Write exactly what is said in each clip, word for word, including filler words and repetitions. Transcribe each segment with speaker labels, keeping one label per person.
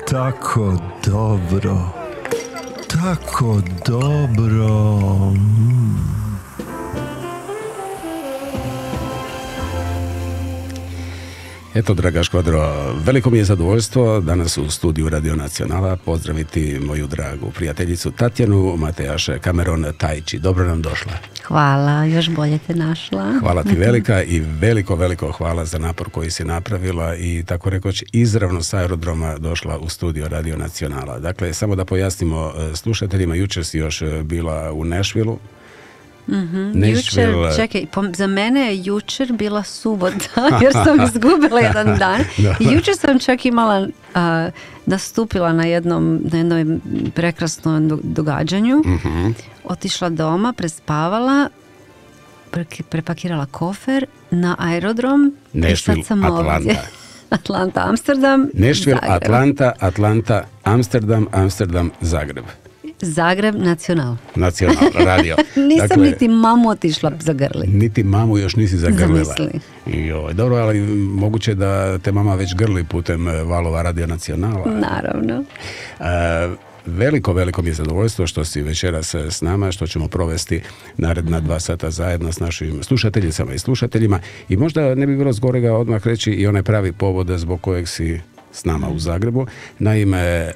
Speaker 1: tako dobro, tako dobro. Mm.
Speaker 2: Eto, draga Škvadro, veliko mi je zadovoljstvo danas u studiju Radio Nacionala pozdraviti moju dragu prijateljicu Tatjanu Matejaše Cameron Tajči. Dobro nam došla.
Speaker 3: Hvala, još bolje te našla.
Speaker 2: Hvala ti velika i veliko, veliko hvala za napor koji si napravila i tako rekoć izravno s aerodroma došla u studio Radio Nacionala. Dakle, samo da pojasnimo slušateljima, jučer si još bila u Nashvilleu.
Speaker 3: Mm-hmm. Jučer, čekaj, za mene je jučer bila subota jer sam izgubila jedan dan i jučer sam čak imala uh, nastupila na jednom na jednom prekrasnom događanju. Mm-hmm. Otišla doma, prespavala, pre, prepakirala kofer na aerodrom.
Speaker 2: Nashville, Atlanta.
Speaker 3: Atlanta, Amsterdam,
Speaker 2: Nashville,
Speaker 3: Zagreb.
Speaker 2: Atlanta, Atlanta, Amsterdam, Amsterdam, Zagreb.
Speaker 3: Zagreb, Nacional.
Speaker 2: Nacional, radio.
Speaker 3: Nisam
Speaker 2: dakle,
Speaker 3: niti mamu otišla zagrli.
Speaker 2: Niti mamu još nisi zagrlila.
Speaker 3: Zamisli.
Speaker 2: Joj, dobro, ali moguće da te mama već grli putem valova Radio Nacionala.
Speaker 3: Naravno.
Speaker 2: E, veliko, veliko mi je zadovoljstvo što si večeras s nama, što ćemo provesti naredna dva sata zajedno s našim slušateljicama i slušateljima. I možda ne bi bilo zgorega odmah reći i onaj pravi povod zbog kojeg si s nama u Zagrebu. Naime, e,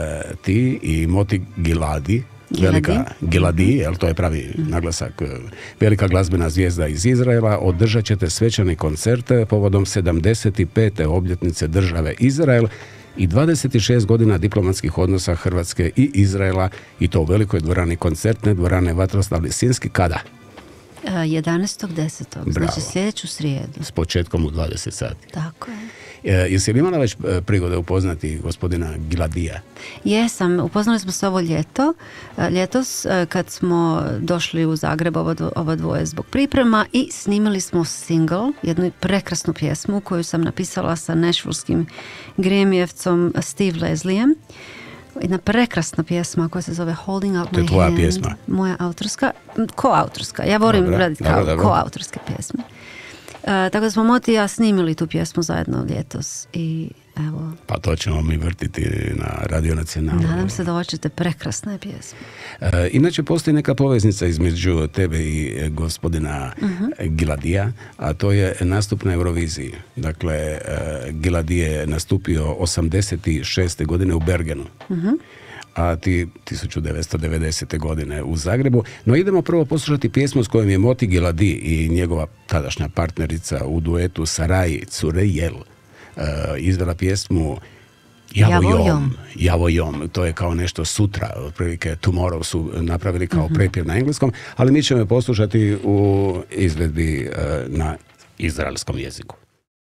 Speaker 2: ti i Moti Giladi, velika Giladi, jel, to je pravi naglasak, velika glazbena zvijezda iz Izraela, održat ćete svečani koncert povodom sedamdeset pete obljetnice države Izrael i dvadeset šest godina diplomatskih odnosa Hrvatske i Izraela, i to u velikoj dvorani, koncertne dvorane Vatroslav Lisinski. Kada?
Speaker 3: jedanaestog desetog Znači sljedeću srijedu.
Speaker 2: S početkom u dvadeset sati.
Speaker 3: Tako je.
Speaker 2: E, jesi li imala već prigode upoznati gospodina Giladija?
Speaker 3: Jesam, upoznali smo se ovo ljeto, ljetos kad smo došli u Zagreb oba dvoje zbog priprema i snimali smo single, jednu prekrasnu pjesmu koju sam napisala sa nashvillskim Grammy-evcom Steve Lesliem. Jedna prekrasna pjesma koja se zove Holding Up My Hand.
Speaker 2: To je tvoja pjesma?
Speaker 3: Moja autorska, koautorska. Ja volim raditi kao koautorske pjesme. Uh, tako da smo Moti i ja snimili tu pjesmu zajedno ljetos i evo.
Speaker 2: Pa to ćemo mi vrtiti na Radio Nacionalu.
Speaker 3: Nadam se da hoćete, prekrasne pjesme.
Speaker 2: Uh, inače postoji neka poveznica između tebe i gospodina uh-huh. Giladija, a to je nastup na Euroviziji. Dakle, uh, Giladi je nastupio osamdeset šeste godine u Bergenu. Uh-huh. A ti tisuću devetsto devedesete godine u Zagrebu. No idemo prvo poslušati pjesmu s kojom je Moti Giladi i njegova tadašnja partnerica u duetu Saraji Curejel uh, izvela pjesmu Javojom. Javojom. To je kao nešto sutra, otprilike Tomorrow su napravili kao mm-hmm. prepjev na engleskom, ali mi ćemo je poslušati u izvedbi uh, na izraelskom jeziku.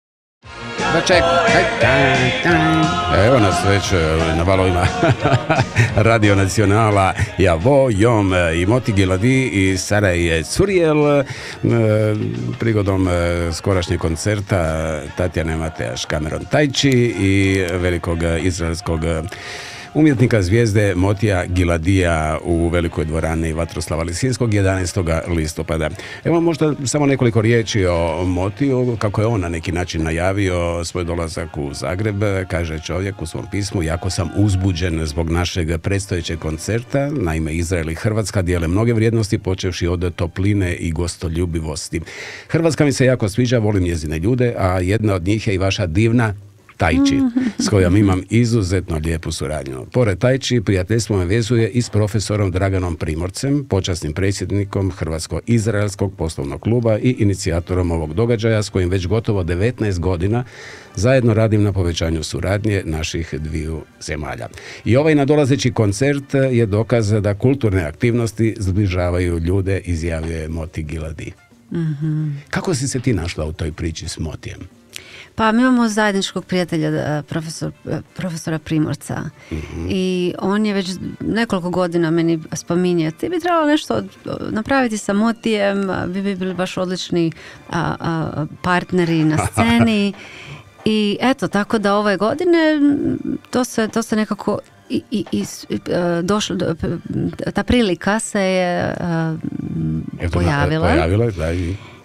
Speaker 2: Evo nas već na valovima Radio Nacionala Javojom i Moti Giladi i Saraj Curejel prigodom skorašnjeg koncerta Tatjane Matejaš Cameron Tajči i velikog izraelskog umjetnika zvijezde Motija Giladija u velikoj dvorani Vatroslava Lisinskog jedanaestog listopada. Evo možda samo nekoliko riječi o Motiju, kako je on na neki način najavio svoj dolazak u Zagreb. Kaže čovjek u svom pismu: jako sam uzbuđen zbog našeg predstojećeg koncerta. Naime, Izrael i Hrvatska dijele mnoge vrijednosti, počevši od topline i gostoljubivosti. Hrvatska mi se jako sviđa, volim njezine ljude, a jedna od njih je i vaša divna Tajči, s kojom imam izuzetno lijepu suradnju. Pored Tajči, prijateljstvo me vezuje i s profesorom Draganom Primorcem, počasnim predsjednikom Hrvatsko-izraelskog poslovnog kluba i inicijatorom ovog događaja, s kojim već gotovo devetnaest godina zajedno radim na povećanju suradnje naših dviju zemalja. I ovaj nadolazeći koncert je dokaz da kulturne aktivnosti zbližavaju ljude, izjavljuje Moti Giladi. Mm-hmm. Kako si se ti našla u toj priči s Motijem?
Speaker 3: Pa mi imamo zajedničkog prijatelja, profesor, profesora Primorca. Mm-hmm. I on je već nekoliko godina meni spominje: ti bi trebalo nešto napraviti sa Motijem, vi bi bili baš odlični a, a, partneri na sceni. I eto, tako da ove godine to se, to se nekako i, i, i došlo, ta prilika se je a,
Speaker 2: Eto,
Speaker 3: pojavila.
Speaker 2: pojavila da, i...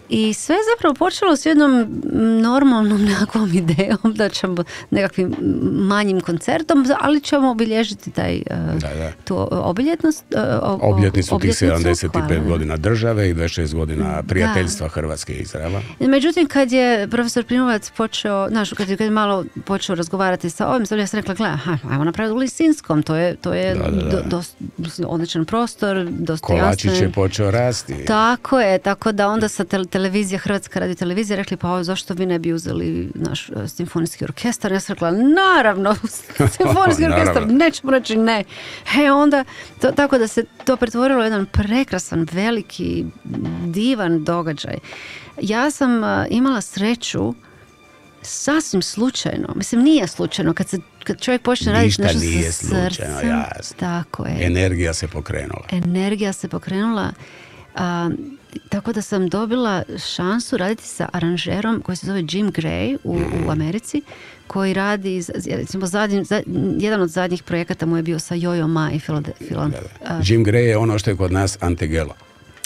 Speaker 3: I sve je zapravo počelo s jednom normalnom nekakvom idejom da ćemo nekakvim manjim koncertom, ali ćemo obilježiti taj, da, da. tu obiljetnost. O,
Speaker 2: obljetnicu tih sedamdeset pet godina države i dvadeset šest godina prijateljstva da. Hrvatske i Izraela.
Speaker 3: Međutim, kad je profesor Primorac počeo, znaš, kad je, kad je malo počeo razgovarati sa ovim, ja sam rekla, gledaj, ajmo napraviti u Lisinskom, to je, to je da, da, da. Do, do, odličan prostor, dostojanstven.
Speaker 2: Kolačić je počeo rasti.
Speaker 3: Tako je, tako da onda sa te, televizija, Hrvatska radio televizija rekli, pa ovo, zašto vi ne bi uzeli naš uh, simfonijski orkestar? Ja sam rekla, naravno, simfonijski orkestar, nećemo reći ne. He, onda, to, tako da se to pretvorilo u jedan prekrasan, veliki, divan događaj. Ja sam uh, imala sreću sasvim slučajno, mislim nije slučajno, kad se kad čovjek počne raditi nešto
Speaker 2: nije
Speaker 3: sa
Speaker 2: slučajno,
Speaker 3: srcem,
Speaker 2: jasno.
Speaker 3: tako je.
Speaker 2: Energija se pokrenula.
Speaker 3: Energija se pokrenula, a, tako da sam dobila šansu raditi sa aranžerom koji se zove Jim Gray u, mm. u Americi, koji radi, recimo, zadnji, za, jedan od zadnjih projekata mu je bio sa Jojo Ma i Philadelphia.
Speaker 2: Jim Gray je ono što je kod nas Ante Gelo.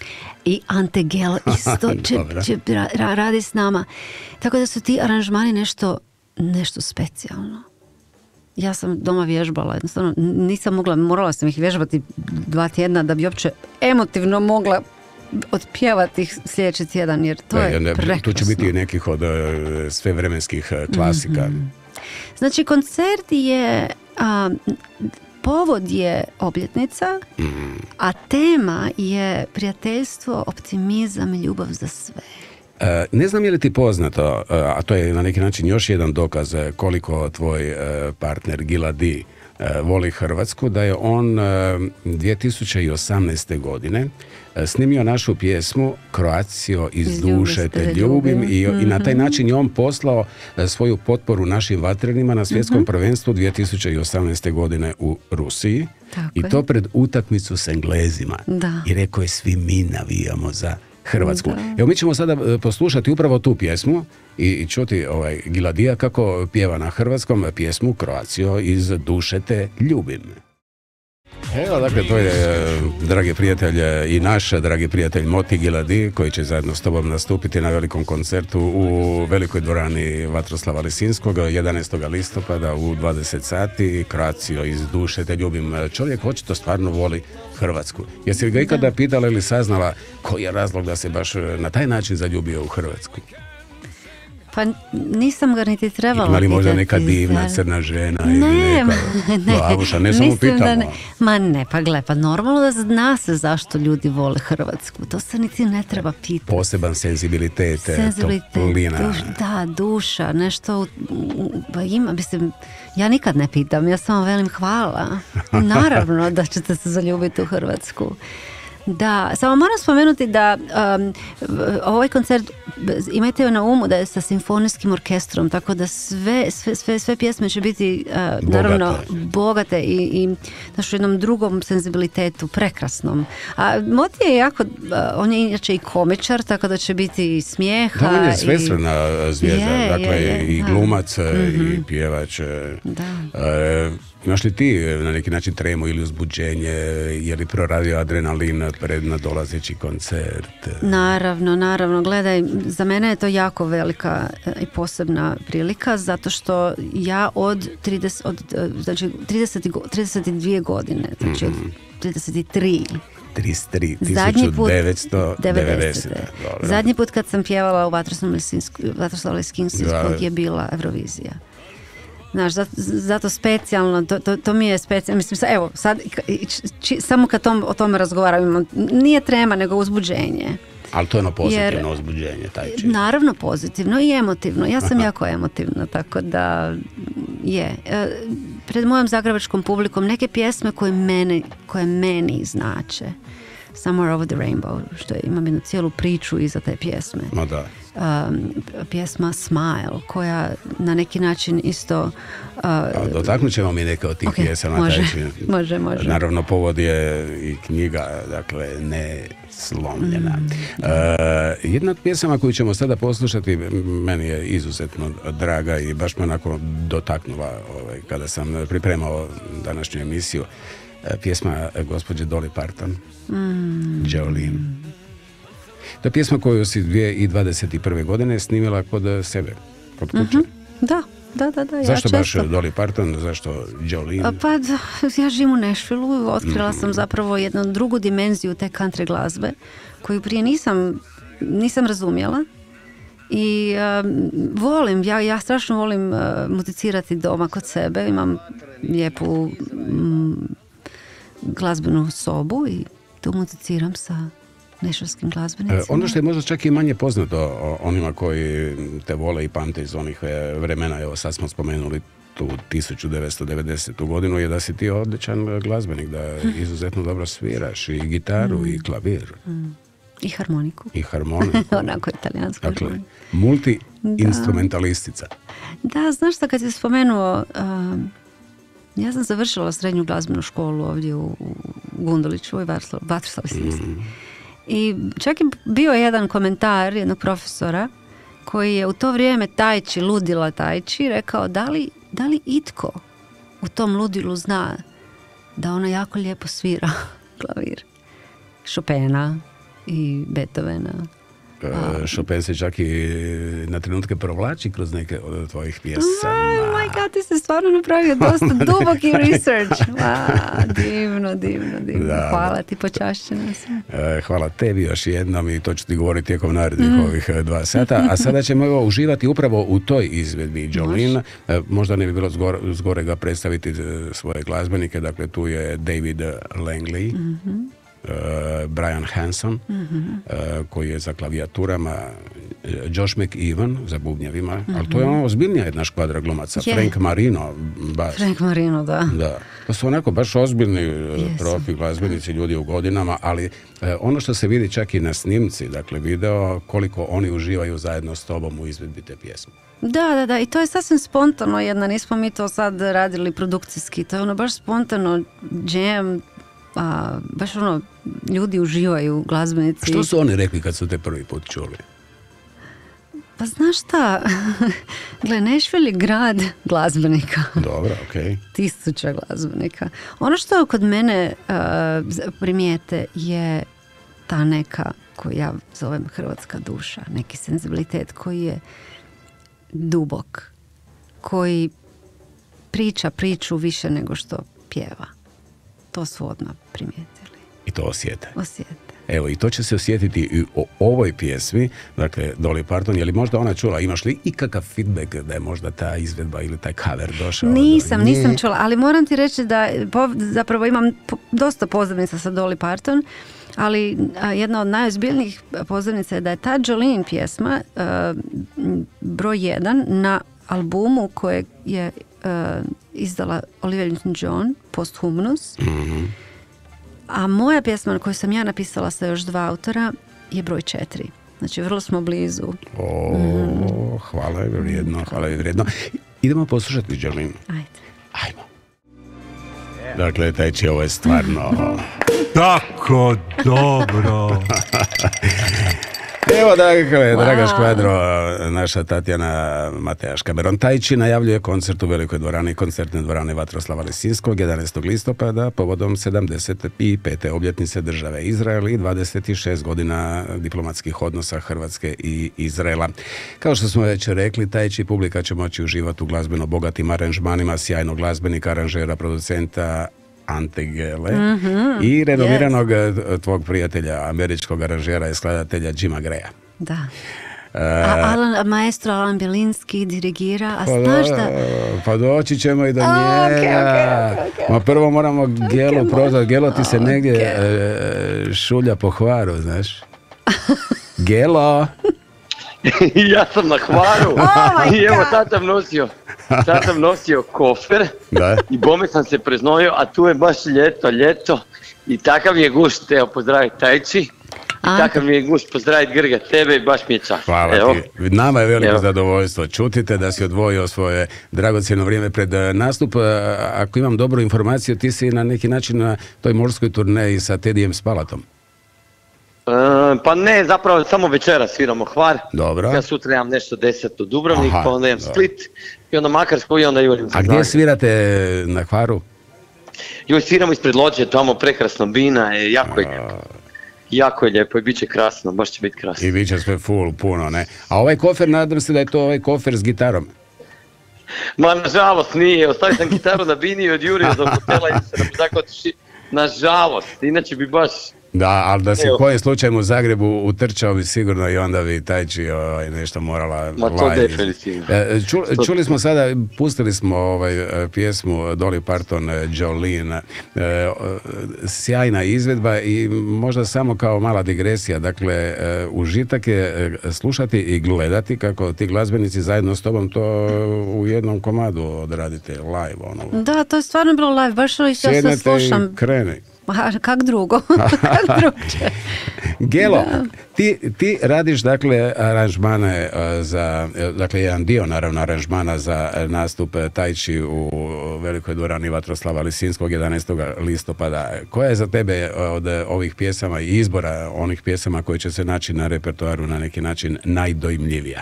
Speaker 3: I Ante Gelo isto će, će ra, radi s nama. Tako da su ti aranžmani nešto, nešto specijalno. Ja sam doma vježbala, jednostavno nisam mogla, morala sam ih vježbati dva tjedna da bi uopće emotivno mogla otpjevati ih sljedeći tjedan, jer to je ne, prekrasno.
Speaker 2: Tu će biti nekih od uh, svevremenskih uh, klasika. Mm-hmm.
Speaker 3: Znači, koncert je, a, povod je obljetnica, mm. a tema je prijateljstvo, optimizam i ljubav za sve.
Speaker 2: Uh, ne znam je li ti poznato, uh, a to je na neki način još jedan dokaz koliko tvoj uh, partner Giladi uh, voli Hrvatsku, da je on uh, dvije tisuće osamnaeste. godine uh, snimio našu pjesmu Croatio iz, iz duše te ljubim, ljubim. I, mm-hmm. i na taj način je on poslao uh, svoju potporu našim vatrenima na svjetskom mm-hmm. prvenstvu dvije tisuće osamnaeste. godine u Rusiji. Tako i to je. Pred utakmicu s Englezima. Da. I rekao je, svi mi navijamo za Hrvatsku. Da. Evo, mi ćemo sada poslušati upravo tu pjesmu i čuti ovaj, Giladija kako pjeva na hrvatskom pjesmu Croatio iz duše te ljubim. Evo, dakle, to je, dragi prijatelj, i naš dragi prijatelj Moti Giladi, koji će zajedno s tobom nastupiti na velikom koncertu u velikoj dvorani Vatroslava Lisinskog jedanaestog listopada u dvadeset sati. Croatio iz duše te ljubim. Čovjek očito stvarno voli Hrvatsku. Jesi li ga ikada pitala ili saznala koji je razlog da se baš na taj način zaljubio u Hrvatsku?
Speaker 3: Pa nisam ga niti trebala pitati.
Speaker 2: Ima li možda neka divna crna žena ne, ili neka glavuša? Ne samo pitamo.
Speaker 3: Ne, ma ne, pa gle, pa normalno da zna se zašto ljudi vole Hrvatsku. To se niti ne treba pitati.
Speaker 2: Poseban senzibilitet, toplina.
Speaker 3: Duš, da, duša, nešto pa ima, mislim, ja nikad ne pitam, ja samo velim hvala. Naravno da ćete se zaljubiti u Hrvatsku. Da, samo moram spomenuti da um, ovaj koncert imajte na umu da je sa simfonijskim orkestrom, tako da sve, sve, sve, sve pjesme će biti uh, bogate. Naravno bogate i, i naš u jednom drugom senzibilitetu, prekrasnom. A Moti je jako, uh, on je inače i komičar, tako da će biti i smijeha.
Speaker 2: Da, on je svestrana zvijezda, je, dakle je, je, i glumac, mm-hmm. i pjevač. Da. Uh, Imaš li ti na neki način tremu ili uzbuđenje, je li proradio adrenalin pred nadolazeći koncert?
Speaker 3: Naravno, naravno. Gledaj, za mene je to jako velika i posebna prilika, zato što ja od, trideset, od znači, trideset, trideset dvije godine, znači od trideset tri
Speaker 2: trideset tri, tisuću devetsto devedesete.
Speaker 3: Zadnji put kad sam pjevala u Vatroslavu Lisinskog je bila Eurovizija. Znaš, zato, zato specijalno, to, to, to mi je specijalno, mislim, evo, sad, či, samo kad tom, o tome razgovaram, nije trema, nego uzbuđenje.
Speaker 2: Ali to je ono pozitivno jer, uzbuđenje, taj čin.
Speaker 3: Naravno pozitivno i emotivno, ja sam jako emotivna, tako da je. Pred mojom zagrebačkom publikom neke pjesme koje mene, koje meni znače. Somewhere Over the Rainbow, što je, imam jednu cijelu priču iza te pjesme.
Speaker 2: Ma da.
Speaker 3: Um, pjesma Smile, koja na neki način isto... Uh,
Speaker 2: dotaknut ćemo mi neke od tih okay, pjesama.
Speaker 3: Može, može, može.
Speaker 2: Naravno, povod je i knjiga, dakle, neslomljena. Mm. Uh, jedna od pjesama koju ćemo sada poslušati, meni je izuzetno draga i baš me onako dotaknula ovaj, kada sam pripremao današnju emisiju. Pjesma gospođe Dolly Parton, mm. Jolene. To je pjesma koju si dvije tisuće dvadeset prve. godine snimila kod sebe, kod kuće. Mm-hmm.
Speaker 3: Da, da, da, da.
Speaker 2: Zašto
Speaker 3: ja
Speaker 2: baš
Speaker 3: često...
Speaker 2: Dolly Parton, zašto Jolene?
Speaker 3: Pa da, ja živim u Nashvilleu, otkrila mm-hmm. sam zapravo jednu drugu dimenziju te country glazbe, koju prije nisam, nisam razumjela. I um, volim, ja, ja strašno volim uh, muzicirati doma kod sebe, imam lijepu um, glazbenu sobu i tu muziciram sa nešavskim glazbenicima.
Speaker 2: E, ono što je možda čak i manje poznato o onima koji te vole i pamte iz onih vremena, evo sad smo spomenuli tu tisuću devetsto devedesete. godinu, je da si ti odličan glazbenik, da izuzetno dobro sviraš i gitaru mm. i klavir.
Speaker 3: Mm. I harmoniku.
Speaker 2: I harmoniku.
Speaker 3: Onako italijansko.
Speaker 2: Dakle, multi-instrumentalistica.
Speaker 3: Da. da, znaš što kad si spomenuo, um, ja sam završila srednju glazbenu školu ovdje u, u Gunduliću i Vatroslavi Sinjskoj. Mm. I čak je bio jedan komentar jednog profesora koji je u to vrijeme tajči, ludila tajči, rekao da li, da li itko u tom ludilu zna da ona jako lijepo svira klavir. Chopina i Beethovena.
Speaker 2: Uh, Chopin se čak i na trenutke provlači kroz neke od tvojih pjesama.
Speaker 3: Oh my god, ti si stvarno napravio dosta duboki research. Wow, divno, divno, divno. Da, hvala da. ti, počašćena sam.
Speaker 2: Uh, hvala tebi još jednom i to ću ti govoriti tijekom narednih mm. ovih dva sata. A sada ćemo evo uživati upravo u toj izvedbi Jolene. Uh, možda ne bi bilo zgore, zgorega predstaviti svoje glazbenike. Dakle, tu je David Langley. Mm-hmm. Uh, Brian Hanson mm-hmm. uh, koji je za klavijaturama, uh, Josh McEwan za bubnjevima, mm-hmm. ali to je ono ozbiljnija jedna škvadra glumaca, yeah. Frank Marino baš.
Speaker 3: Frank Marino, da.
Speaker 2: da. To su onako baš ozbiljni yes. profi glazbenici, ljudi u godinama, ali uh, ono što se vidi čak i na snimci, dakle video koliko oni uživaju zajedno s tobom u izvedbi te pjesme.
Speaker 3: Da, da, da, i to je sasvim spontano jedna, nismo mi to sad radili produkcijski, to je ono baš spontano jam. A, baš ono, ljudi uživaju, glazbenici.
Speaker 2: Što su oni rekli kad su te prvi put čuli?
Speaker 3: Pa znaš šta, gle, Nashville je grad glazbenika.
Speaker 2: Dobro, okej. Okay.
Speaker 3: Tisuća glazbenika. Ono što kod mene uh, primijete je ta neka, koju ja zovem hrvatska duša, neki senzibilitet koji je dubok, koji priča priču više nego što pjeva. To su odmah primijetili.
Speaker 2: I to osjete.
Speaker 3: Osjete.
Speaker 2: Evo, i to će se osjetiti i o ovoj pjesmi, dakle, Dolly Parton, je li možda ona čula, imaš li ikakav feedback da je možda ta izvedba ili taj cover došao?
Speaker 3: Nisam, nisam čula, ali moram ti reći da zapravo imam dosta pozivnica sa Dolly Parton, ali jedna od najozbiljnijih pozivnica je da je ta Jolene pjesma uh, broj jedan na albumu kojeg je uh, izdala Olivia Newton-John, Posthumnus. Mm-hmm. A moja pjesma koju sam ja napisala sa još dva autora je broj četiri. Znači, vrlo smo blizu.
Speaker 2: O, mm. hvala je vrijedno, hvala je vrijedno. Idemo poslušati Jolene.
Speaker 3: Ajde.
Speaker 2: Ajmo. Dakle, Tajči, ovo je stvarno...
Speaker 1: Tako dobro!
Speaker 2: Evo, dakle, wow. draga škvadro, naša Tatjana Matejaš-Cameron Tajči najavljuje koncert u Velikoj dvorani, koncertne dvorane Vatroslava Lisinskog, jedanaestog listopada, povodom sedamdeset pete obljetnice države Izrael i dvadeset šest godina diplomatskih odnosa Hrvatske i Izraela. Kao što smo već rekli, Tajči publika će moći uživati u glazbeno bogatim aranžmanima sjajnog glazbenika, aranžera, producenta Ante Gele mm-hmm, i renomiranog yes. tvog prijatelja, američkog aranžera i skladatelja Jima Greya.
Speaker 3: Da. Uh, a Alan, maestro Alan Bjelinski dirigira, a
Speaker 2: pa
Speaker 3: znaš da...
Speaker 2: Pa doći ćemo i do
Speaker 3: oh,
Speaker 2: njega.
Speaker 3: Okay, okay, okay.
Speaker 2: Ma prvo moramo Gelo okay, prozvati. Gelo ti se
Speaker 3: oh,
Speaker 2: negdje
Speaker 3: okay.
Speaker 2: uh, šulja po Hvaru, znaš. Gelo!
Speaker 4: Ja sam na Hvaru
Speaker 3: oh
Speaker 4: i evo sad sam nosio sad sam nosio kofer
Speaker 2: da.
Speaker 4: I bome sam se preznojio, a tu je baš ljeto, ljeto i takav mi je gušt, evo pozdraviti Tajči i takav mi je gušt pozdraviti Grga, tebe i baš mi je čast.
Speaker 2: Hvala evo. Ti. Nama je veliko evo. zadovoljstvo čutite da si odvojio svoje dragocjeno vrijeme pred nastup. Ako imam dobru informaciju, ti si na neki način na toj morskoj turneji sa Tedijem Spalatom.
Speaker 4: Uh, pa ne, zapravo samo večera sviramo Hvar.
Speaker 2: Dobro.
Speaker 4: Ja sutra imam nešto deset u Dubrovnik, aha, pa onda imam Split i onda Makarsku i onda jurim.
Speaker 2: A gdje svirate na Hvaru?
Speaker 4: Joj, sviramo ispred lođe, tamo prekrasno bina, je jako je lijepo. jako je lijepo i bit će krasno, baš će biti krasno.
Speaker 2: I bit će sve full, puno, ne? A ovaj kofer, nadam se da je to ovaj kofer s gitarom.
Speaker 4: Ma, nažalost, nije. Ostavio sam gitaru na bini i odjurio za hotela i se nam tako otiši. Nažalost, inače bi baš...
Speaker 2: Da, ali da si kojim slučajem u Zagrebu utrčao bi sigurno i onda bi tajči ovaj, nešto morala...
Speaker 4: Ma to definitivno.
Speaker 2: Ču, čuli smo sada, pustili smo ovaj, pjesmu Dolly Parton, Jolene, sjajna izvedba i možda samo kao mala digresija, dakle, užitak je slušati i gledati kako ti glazbenici zajedno s tobom to u jednom komadu odradite live. Ono.
Speaker 3: Da, to je stvarno bilo live, baš ja se slušam.
Speaker 2: I kreni.
Speaker 3: A, kak drugo? Kak drugče?
Speaker 2: Gelo, ti, ti radiš dakle aranžmane za, dakle jedan dio naravno aranžmana za nastup Tajči u Velikoj dvorani Vatroslava Lisinskog jedanaestog listopada. Koja je za tebe od ovih pjesama i izbora onih pjesama koji će se naći na repertoaru na neki način najdojmljivija?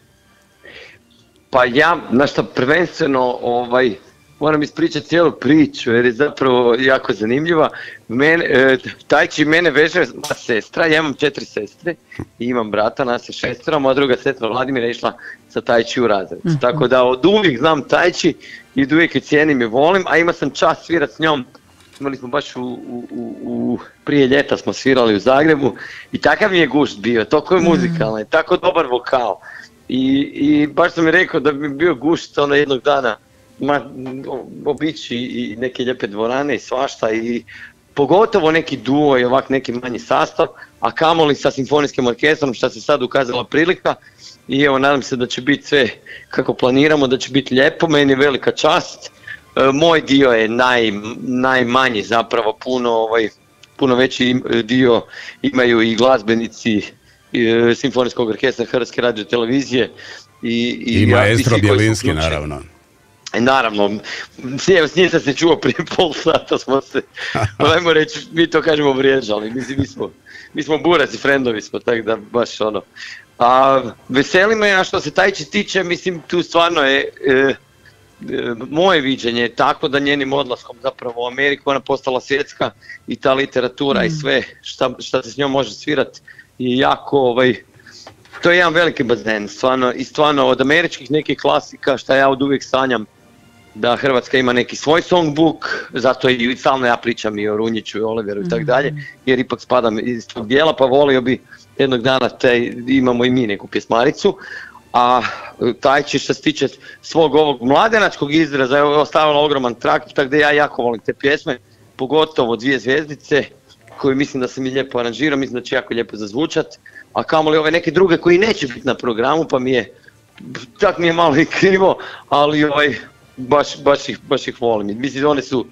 Speaker 4: Pa ja, znaš šta, prvenstveno ovaj... moram ispričati cijelu priču jer je zapravo jako zanimljiva. Mene, e, Tajči mene veže moja sestra, ja imam četiri sestre i imam brata, nas je šestero, moja druga sestra Vladimira je išla sa Tajči u razred. Mm-hmm. Tako da od uvijek znam Tajči i od uvijek je cijenim i volim, a imao sam čast svirat s njom. Imali smo baš u, u, u, prije ljeta smo svirali u Zagrebu i takav mi je gušt bio, toliko je muzikalno i tako dobar vokal. I, i baš sam mi rekao da bi bio gušt ono jednog dana ma, obići i neke lijepe dvorane i svašta i pogotovo neki duo i ovak neki manji sastav, a kamoli sa simfonijskim orkestrom što se sad ukazala prilika i evo nadam se da će biti sve kako planiramo, da će biti lijepo, meni je velika čast. E, moj dio je naj, najmanji zapravo, puno, ovaj, puno veći dio imaju i glazbenici i, e, simfonijskog orkestra Hrvatske radiotelevizije i, i,
Speaker 2: I maestro
Speaker 4: ja,
Speaker 2: Bjelinski naravno.
Speaker 4: Naravno, s njim sam se čuo prije pol sata, smo se, ajmo reći, mi to kažemo vrijeđali, mislim, mi smo, mi smo buraci, frendovi smo, tako da baš ono. A veseli me, a što se Tajči tiče, mislim, tu stvarno je, e, e, moje viđenje je tako da njenim odlaskom zapravo u Ameriku ona postala svjetska i ta literatura mm. i sve šta, šta se s njom može svirati i jako, ovaj, to je jedan veliki bazen, stvarno, i stvarno od američkih nekih klasika, šta ja od uvijek sanjam, da Hrvatska ima neki svoj songbook, zato i stalno ja pričam i o Runjiću i Oliveru i tako dalje, jer ipak spadam iz tog dijela, pa volio bi jednog dana te, imamo i mi neku pjesmaricu, a Tajči što se tiče svog ovog mladenačkog izraza je ostavila ogroman trak, tako da ja jako volim te pjesme, pogotovo Dvije zvjezdice, koje mislim da sam mi lijepo aranžirao, mislim da će jako lijepo zazvučat, a kamoli ove neke druge koji neće biti na programu, pa mi je, tak mi je malo i krivo, ali ovaj, baš, baš, ih, baš ih volim. Mislim, one su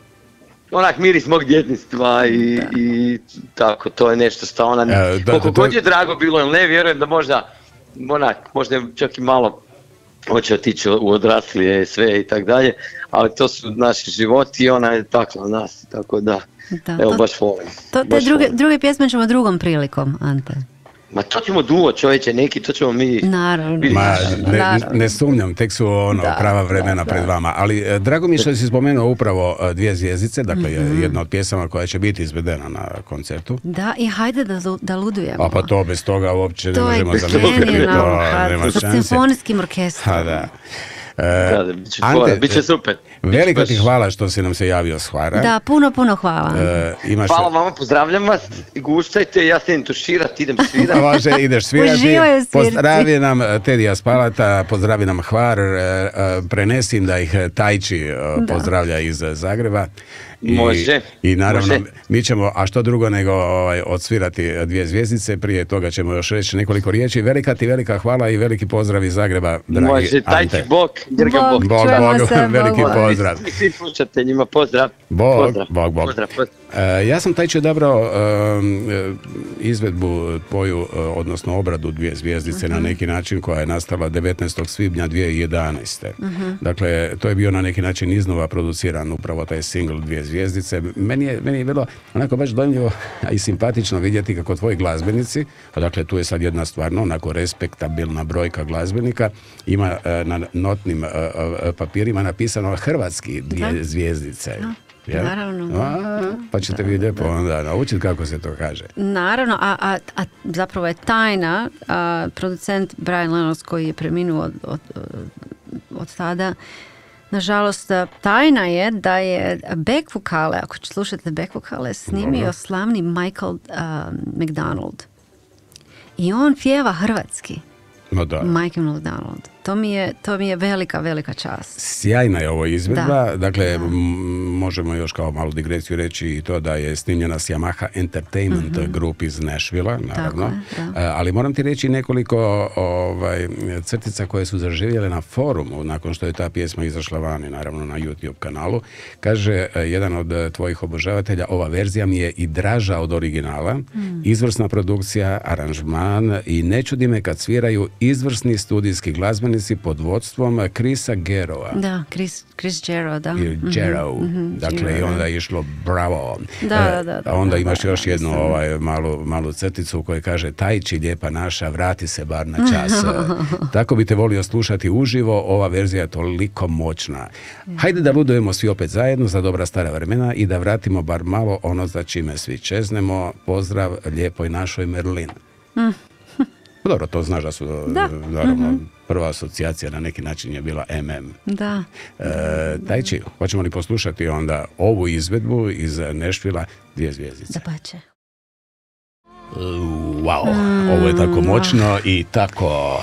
Speaker 4: onak miris mog djetinjstva i, i tako, to je nešto što ona, e, da, koliko da, god je drago bilo, ili ne, vjerujem da možda, onak, možda čak i malo hoće otići u odraslije sve i tak dalje, ali to su naši životi i ona je takla nas, tako da, da evo, to, baš volim.
Speaker 3: To, te
Speaker 4: baš
Speaker 3: druge,
Speaker 4: volim.
Speaker 3: druge pjesme ćemo drugom prilikom, Ante.
Speaker 4: Ma to ćemo duo, čovječe, neki, to ćemo mi...
Speaker 3: Naravno.
Speaker 2: Ma, ne, ne sumnjam, tek su ono da, prava vremena da, pred da. vama, ali eh, drago mi je što si spomenuo upravo uh, Dvije zvjezdice, dakle mm-hmm. jedna od pjesama koja će biti izvedena na koncertu.
Speaker 3: Da, i hajde da, da ludujemo.
Speaker 2: A pa to bez toga uopće
Speaker 3: to
Speaker 2: ne možemo zamisliti, to nema šanse.
Speaker 3: Sa simfonijskim orkestrom.
Speaker 2: Ha, da.
Speaker 4: Uh, da, da, biće Ante, biće super.
Speaker 2: Velika ti hvala što si nam se javio s Hvara.
Speaker 3: Da, puno, puno hvala.
Speaker 2: Uh, imaš...
Speaker 4: Hvala vama, pozdravljam vas, guštajte, ja se idem tuširat, idem svirat.
Speaker 2: Može, ideš svirati, pozdravi nam Tedija Spalata, pozdravi nam Hvar, prenesim da ih Tajči pozdravlja iz Zagreba. I,
Speaker 4: može.
Speaker 2: I naravno,
Speaker 4: može.
Speaker 2: mi ćemo, a što drugo nego ovaj, odsvirati Dvije zvjezdice, prije toga ćemo još reći nekoliko riječi. Velika ti velika hvala i veliki pozdrav iz Zagreba, dragi
Speaker 4: može, Tajči,
Speaker 2: Ante.
Speaker 4: bok, Jerga bok.
Speaker 2: Bog, bog, se, veliki bog. pozdrav.
Speaker 4: Svi slušateljima, pozdrav.
Speaker 2: Bog,
Speaker 4: pozdrav.
Speaker 2: bog, bog.
Speaker 4: Pozdrav, pozdrav.
Speaker 2: Uh, ja sam Tajči odabrao uh, izvedbu tvoju, uh, odnosno obradu Dvije zvjezdice uh-huh. na neki način koja je nastala devetnaestog svibnja dvije tisuće jedanaeste. Uh-huh. Dakle, to je bio na neki način iznova produciran upravo taj singl Dvije zvjezdice. Meni je, meni je bilo onako baš dojmljivo i simpatično vidjeti kako tvoji glazbenici, a dakle tu je sad jedna stvarno onako respektabilna brojka glazbenika, ima uh, na notnim uh, uh, papirima napisano hrvatski Dvije da. zvjezdice. Da. Ja?
Speaker 3: Naravno.
Speaker 2: A, pa ćete vi lijepo onda naučiti kako se to kaže.
Speaker 3: Naravno, a, a, a zapravo je tajna, a, producent Brian Reynolds koji je preminuo od, od, od tada, nažalost, tajna je da je back vokale, ako slušate back vokale, snimio Dobro. slavni Michael uh, McDonald. I on pjeva hrvatski.
Speaker 2: No da.
Speaker 3: Michael McDonald. To mi je, to mi je velika, velika čast.
Speaker 2: Sjajna je ovo izvedba.
Speaker 3: Da.
Speaker 2: Dakle,
Speaker 3: Da.
Speaker 2: M- možemo još kao malu digresiju reći i to da je snimljena s Yamaha Entertainment mm-hmm. grup iz Nashvilla, naravno.
Speaker 3: Je, da.
Speaker 2: A, ali moram ti reći nekoliko ovaj, crtica koje su zaživjele na forumu nakon što je ta pjesma izašla vani, naravno na YouTube kanalu. Kaže jedan od tvojih obožavatelja, ova verzija mi je i draža od originala, mm. izvrsna produkcija, aranžman i ne čudi me kad sviraju izvrsni studijski glazbenici pod vodstvom Chrisa Gerova.
Speaker 3: Da, Chris, Chris Gero, da.
Speaker 2: Ili Gero.
Speaker 3: Mm-hmm.
Speaker 2: Dakle,
Speaker 3: Gero,
Speaker 2: i onda
Speaker 3: da.
Speaker 2: je išlo bravo.
Speaker 3: Da, da, da, da,
Speaker 2: onda
Speaker 3: da,
Speaker 2: imaš
Speaker 3: da,
Speaker 2: još
Speaker 3: da,
Speaker 2: jednu
Speaker 3: da,
Speaker 2: ovaj, malu, malu crticu u kojoj kaže Tajči, lijepa naša, vrati se bar na čas. Tako bi te volio slušati uživo, ova verzija je toliko moćna. Hajde da ludujemo svi opet zajedno za dobra stara vremena i da vratimo bar malo ono za čime svi čeznemo. Pozdrav lijepoj našoj Merlin. Mm. Dobro, to znaš da su
Speaker 3: da.
Speaker 2: naravno
Speaker 3: Mm-hmm.
Speaker 2: prva asocijacija na neki način je bila em em.
Speaker 3: Da.
Speaker 2: E, Tajči, hoćemo li poslušati onda ovu izvedbu iz Nashvilla, dvije zvjezdice?
Speaker 3: Da pače.
Speaker 2: Wow, mm, ovo je tako moćno i tako...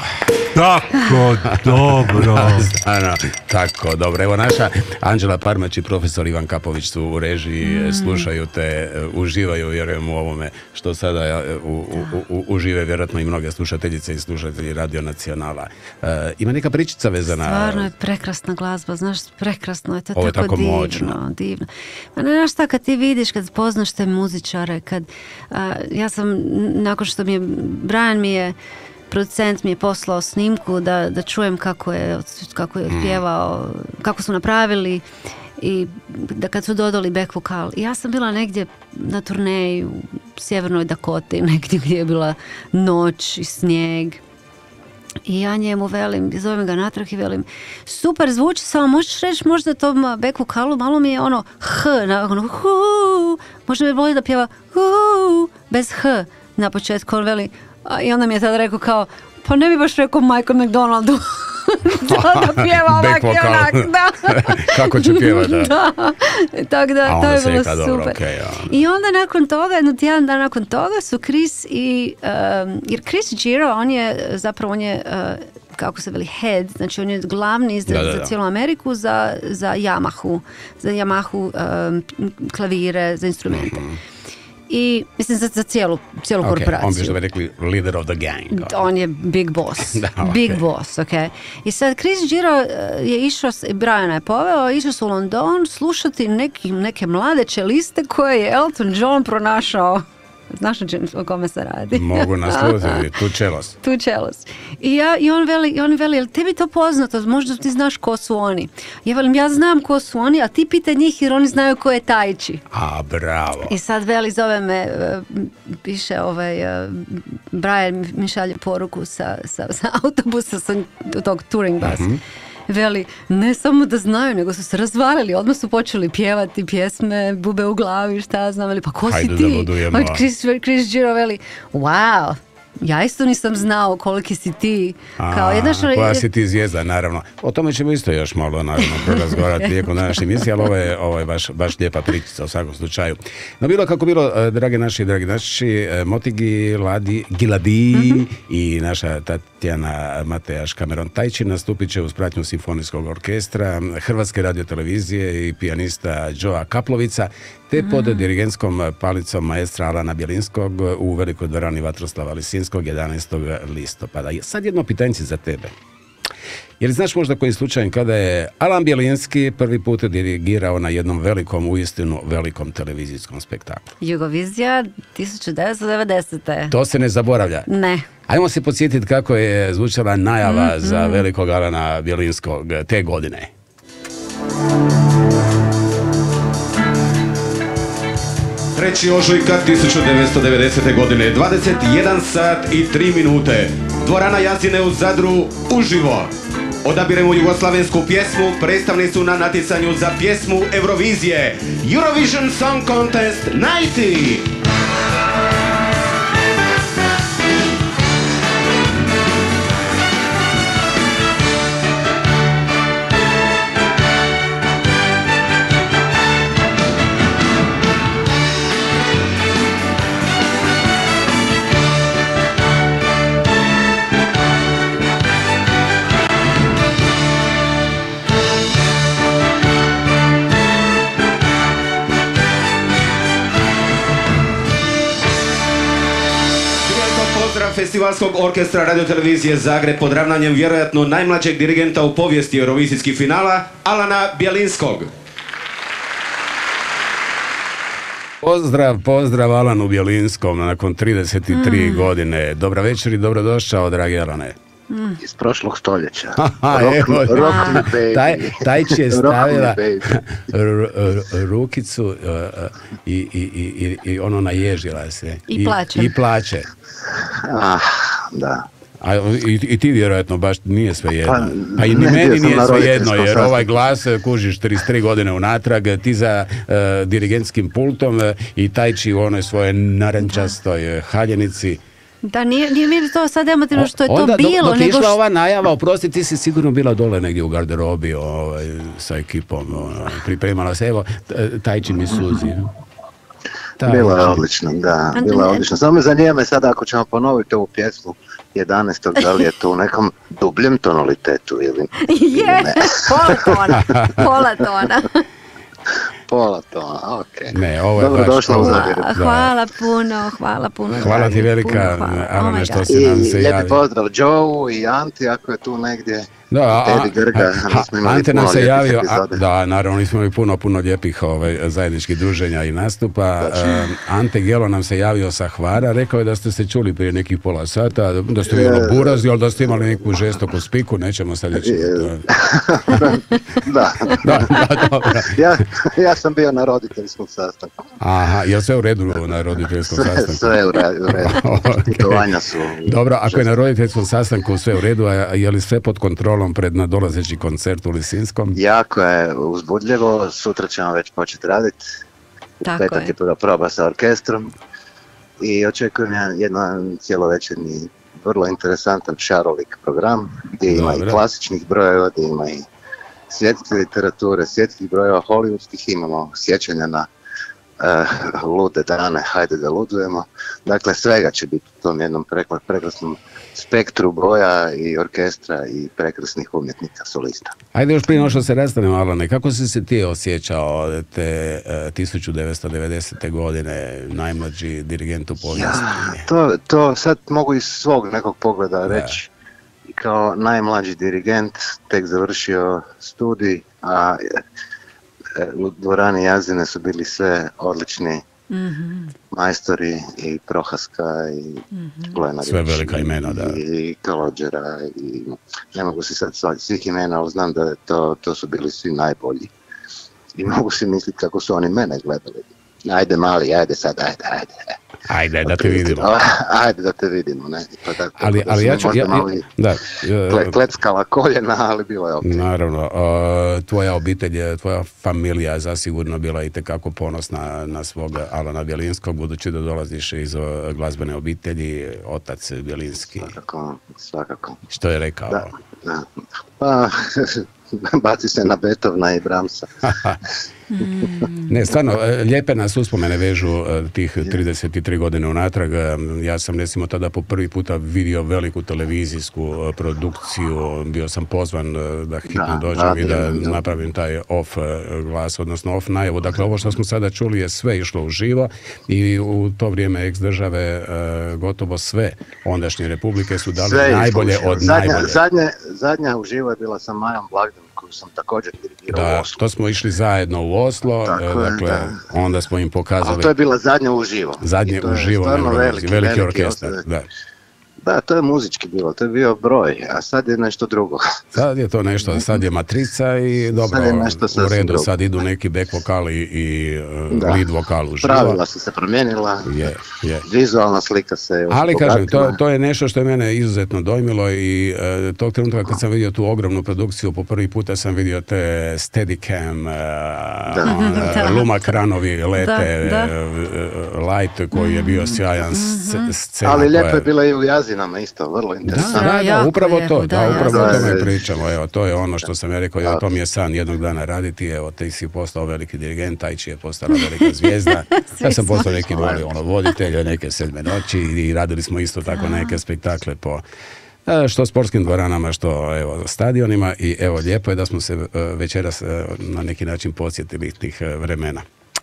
Speaker 1: Tako dobro.
Speaker 2: Stano, tako dobro. Evo naša Anđela Parmać i profesor Ivan Kapović su u režiji, mm. slušaju te, uživaju, vjerujem, u ovome što sada u, u, u, užive vjerojatno i mnoge slušateljice i slušatelji Radio Nacionala. E, ima neka pričica vezana...
Speaker 3: Stvarno je prekrasna glazba, znaš, prekrasno je, to je
Speaker 2: ovo je
Speaker 3: tako,
Speaker 2: tako
Speaker 3: divno,
Speaker 2: moćno.
Speaker 3: divno. Ma ne, znaš šta, kad ti vidiš, kad poznaš te muzičare, kad, a, ja sam, nakon što mi je, Brian mi je, producent mi je poslao snimku da, da čujem kako je, kako je pjevao, kako su napravili i da kad su dodali back vokal. I ja sam bila negdje na turneji u Sjevernoj Dakoti, negdje gdje je bila noć i snijeg. I ja njemu velim, zovem ga natrag i velim, super zvuči, samo možeš reći možda tom back vokalu, malo mi je ono h, ono hu, možda bi volio da pjeva hu, bez h na početku. On veli, i onda mi je tada rekao kao, pa ne bi baš rekao Michael McDonaldu da, da pjeva ovak i onak, da.
Speaker 2: Kako će pjevati, da.
Speaker 3: Da, tako da, to je bilo
Speaker 2: super.
Speaker 3: Dobro, okay, ja. I onda nakon toga, jedno tjedan dan nakon toga su Chris i, um, jer Chris Gero, on je, zapravo on je, uh, kako se veli, head, znači on je glavni za, da, da, da. za cijelu Ameriku za, za Yamahu, za Yamahu um, klavire, za instrumente. Mm-hmm. I, mislim, za, za cijelu, cijelu okay, korporaciju.
Speaker 2: On bi što bi rekli leader of the gang.
Speaker 3: On je big boss.
Speaker 2: Da, okay.
Speaker 3: Big boss, ok. I sad Chris Gero je išao, Briana je poveo, išao su u London slušati neki, neke mlade čeliste koje je Elton John pronašao. Znaš o kome se radi?
Speaker 2: Mogu naslutiti, tu čelost.
Speaker 3: Tu čelost. I, ja, i on veli, i on veli, jel tebi to poznato? Možda ti znaš ko su oni. Ja velim, ja znam ko su oni, a ti pitaj njih jer oni znaju ko je Tajči.
Speaker 2: A, bravo.
Speaker 3: I sad veli, zove me, piše ovaj, Brian mi šalje poruku sa, sa, sa autobusa, sa tog touring bus. Mm-hmm. Veli, ne samo da znaju, nego su se razvalili, odmah su počeli pjevati pjesme, bube u glavi, šta znam, veli, pa ko
Speaker 2: Hajde
Speaker 3: si ti?
Speaker 2: Da
Speaker 3: Chris, Chris Gero veli, wow, ja isto nisam znao koliki si ti. Kao,
Speaker 2: A,
Speaker 3: jednaš,
Speaker 2: koja si ti zvijezda, naravno. O tome ćemo isto još malo, naravno, razgovarati tijekom današnje emisije, ali ovo je, ovo je baš, baš lijepa pričica u svakom slučaju. No bilo kako bilo, drage naši i dragi naši, Moti Giladi, Giladi mm-hmm. i naša Tatjana Matejaš Cameron Tajči nastupit će uz pratnju Simfonijskog orkestra, Hrvatske radiotelevizije i pijanista Joa Kaplovica, te pod mm. dirigentskom palicom maestra Alana Bjelinskog u velikoj dvorani Vatroslava Lisinskog jedanaestog listopada. Sad jedno pitanje za tebe. Je li znaš možda koji slučaj kada je Alan Bjelinski prvi put dirigirao na jednom velikom, uistinu velikom televizijskom spektaklu?
Speaker 3: Jugovizija tisuću devetsto devedesete.
Speaker 2: To se ne zaboravlja.
Speaker 3: Ne.
Speaker 2: Ajmo se podsjetiti kako je zvučala najava mm, za
Speaker 3: mm.
Speaker 2: velikog Alana Bjelinskog te godine.
Speaker 5: trećeg ožujka tisuću devetsto devedesete. godine, dvadeset jedan sat i tri minute. Dvorana Jazine u Zadru, uživo. Odabiremo jugoslavensku pjesmu, predstavni su na natjecanju za pjesmu Eurovizije. Eurovision Song Contest devedeset. Festivalskog orkestra radiotelevizije Zagreb pod ravnanjem vjerojatno najmlađeg dirigenta u povijesti eurovizijskih finala, Alana Bjelinskog.
Speaker 2: Pozdrav, pozdrav Alanu Bjelinskom nakon trideset tri mm. godine. Dobra večer i dobrodošao, dragi Alane.
Speaker 6: Mm. Iz prošlog stoljeća.
Speaker 2: Aha,
Speaker 6: rock,
Speaker 2: evo,
Speaker 6: rock me baby.
Speaker 2: Taj, taj će je stavila
Speaker 6: r,
Speaker 2: r, rukicu uh, i, i, i, i ono naježila se.
Speaker 3: I plače.
Speaker 2: I plače.
Speaker 6: Ah, da.
Speaker 2: A i, i ti vjerojatno baš nije sve jedno.
Speaker 6: Pa,
Speaker 2: pa i ni meni nije sve jedno, jer
Speaker 6: sastanku.
Speaker 2: ovaj glas kužiš trideset tri godine unatrag, ti za uh, dirigentskim pultom uh, i tajči u onoj svojoj narančastoj uh, haljenici.
Speaker 3: Da, nije, nije mi to sad emotivno što je
Speaker 2: Onda,
Speaker 3: to bilo.
Speaker 2: Dok je
Speaker 3: nego
Speaker 2: išla
Speaker 3: što...
Speaker 2: ova najava, oprosti, ti si sigurno bila dole negdje u garderobi ovaj, sa ekipom, ovaj, pripremala se, evo, tajči mi suzi.
Speaker 6: Taj. Bila je odlično, da, bila je odlično. Samo me zanima sada ako ćemo ponoviti ovu pjesmu jedanaestog da li je to u nekom dubljem tonalitetu ili, ili
Speaker 3: ne. Pola tona, pola tona.
Speaker 6: Pola tona, okej.
Speaker 2: Okay. Ne, ovo je
Speaker 6: dobro
Speaker 2: baš...
Speaker 6: došla u Zaviru.
Speaker 3: Hvala puno, hvala puno.
Speaker 2: Hvala ti velika, Alana, što si nam se javio.
Speaker 6: I lijepi pozdrav Joe i Anti, ako je tu negdje.
Speaker 2: Da, a,
Speaker 6: Grga,
Speaker 2: a, Ante nam se javio, a, da, naravno, nismo imali puno, puno lijepih ovaj, zajedničkih druženja i nastupa. Uh, Ante Gelo nam se javio sa Hvara, rekao je da ste se čuli prije nekih pola sata, da ste imali burazi, ali da ste imali neku žestoku spiku, nećemo sad reći.
Speaker 6: Da,
Speaker 2: da, da, dobro.
Speaker 6: Ja, ja sam bio na roditeljskom sastanku.
Speaker 2: Aha, je li sve u redu na roditeljskom sastanku?
Speaker 6: Sve u redu, putovanja su...
Speaker 2: Dobro, ako je na roditeljskom sastanku sve u redu, a je li sve pod kontrolom pred nadolazeći koncert u Lisinskom?
Speaker 6: Jako je uzbudljivo, sutra ćemo već početi raditi.
Speaker 3: Tako
Speaker 6: petak
Speaker 3: je.
Speaker 6: je prva proba sa orkestrom i očekujem jedan cjelovečernji, vrlo interesantan šarolik program gdje ima Dobre. i klasičnih brojeva, gdje ima i svjetske literature, svjetskih brojeva, hollywoodskih, imamo sjećanja na uh, lude dane, hajde da ludujemo. Dakle, svega će biti u tom jednom prekrasnom spektru boja i orkestra i prekrasnih umjetnika, solista.
Speaker 2: Ajde još prije no što se rastanemo, Alane, kako si se ti osjećao te uh, tisuću devetsto devedesete. godine, najmlađi dirigent u povijesti?
Speaker 6: Ja, to, to sad mogu iz svog nekog pogleda reći. Kao najmlađi dirigent, tek završio studij, a u dvorani Jazine su bili sve odlični mm-hmm. majstori i Prohaska i mm-hmm. Glenarić.
Speaker 2: Sve velika imena, da.
Speaker 6: I Kalođera i ne mogu si sad svih imena, ali znam da to, to su bili svi najbolji. I mogu si misliti kako su oni mene gledali. Ajde mali, ajde sad, ajde, ajde.
Speaker 2: Ajde, da te vidimo.
Speaker 6: Ajde da te vidimo, ne. Pa da,
Speaker 2: ali, ali ja ću... Ja, da,
Speaker 6: kle, kleckala koljena, ali bilo je ok.
Speaker 2: Naravno. Uh, tvoja obitelj, tvoja familija zasigurno bila itekako ponosna na svog Alana Bjelinskog, budući da dolaziš iz uh, glazbene obitelji, otac Bjelinski.
Speaker 6: Svakako, svakako.
Speaker 2: Što je rekao?
Speaker 6: Da, da. Pa... baci se na Beethovna i Brahmsa.
Speaker 2: Ne, stvarno, lijepe nas uspomene vežu tih trideset tri godine unatrag. Ja sam recimo tada po prvi puta vidio veliku televizijsku produkciju, bio sam pozvan da hitno da, dođem da, i da, da napravim taj off glas, odnosno off najavu. Dakle, ovo što smo sada čuli je sve išlo uživo i u to vrijeme ex države gotovo sve ondašnje republike su dali sve najbolje od
Speaker 6: zadnja,
Speaker 2: najbolje.
Speaker 6: Zadnje, zadnja uživo je bila sa Majom Blagdan, koju sam također dirigirao
Speaker 2: da,
Speaker 6: u Oslo.
Speaker 2: To smo išli zajedno u Oslo,
Speaker 6: Tako
Speaker 2: dakle,
Speaker 6: je,
Speaker 2: onda smo im pokazali...
Speaker 6: Ali to je bila zadnja uživo.
Speaker 2: Zadnje uživo, veliki, veliki, veliki orkestar. Da.
Speaker 6: Da, to je muzički bilo, to je bio broj, a sad je nešto drugo.
Speaker 2: Sad je to nešto, sad je matrica i dobro, u redu, drugo. Sad idu neki back vokali i da. lead vokal uživo.
Speaker 6: Pravila su se promijenila,
Speaker 2: je, je.
Speaker 6: Vizualna slika se
Speaker 2: ali kažem, to, to je nešto što je mene izuzetno dojmilo i uh, tog trenutka kad sam vidio tu ogromnu produkciju, po prvi puta sam vidio te Steadicam, uh, uh, Luma kranovi lete, da, da. Uh, Light koji je bio sjajan mm-hmm. scena.
Speaker 6: Ali lijepo je bila i u Jazinama isto, vrlo interesantno.
Speaker 2: Da, da, da, upravo to, da, da upravo o tome pričamo, evo, to je ono što sam ja rekao, ja, to mi je san jednog dana raditi, evo, ti si postao veliki dirigent, Tai Chi je postala velika zvijezda, ja sam postao neki mali ono, voditelj, neke sedme noći i radili smo isto tako neke spektakle po što sportskim dvoranama, što evo, stadionima i evo, lijepo je da smo se večeras na neki način podsjetili tih vremena.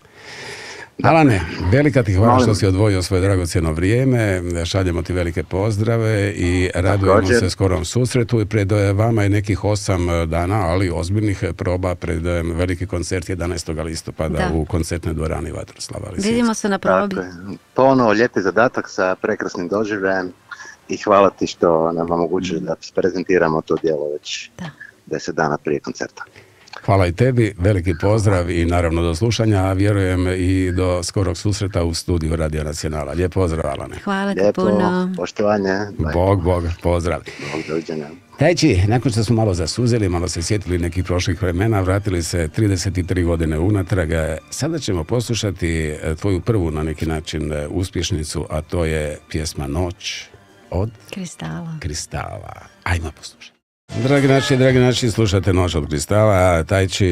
Speaker 2: Alane, velika ti hvala što si odvojio svoje dragocjeno vrijeme, šaljemo ti velike pozdrave i radujemo se skorom susretu i pred vama je nekih osam dana, ali ozbiljnih proba pred veliki koncert jedanaestog listopada da. u koncertnoj dvorani Vatroslava.
Speaker 3: Vidimo se na probi.
Speaker 6: Ponovo lijepi zadatak sa prekrasnim doživljajem i hvala ti što nam omogućuje da prezentiramo to djelo već da. deset dana prije koncerta.
Speaker 2: Hvala i tebi, veliki pozdrav i naravno do slušanja, a vjerujem i do skorog susreta u studiju Radio Nacionala. Lijep pozdrav, Alane.
Speaker 3: Hvala ti
Speaker 6: Lijepo,
Speaker 3: puno.
Speaker 6: Poštovanje.
Speaker 2: Bog, Bog, pozdrav.
Speaker 6: Bog, doviđenja.
Speaker 2: Tai Chi, nakon što smo malo zasuzeli, malo se sjetili nekih prošlih vremena, vratili se trideset tri godine unatrag, sada ćemo poslušati tvoju prvu na neki način uspješnicu, a to je pjesma Noć od
Speaker 3: Kristala.
Speaker 2: Kristala. Ajmo poslušati. Dragi naši, dragi naši, slušate Noć od kristala, Tai Chi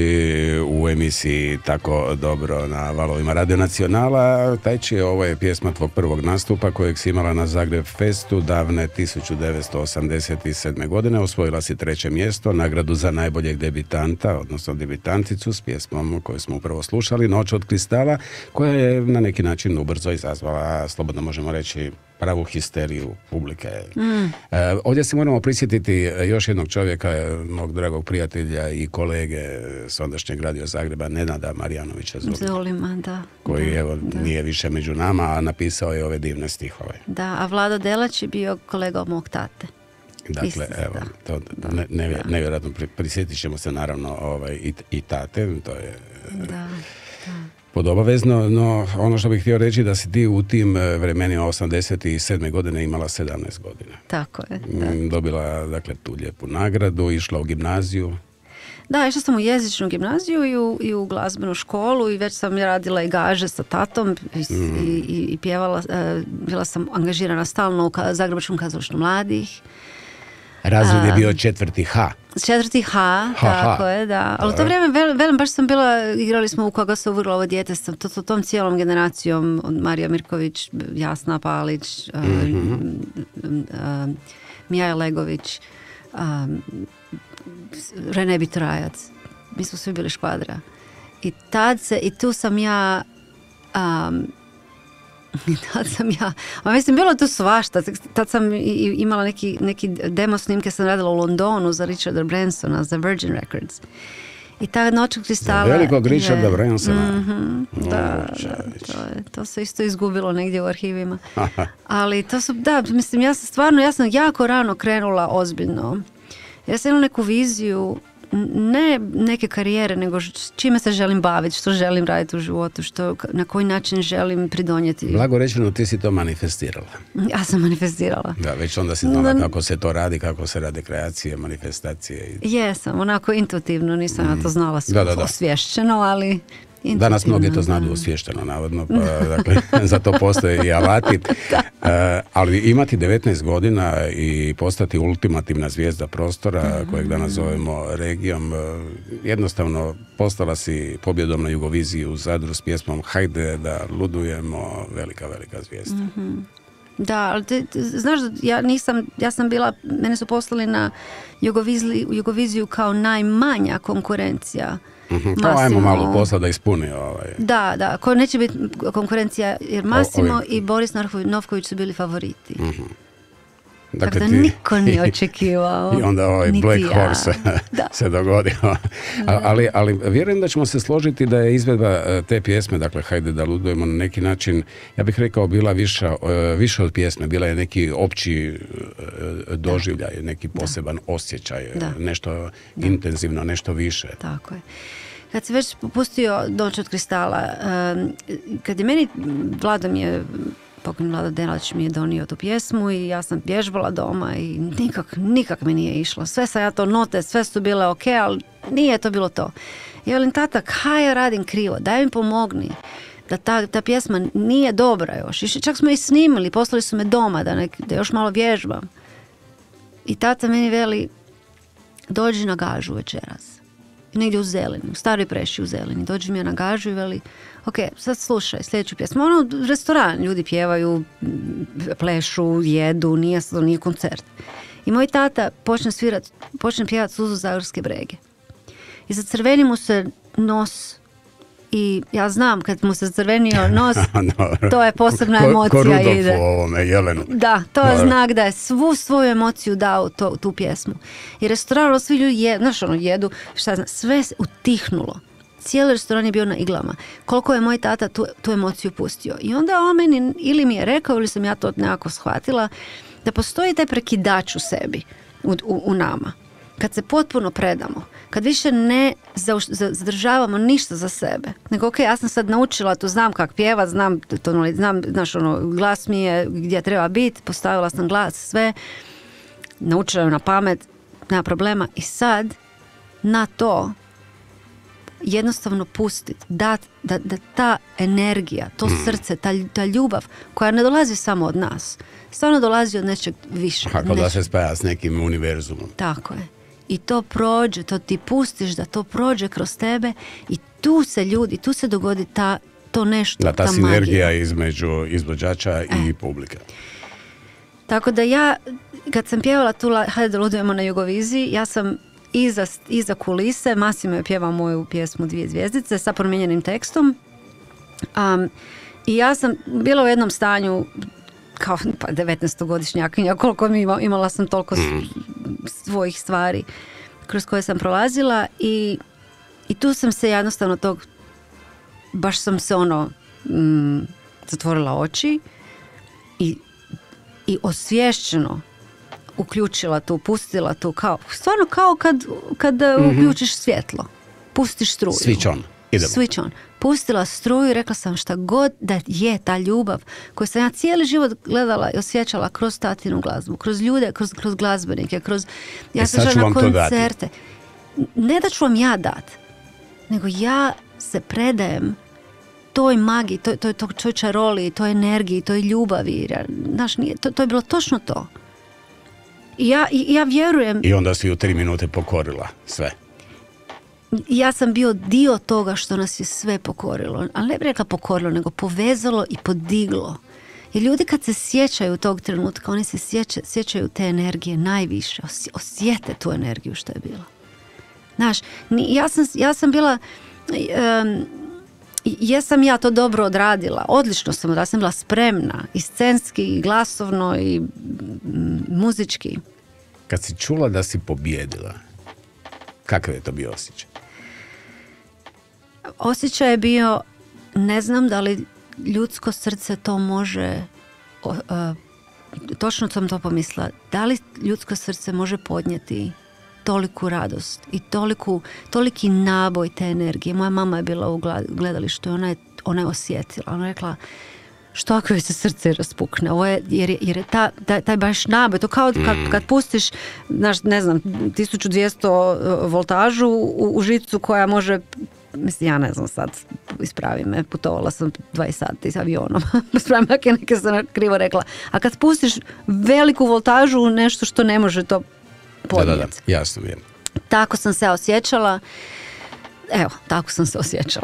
Speaker 2: u emisiji Tako dobro na valovima Radio Nacionala. Tai Chi, ovo je pjesma tvog prvog nastupa kojeg si imala na Zagreb Festu davne tisuću devetsto osamdeset sedme. godine. Osvojila si treće mjesto, nagradu za najboljeg debitanta, odnosno debitanticu s pjesmom koju smo upravo slušali, Noć od kristala, koja je na neki način ubrzo izazvala, slobodno možemo reći, pravu histeriju publike. Mm. E, ovdje se moramo prisjetiti još jednog čovjeka, mog dragog prijatelja i kolege s ondašnjeg Radio Zagreba, Nenada Marijanovića Zulima,
Speaker 3: da,
Speaker 2: koji
Speaker 3: da,
Speaker 2: evo,
Speaker 3: da.
Speaker 2: nije više među nama, a napisao je ove divne stihove.
Speaker 3: Da, a Vlado Delać je bio kolega mog tate.
Speaker 2: Dakle,
Speaker 3: Isti,
Speaker 2: evo,
Speaker 3: da.
Speaker 2: to ne, ne, nevjerojatno, prisjetit ćemo se naravno ovaj, i, i tate, to je...
Speaker 3: Da, da.
Speaker 2: Podobavezno, no ono što bih htio reći da si ti u tim vremenima osamdeset sedme. godine imala sedamnaest godina.
Speaker 3: Tako je, da.
Speaker 2: Dobila, dakle, tu lijepu nagradu, išla u gimnaziju.
Speaker 3: Da, išla sam u jezičnu gimnaziju i u, i u glazbenu školu i već sam radila i gaže sa tatom i, mm. i, i, i pjevala, bila sam angažirana stalno u Zagrebačkom kazalištu mladih.
Speaker 2: Razred je bio četvrti H.
Speaker 3: Četvrti H, ha, tako ha. je, da. Ali u to vrijeme, velim, velim, baš sam bila, igrali smo u Koga se uvrlo ovo dijete, s to, to, tom cijelom generacijom, od Marija Mirković, Jasna Palić, mm-hmm. uh, uh, Mijaja Legović, uh, Rene Bitrajac. Mi smo svi bili škvadra. I tad se, i tu sam ja... Um, I tad sam ja, a mislim, bilo tu svašta, tad sam i, imala neki, neki demo snimke, sam radila u Londonu za Richarda Bransona, za Virgin Records. I ta Noć od kristala...
Speaker 2: Za velikog Richarda je, Bransona.
Speaker 3: Mm-hmm, da, oh, da, to, je, to se isto izgubilo negdje u arhivima. Ali to su, da, mislim, ja sam stvarno, ja sam jako rano krenula ozbiljno. Ja sam imala neku viziju, ne neke karijere, nego s čime se želim baviti, što želim raditi u životu, što, na koji način želim pridonijeti.
Speaker 2: Blago rečeno, ti si to manifestirala.
Speaker 3: Ja sam manifestirala.
Speaker 2: Da, već onda si znala kako se to radi, kako se rade kreacije, manifestacije.
Speaker 3: Jesam, onako intuitivno, nisam mm. ja to znala da, da, da. osvješćeno, ali...
Speaker 2: Danas mnogi to znaju osvješteno, navodno, pa, dakle, za to postoje i alati. Uh, ali imati devetnaest godina i postati ultimativna zvijezda prostora, mm-hmm. kojeg danas zovemo regijom, uh, jednostavno postala si pobjedom na Jugoviziji u Zadru s pjesmom Hajde da ludujemo, velika, velika zvijezda.
Speaker 3: Mm-hmm. Da, ali te, te, znaš, ja nisam, ja sam bila, mene su poslali na Jugoviziju, Jugoviziju kao najmanja konkurencija.
Speaker 2: Mm-hmm. Kao ajmo malo posla da ispuni ovaj.
Speaker 3: Da, da, ko neće biti konkurencija jer Massimo o, i Boris Novković su bili favoriti.
Speaker 2: Mm-hmm. Dakle,
Speaker 3: Tako da
Speaker 2: ti-
Speaker 3: niko nije očekivao.
Speaker 2: I onda ovaj
Speaker 3: niti
Speaker 2: Black
Speaker 3: ja.
Speaker 2: Horse
Speaker 3: Da.
Speaker 2: se dogodio. A- ali, ali vjerujem da ćemo se složiti da je izvedba e, te pjesme, dakle Hajde da ludujemo, na neki način, ja bih rekao, bila viša, e, više od pjesme, bila je neki opći e, doživljaj, neki poseban osjećaj, e,
Speaker 3: Da.
Speaker 2: nešto intenzivno, nešto više.
Speaker 3: Tako je. Kad se već pustio Noć od kristala, um, kad je meni, Vlado mi je, pokojni Vlado Delać mi je donio tu pjesmu i ja sam vježbala doma i nikak, nikak mi nije išlo. Sve sam ja to note, sve su bile ok, ali nije to bilo to. I velim, tata, kaj ja radim krivo, daj mi pomogni. Da ta, ta pjesma nije dobra još. I čak smo i snimili, poslali su me doma da, nek, da još malo vježbam. I tata meni veli, dođi na gažu večeras. I negdje u Zeleni, u Staroj Preši u Zeleni. Dođi mi je na gažu i veli, ok, sad slušaj sljedeću pjesmu. Ono, restoran, ljudi pjevaju, plešu, jedu, nije, nije koncert. I moj tata počne svirat, počne pjevat Suzu Zagorske brege. I zacrveni mu se nos i ja znam kad mu se zacrvenio nos, to je posebna
Speaker 2: Ko-
Speaker 3: emocija.
Speaker 2: ko Rudolf
Speaker 3: ide.
Speaker 2: u ovome, Jelenu.
Speaker 3: Da, to je
Speaker 2: Dobro.
Speaker 3: znak da je svu svoju emociju dao to, tu pjesmu. I restoran, svi ljudi je, znaš, ono, jedu, šta znam, sve se utihnulo. Cijeli restoran je bio na iglama. Koliko je moj tata tu, tu emociju pustio. I onda on meni, ili mi je rekao, ili sam ja to nekako shvatila, da postoji taj prekidač u sebi, u, u, u nama. Kad se potpuno predamo, kad više ne zauš- za- zadržavamo ništa za sebe, nego ok, ja sam sad naučila, to znam kak pjevat, znam, to, znam, znaš, ono, glas mi je gdje treba biti, postavila sam glas, sve, naučila na pamet, nema problema. I sad, na to, jednostavno pustiti, dat, da, da ta energija, to srce, ta, ta ljubav, koja ne dolazi samo od nas, stvarno dolazi od nečeg više. od
Speaker 2: Kako da
Speaker 3: nečeg-
Speaker 2: se spaja s nekim univerzumom.
Speaker 3: Tako je. I to prođe, to ti pustiš da to prođe kroz tebe i tu se ljudi, tu se dogodi ta, to nešto,
Speaker 2: Da, ta
Speaker 3: ta
Speaker 2: sinergija
Speaker 3: magija.
Speaker 2: između izvođača i publike.
Speaker 3: Tako da ja, kad sam pjevala tu La- Hajde da ludujemo na Jugoviziji, ja sam iza, iza kulise, Masimo je pjevao moju pjesmu Dvije zvjezdice sa promijenjenim tekstom. Um, I ja sam bila u jednom stanju kao pa devetnaestogodišnjakinja, koliko mi ima, imala sam toliko s- svojih stvari kroz koje sam prolazila i, i tu sam se jednostavno tog, baš sam se ono mm, zatvorila oči i, i osvješćeno uključila tu, pustila tu, kao, stvarno kao kad, kad mm-hmm. uključiš svjetlo, pustiš struju.
Speaker 2: Switch on. Idemo.
Speaker 3: Switch on. Pustila struju i rekla sam šta god da je ta ljubav koju sam ja cijeli život gledala i osjećala kroz tatinu glazbu, kroz ljude, kroz, kroz glazbenike, kroz... Ja
Speaker 2: E,
Speaker 3: sam
Speaker 2: sad ću
Speaker 3: išla
Speaker 2: vam
Speaker 3: na
Speaker 2: to dati.
Speaker 3: koncerte. Ne da ću vam ja dat, nego ja se predajem toj magiji, toj, toj, toj, toj čaroli, toj energiji, toj ljubavi. Znaš, nije, to, to je bilo točno to. I ja, i ja vjerujem...
Speaker 2: I onda si u tri minute pokorila sve.
Speaker 3: Ja sam bio dio toga što nas je sve pokorilo. Ali ne bih rekla pokorilo, nego povezalo i podiglo. I ljudi kad se sjećaju tog trenutka, oni se sjeća, sjećaju te energije najviše. Osje- osjete tu energiju što je bila. Znaš, ni- ja sam, ja sam bila... Um, jesam ja to dobro odradila, odlično sam odradila, sam bila spremna i scenski, i glasovno, i mm, muzički.
Speaker 2: Kad si čula da si pobjedila, kakav je to bio osjećaj?
Speaker 3: Osjećaj je bio, ne znam da li ljudsko srce to može, o, a, točno sam to pomislila, da li ljudsko srce može podnijeti toliku radost i toliku, toliki naboj te energije. Moja mama je bila u gla- gledalištu i ona je, ona je osjetila. Ona je rekla, što ako joj se srce raspukne? Ovo je, jer je, jer je ta, taj, taj baš naboj, to kao kad, kad pustiš, znaš, ne znam, tisuću dvjesto voltažu u, u žicu koja može, mislim, ja ne znam sad, ispravi me, putovala sam dvadeset sati s avionom, ispravi me, ako neke sam krivo rekla. A kad pustiš veliku voltažu u nešto što ne može to podnijeti.
Speaker 2: Da, da, da, jasno je.
Speaker 3: Tako sam se osjećala. Evo, tako sam se osjećala.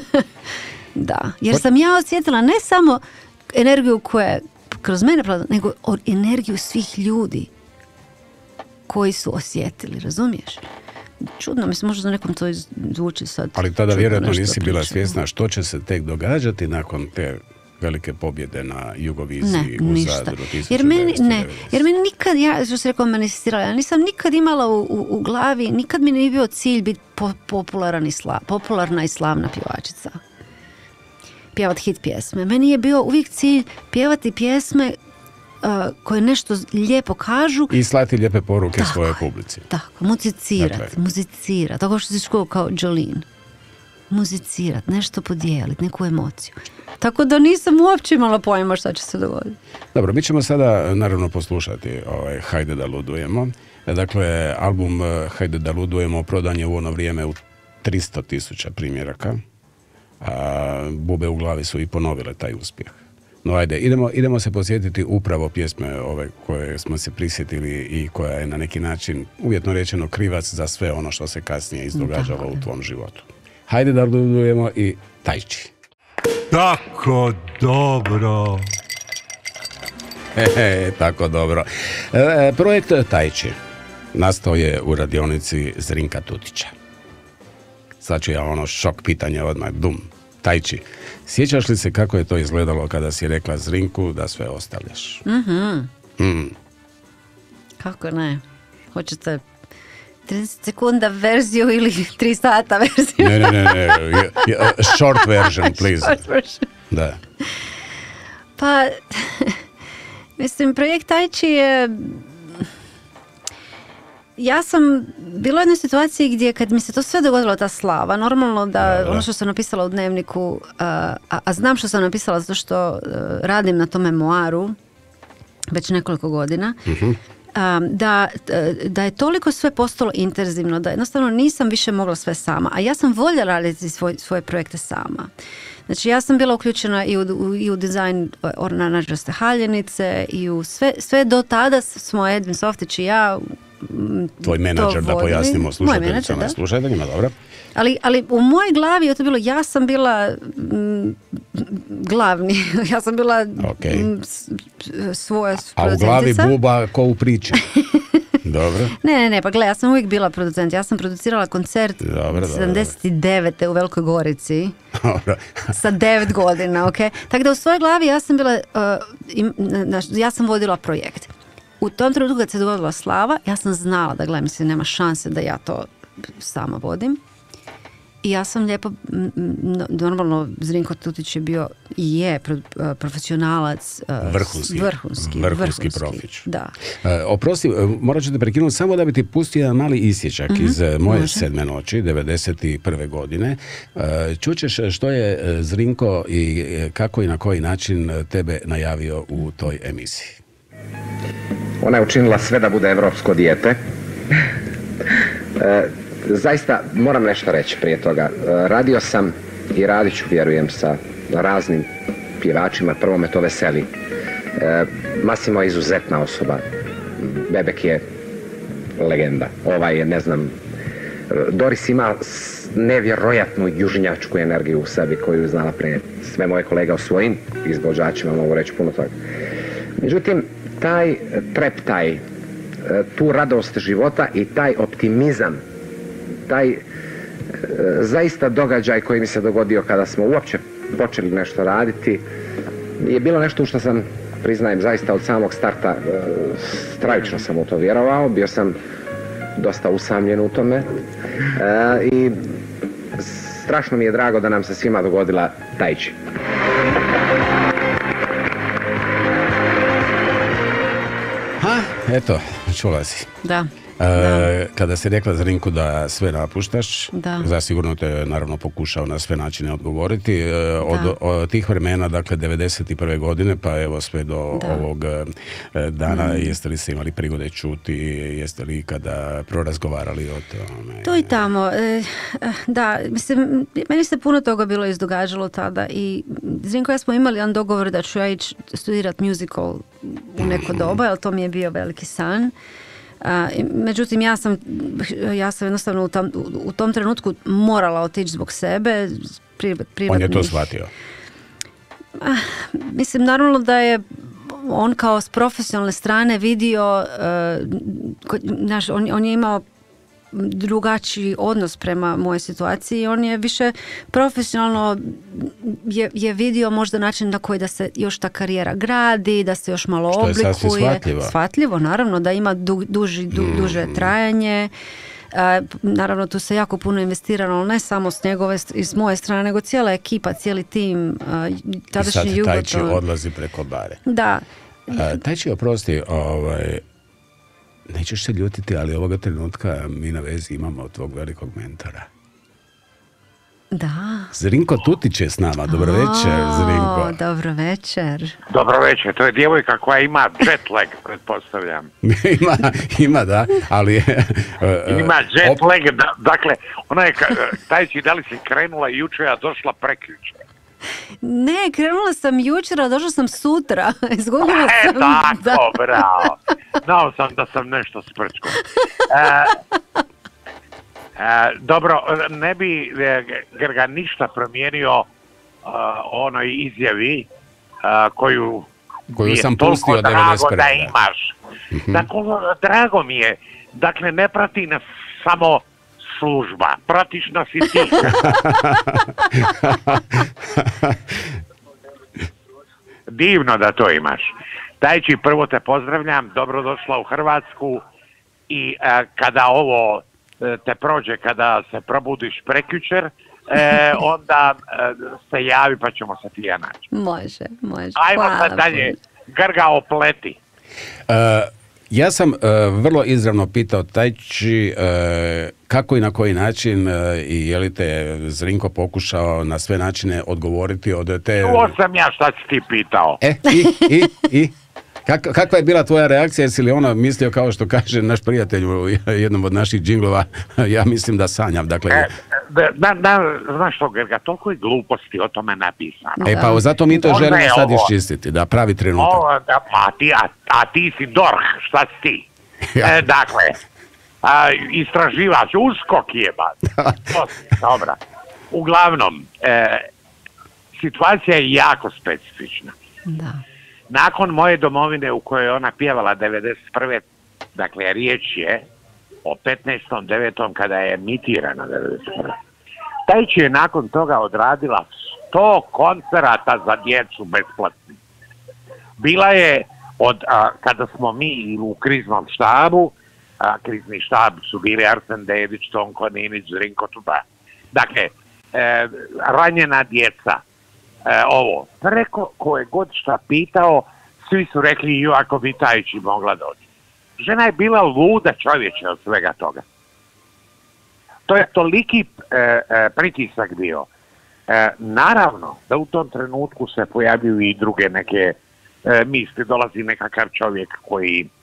Speaker 3: Da, jer sam ja osjetila ne samo energiju koja je kroz mene prolazila, nego energiju svih ljudi koji su osjetili, razumiješ? Čudno, mislim, možda za nekom to zvuči sad.
Speaker 2: Ali tada
Speaker 3: čudno
Speaker 2: vjerojatno
Speaker 3: nešto
Speaker 2: nisi bila
Speaker 3: pričam.
Speaker 2: svjesna što će se tek događati nakon te velike pobjede na Jugoviziji
Speaker 3: ne,
Speaker 2: u
Speaker 3: ništa.
Speaker 2: Zadru
Speaker 3: Jer meni, ne,
Speaker 2: devetnaest devedeset.
Speaker 3: jer meni nikad, ja što se rekao manifestirala, ja nisam nikad imala u, u, u glavi, nikad mi nije bio cilj biti po, popularan i sla, popularna i slavna pjevačica. Pjevati hit pjesme. Meni je bio uvijek cilj pjevati pjesme uh, koje nešto lijepo kažu.
Speaker 2: I slati lijepe poruke
Speaker 3: tako,
Speaker 2: svoje publici.
Speaker 3: Tako, muzicirati,
Speaker 2: dakle.
Speaker 3: muzicirati. Tako što si školu kao Jolene. Muzicirati, nešto podijeliti, neku emociju. Tako da nisam uopće imala pojma šta će se dogoditi.
Speaker 2: Dobro, mi ćemo sada naravno poslušati ovaj, Hajde da ludujemo. Dakle, album Hajde da ludujemo prodan je u ono vrijeme u tristo tisuća primjeraka. A bube u glavi su i ponovile taj uspjeh. No ajde, idemo, idemo se posjetiti upravo pjesme ove koje smo se prisjetili i koja je na neki način, uvjetno rečeno, krivac za sve ono što se kasnije izdogađalo u tvom životu. Hajde da ludujemo i Tajči.
Speaker 1: Tako dobro.
Speaker 2: Hehe, tako dobro. E, projekt Tajči nastao je u radionici Zrinka Tutića. Sad ću ja ono šok pitanje odmah, dum. Tajči, sjećaš li se kako je to izgledalo kada si rekla Zrinku da sve ostavljaš?
Speaker 3: Mhm.
Speaker 2: Mm.
Speaker 3: Kako ne? Hoćete trideset sekunda verziju ili tri sata verziju?
Speaker 2: Ne, ne, ne, ne. Short version, please.
Speaker 3: Short version.
Speaker 2: Da.
Speaker 3: Pa, mislim, projekt Tajči je... Ja sam bila u jednoj situaciji gdje kad mi se to sve dogodilo, ta slava, normalno da, da, da. ono što sam napisala u dnevniku, a, a, a znam što sam napisala zato što uh, radim na tom memoaru već nekoliko godina, uh-huh. a, da, da je toliko sve postalo intenzivno, da jednostavno nisam više mogla sve sama, a ja sam voljela raditi svoj, svoje projekte sama. Znači ja sam bila uključena i u, u, i u dizajn narandžaste haljenice i u sve, sve do tada smo Edvin Softić i ja
Speaker 2: tvoj menadžer, da pojasnimo slušateljicama i slušateljima, dobro.
Speaker 3: Ali, ali u mojoj glavi je to bilo, ja sam bila m, glavni, ja sam bila
Speaker 2: okay.
Speaker 3: m, svoja producentica.
Speaker 2: A u glavi buba ko u priči. Dobro.
Speaker 3: Ne, ne, ne, pa gledaj, ja sam uvijek bila producent. Ja sam producirala koncert dobro, sedamdeset devete u Velikoj Gorici. Dobro. Sa devet godina, ok? Tako da u svojoj glavi ja sam bila, uh, im, na, ja sam vodila projekt. U tom trenutku kad se dogodila slava, ja sam znala da, gledaj, mislim, nema šanse da ja to sama vodim. I ja sam lijepo, normalno, Zrinko Tutić je bio i je profesionalac,
Speaker 2: vrhunski,
Speaker 3: vrhunski,
Speaker 2: vrhunski,
Speaker 3: vrhunski
Speaker 2: profić.
Speaker 3: Da.
Speaker 2: Uh, oprosti, morat ću te prekinuti samo da bi ti pustio jedan mali isječak mm-hmm. iz moje Može. sedme noći, devedeset prve godine. Uh, čućeš što je Zrinko i kako i na koji način tebe najavio u toj emisiji.
Speaker 7: Ona je učinila sve da bude evropsko dijete. e, zaista moram nešto reći prije toga. E, radio sam i radit ću, vjerujem, sa raznim pjevačima. Prvo me to veseli. E, Massimo je izuzetna osoba. Bebek je legenda. Ovaj je, ne znam, Doris ima nevjerojatnu južnjačku energiju u sebi koju je znala pre sve moje kolega o svojim izvođačima, mogu reći puno toga. Međutim, taj treptaj, tu radost života i taj optimizam, taj e, zaista događaj koji mi se dogodio kada smo uopće počeli nešto raditi, je bilo nešto u što sam, priznajem, zaista od samog starta e, stravično sam u to vjerovao, bio sam dosta usamljen u tome e, i strašno mi je drago da nam se svima dogodila Tajči.
Speaker 2: Ha, eto, čula si.
Speaker 3: Da.
Speaker 2: E, da. Kada si rekla Zrinku da sve napuštaš, da. Zasigurno te naravno pokušao na sve načine odgovoriti. E, od, od tih vremena, dakle devedeset prve godine, pa evo sve do da. ovog e, dana, mm. jeste li se imali prigode čuti, jeste li kada prorazgovarali o tome?
Speaker 3: To i tamo. E, da, mislim, meni se puno toga bilo izdogađalo tada i Zrinko i ja smo imali jedan dogovor da ću ja ići studirati musical u neko doba, jer to mi je bio veliki san. Uh, međutim, ja sam, ja sam jednostavno u, tam, u, u tom trenutku morala otići zbog sebe. Pri,
Speaker 2: on je to shvatio?
Speaker 3: Uh, mislim, naravno da je on kao s profesionalne strane vidio, uh, ko, znaš, on, on je imao drugačiji odnos prema mojoj situaciji. On je više profesionalno je, je vidio možda način na koji da se još ta karijera gradi, da se još malo
Speaker 2: što
Speaker 3: oblikuje.
Speaker 2: Što je sasvim shvatljivo.
Speaker 3: Shvatljivo, naravno, da ima du, duži, du, mm. duže trajanje. E, naravno, tu se jako puno investirano, ne samo s njegove i s moje strane, nego cijela ekipa, cijeli tim, tadašnji
Speaker 2: Jugoton. I sad Tajči odlazi preko bare.
Speaker 3: Da.
Speaker 2: E, Tajči, oprosti, ovaj, nećeš se ljutiti, ali ovoga trenutka mi na vezi imamo tvog velikog mentora.
Speaker 3: Da.
Speaker 2: Zrinko Tutić je s nama. Dobro večer, Zrinko.
Speaker 3: Dobro večer.
Speaker 8: Dobro večer. To je djevojka koja ima jet lag, pretpostavljam.
Speaker 2: ima, ima, da, ali je... Uh,
Speaker 8: ima jet lag, da, dakle, ona je, Tajči, da li si krenula jučer, a došla prekjučer?
Speaker 3: Ne, krenula sam jučer, a došla sam sutra. Izgubila
Speaker 8: e,
Speaker 3: sam...
Speaker 8: tako,
Speaker 3: da.
Speaker 8: bravo. Znao sam da sam nešto sprčko. Uh, Uh, dobro, ne bi Grga ništa promijenio uh, onoj izjavi uh, koju,
Speaker 2: koju sam
Speaker 8: toliko
Speaker 2: pustio
Speaker 8: drago da
Speaker 2: da
Speaker 8: imaš.
Speaker 2: Mm-hmm.
Speaker 8: Dakle, drago mi je. Dakle, ne prati nas samo služba, pratiš nas i ti. Divno da to imaš. Tajči, prvo te pozdravljam, dobrodošla u Hrvatsku i uh, kada ovo te prođe, kada se probudiš prekjučer, e, onda e, se javi pa ćemo se ti ja naći.
Speaker 3: Može, može.
Speaker 8: Ajmo sad dalje. Grga, opleti.
Speaker 2: Uh, ja sam uh, vrlo izravno pitao Tajči uh, kako i na koji način uh, i je li te Zrinko pokušao na sve načine odgovoriti od te...
Speaker 8: Čuo sam ja šta si ti pitao.
Speaker 2: E, i, i, i... Kak, kakva je bila tvoja reakcija? Jesi li ono mislio kao što kaže naš prijatelj u jednom od naših džinglova, ja mislim da sanjam. Dakle,
Speaker 8: e, da, da, znaš što, Grga, toliko je gluposti o tome napisano.
Speaker 2: E pa zato mi to želimo sad iščistiti, da pravi trenutak.
Speaker 8: Ovo, da, pa, ti, a, a ti si dorh, šta si ti? e, dakle, a, istraživač, uskok jeba. Dobra. Uglavnom, e, situacija je jako specifična.
Speaker 3: Da.
Speaker 8: Nakon moje domovine u kojoj je ona pjevala devedeset prve. Dakle, riječ je o petnaestom devetom kada je emitirana devedeset prve. Tajči je nakon toga odradila sto koncerata za djecu besplatni. Bila je od, a, kada smo mi u kriznom štabu, a, krizni štab su bili Arsen Dedić, Tonko Ninić, Zrinko Tuba. Dakle, e, ranjena djeca. E, ovo, preko koje god šta pitao, svi su rekli ju ako bi Tajči mogla doći. Žena je bila luda čovječe od svega toga. To je toliki e, e, pritisak bio. E, naravno da u tom trenutku se pojavljuju i druge neke e, misli, dolazi nekakav čovjek koji e,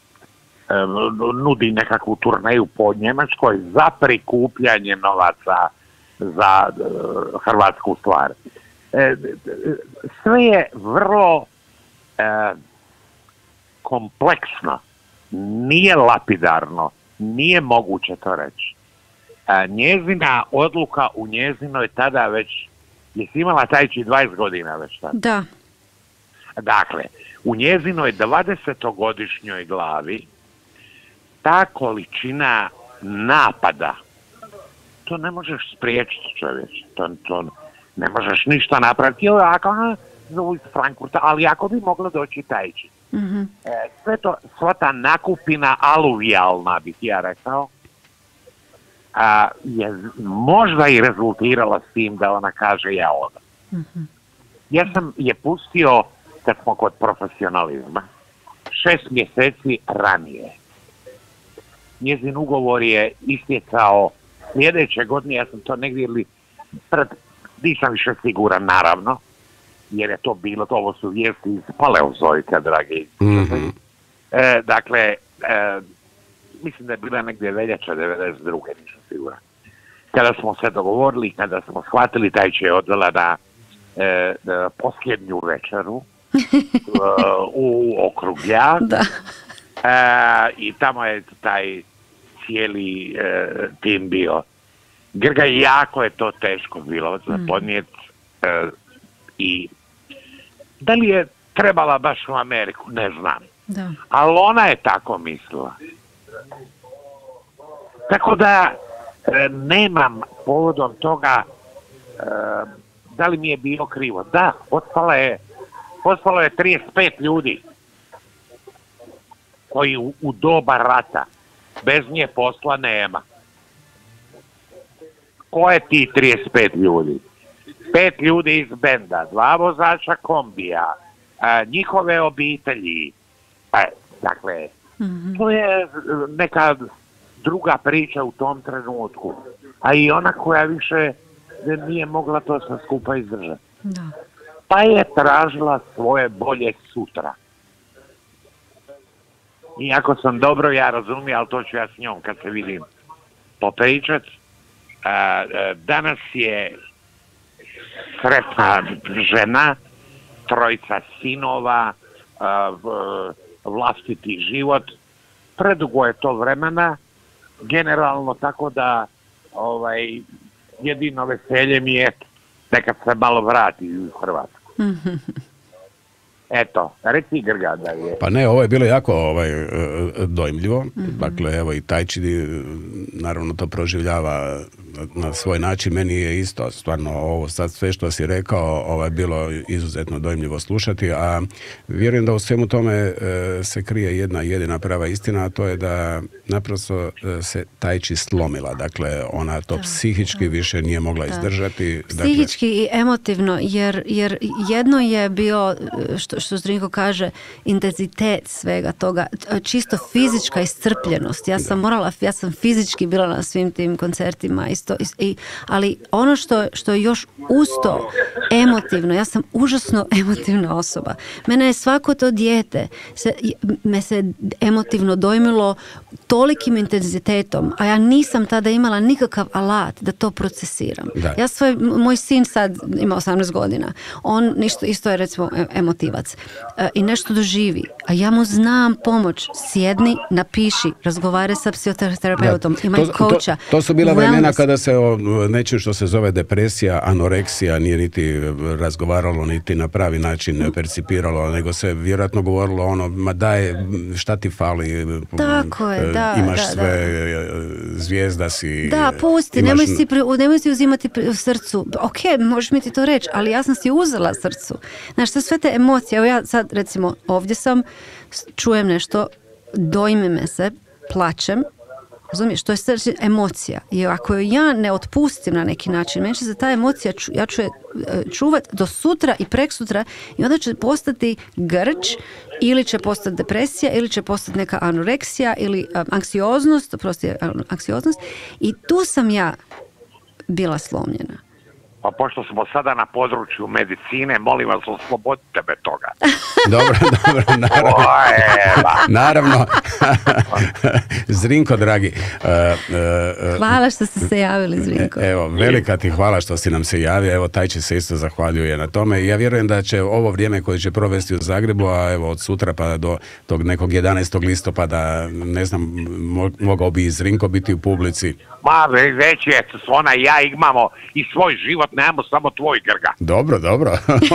Speaker 8: nudi nekakvu turneju po Njemačkoj za prikupljanje novaca za e, hrvatsku stvar. E, sve je vrlo e, kompleksno, nije lapidarno, nije moguće to reći. E, njezina odluka u njezinoj tada već, jesi imala Tajči dvadeset godina već tada?
Speaker 3: Da.
Speaker 8: Dakle, u njezinoj dvadesetogodišnjoj glavi ta količina napada, to ne možeš spriječiti, čovječe, to, to ne možeš ništa napraviti, jo, ako zovu iz Frankfurta, ali ako bi moglo doći Tajči.
Speaker 3: Mm-hmm.
Speaker 8: E, sve to, sva ta nakupina aluvijalna, bih ja rekao, a, je možda i rezultirala s tim da ona kaže ja odam.
Speaker 3: Mm-hmm.
Speaker 8: Ja sam je pustio, kad smo kod profesionalizma, šest mjeseci ranije. Njezin ugovor je istjecao sljedeće godine, ja sam to negdje ili pred, nisam više siguran, naravno, jer je to bilo, to ovo su vijesti iz Paleozojka, dragi.
Speaker 2: Mm-hmm.
Speaker 8: E, dakle, e, mislim da je bila negdje veljača devedeset druge, nisam siguran. Kada smo se dogovorili, kada smo shvatili, Tajči je odvela na e, posljednju večeru e, u Okrugljak.
Speaker 3: Da.
Speaker 8: E, i tamo je taj cijeli e, tim bio. Grga, jako je to teško bilo za podnijeti e, i da li je trebala baš u Ameriku, ne znam.
Speaker 3: Da.
Speaker 8: Ali ona je tako mislila. Tako da e, nemam povodom toga e, da li mi je bilo krivo. Da, ostalo je, ostalo je trideset pet ljudi koji u, u doba rata bez nje posla nema. Ko je ti trideset pet ljudi? Pet ljudi iz benda, dva vozača kombija, a, njihove obitelji. A, dakle, mm-hmm. to je neka druga priča u tom trenutku. A i ona koja više nije mogla to sve skupa izdržati. Da. Pa je tražila svoje bolje sutra. Iako sam dobro ja razumijem, ali to ću ja s njom kad se vidim popričat. A, danas je sretna žena, trojica sinova, a, vlastiti život. Predugo je to vremena, generalno, tako da ovaj, jedino veselje mi je nekad se malo vrati u Hrvatsku. Eto, reci Grga da je...
Speaker 2: Pa ne, ovo je bilo jako ovaj, dojmljivo. Mm-hmm. Dakle, evo i Tajči naravno to proživljava na svoj način. Meni je isto stvarno ovo sad sve što si rekao ovaj, bilo izuzetno dojmljivo slušati, a vjerujem da u svemu tome e, se krije jedna jedina prava istina, a to je da naprosto e, se Tajči slomila. Dakle, ona to da, psihički da. više nije mogla da. izdržati.
Speaker 3: Psihički dakle, i emotivno, jer, jer jedno je bio, što, što Zrinko kaže, intenzitet svega toga, čisto fizička iscrpljenost. Ja sam da. morala, ja sam fizički bila na svim tim koncertima isto, i, ali ono što, što je još usto emotivno, ja sam užasno emotivna osoba. Mene je svako to dijete se, me se emotivno dojmilo tolikim intenzitetom, a ja nisam tada imala nikakav alat da to procesiram. Da. Ja svoj, moj sin sad ima osamnaest godina, on ništo, isto je recimo emotivac e, i nešto doživi, a ja mu znam pomoć, sjedni, napiši, razgovaraj sa psihoterapeutom, imaj coacha.
Speaker 2: To, to su bila vremena kada se o nečem što se zove depresija, anoreksija nije niti razgovaralo, niti na pravi način percipiralo, nego se vjerojatno govorilo ono, ma daj, šta ti fali,
Speaker 3: tako je, da,
Speaker 2: imaš
Speaker 3: da,
Speaker 2: sve,
Speaker 3: da.
Speaker 2: zvijezda si.
Speaker 3: Da, pusti,
Speaker 2: imaš...
Speaker 3: nemoj, si, nemoj si uzimati u srcu. Ok, možeš mi ti to reći, ali ja sam si uzela srcu. Znaš, to sve te emocije, evo ja sad recimo ovdje sam, čujem nešto, dojmi me se, plačem, razumiješ, to je srce emocija. I ako ju ja ne otpustim na neki način, meni će se ta emocija, ču, ja ću je čuvat do sutra i preksutra i onda će postati grč, ili će postati depresija, ili će postati neka anoreksija, ili um, anksioznost, prosti, anksioznost. I tu sam ja bila slomljena.
Speaker 8: Pa pošto smo sada na području medicine, molim vas, oslobodite me toga.
Speaker 2: Dobro, dobro, naravno. Naravno. Zrinko, dragi. Uh,
Speaker 3: uh, hvala što ste se javili, Zrinko.
Speaker 2: Evo, velika ti hvala što si nam se javio. Evo, Tajči se isto zahvaljuje na tome. Ja vjerujem da će ovo vrijeme koje će provesti u Zagrebu, a evo od sutra pa do tog nekog jedanaestog listopada, ne znam, mogao bi i Zrinko biti u publici.
Speaker 8: Ma, već je, ona i ja imamo i svoj život, nemamo samo tvoj, Grga.
Speaker 2: Dobro, dobro.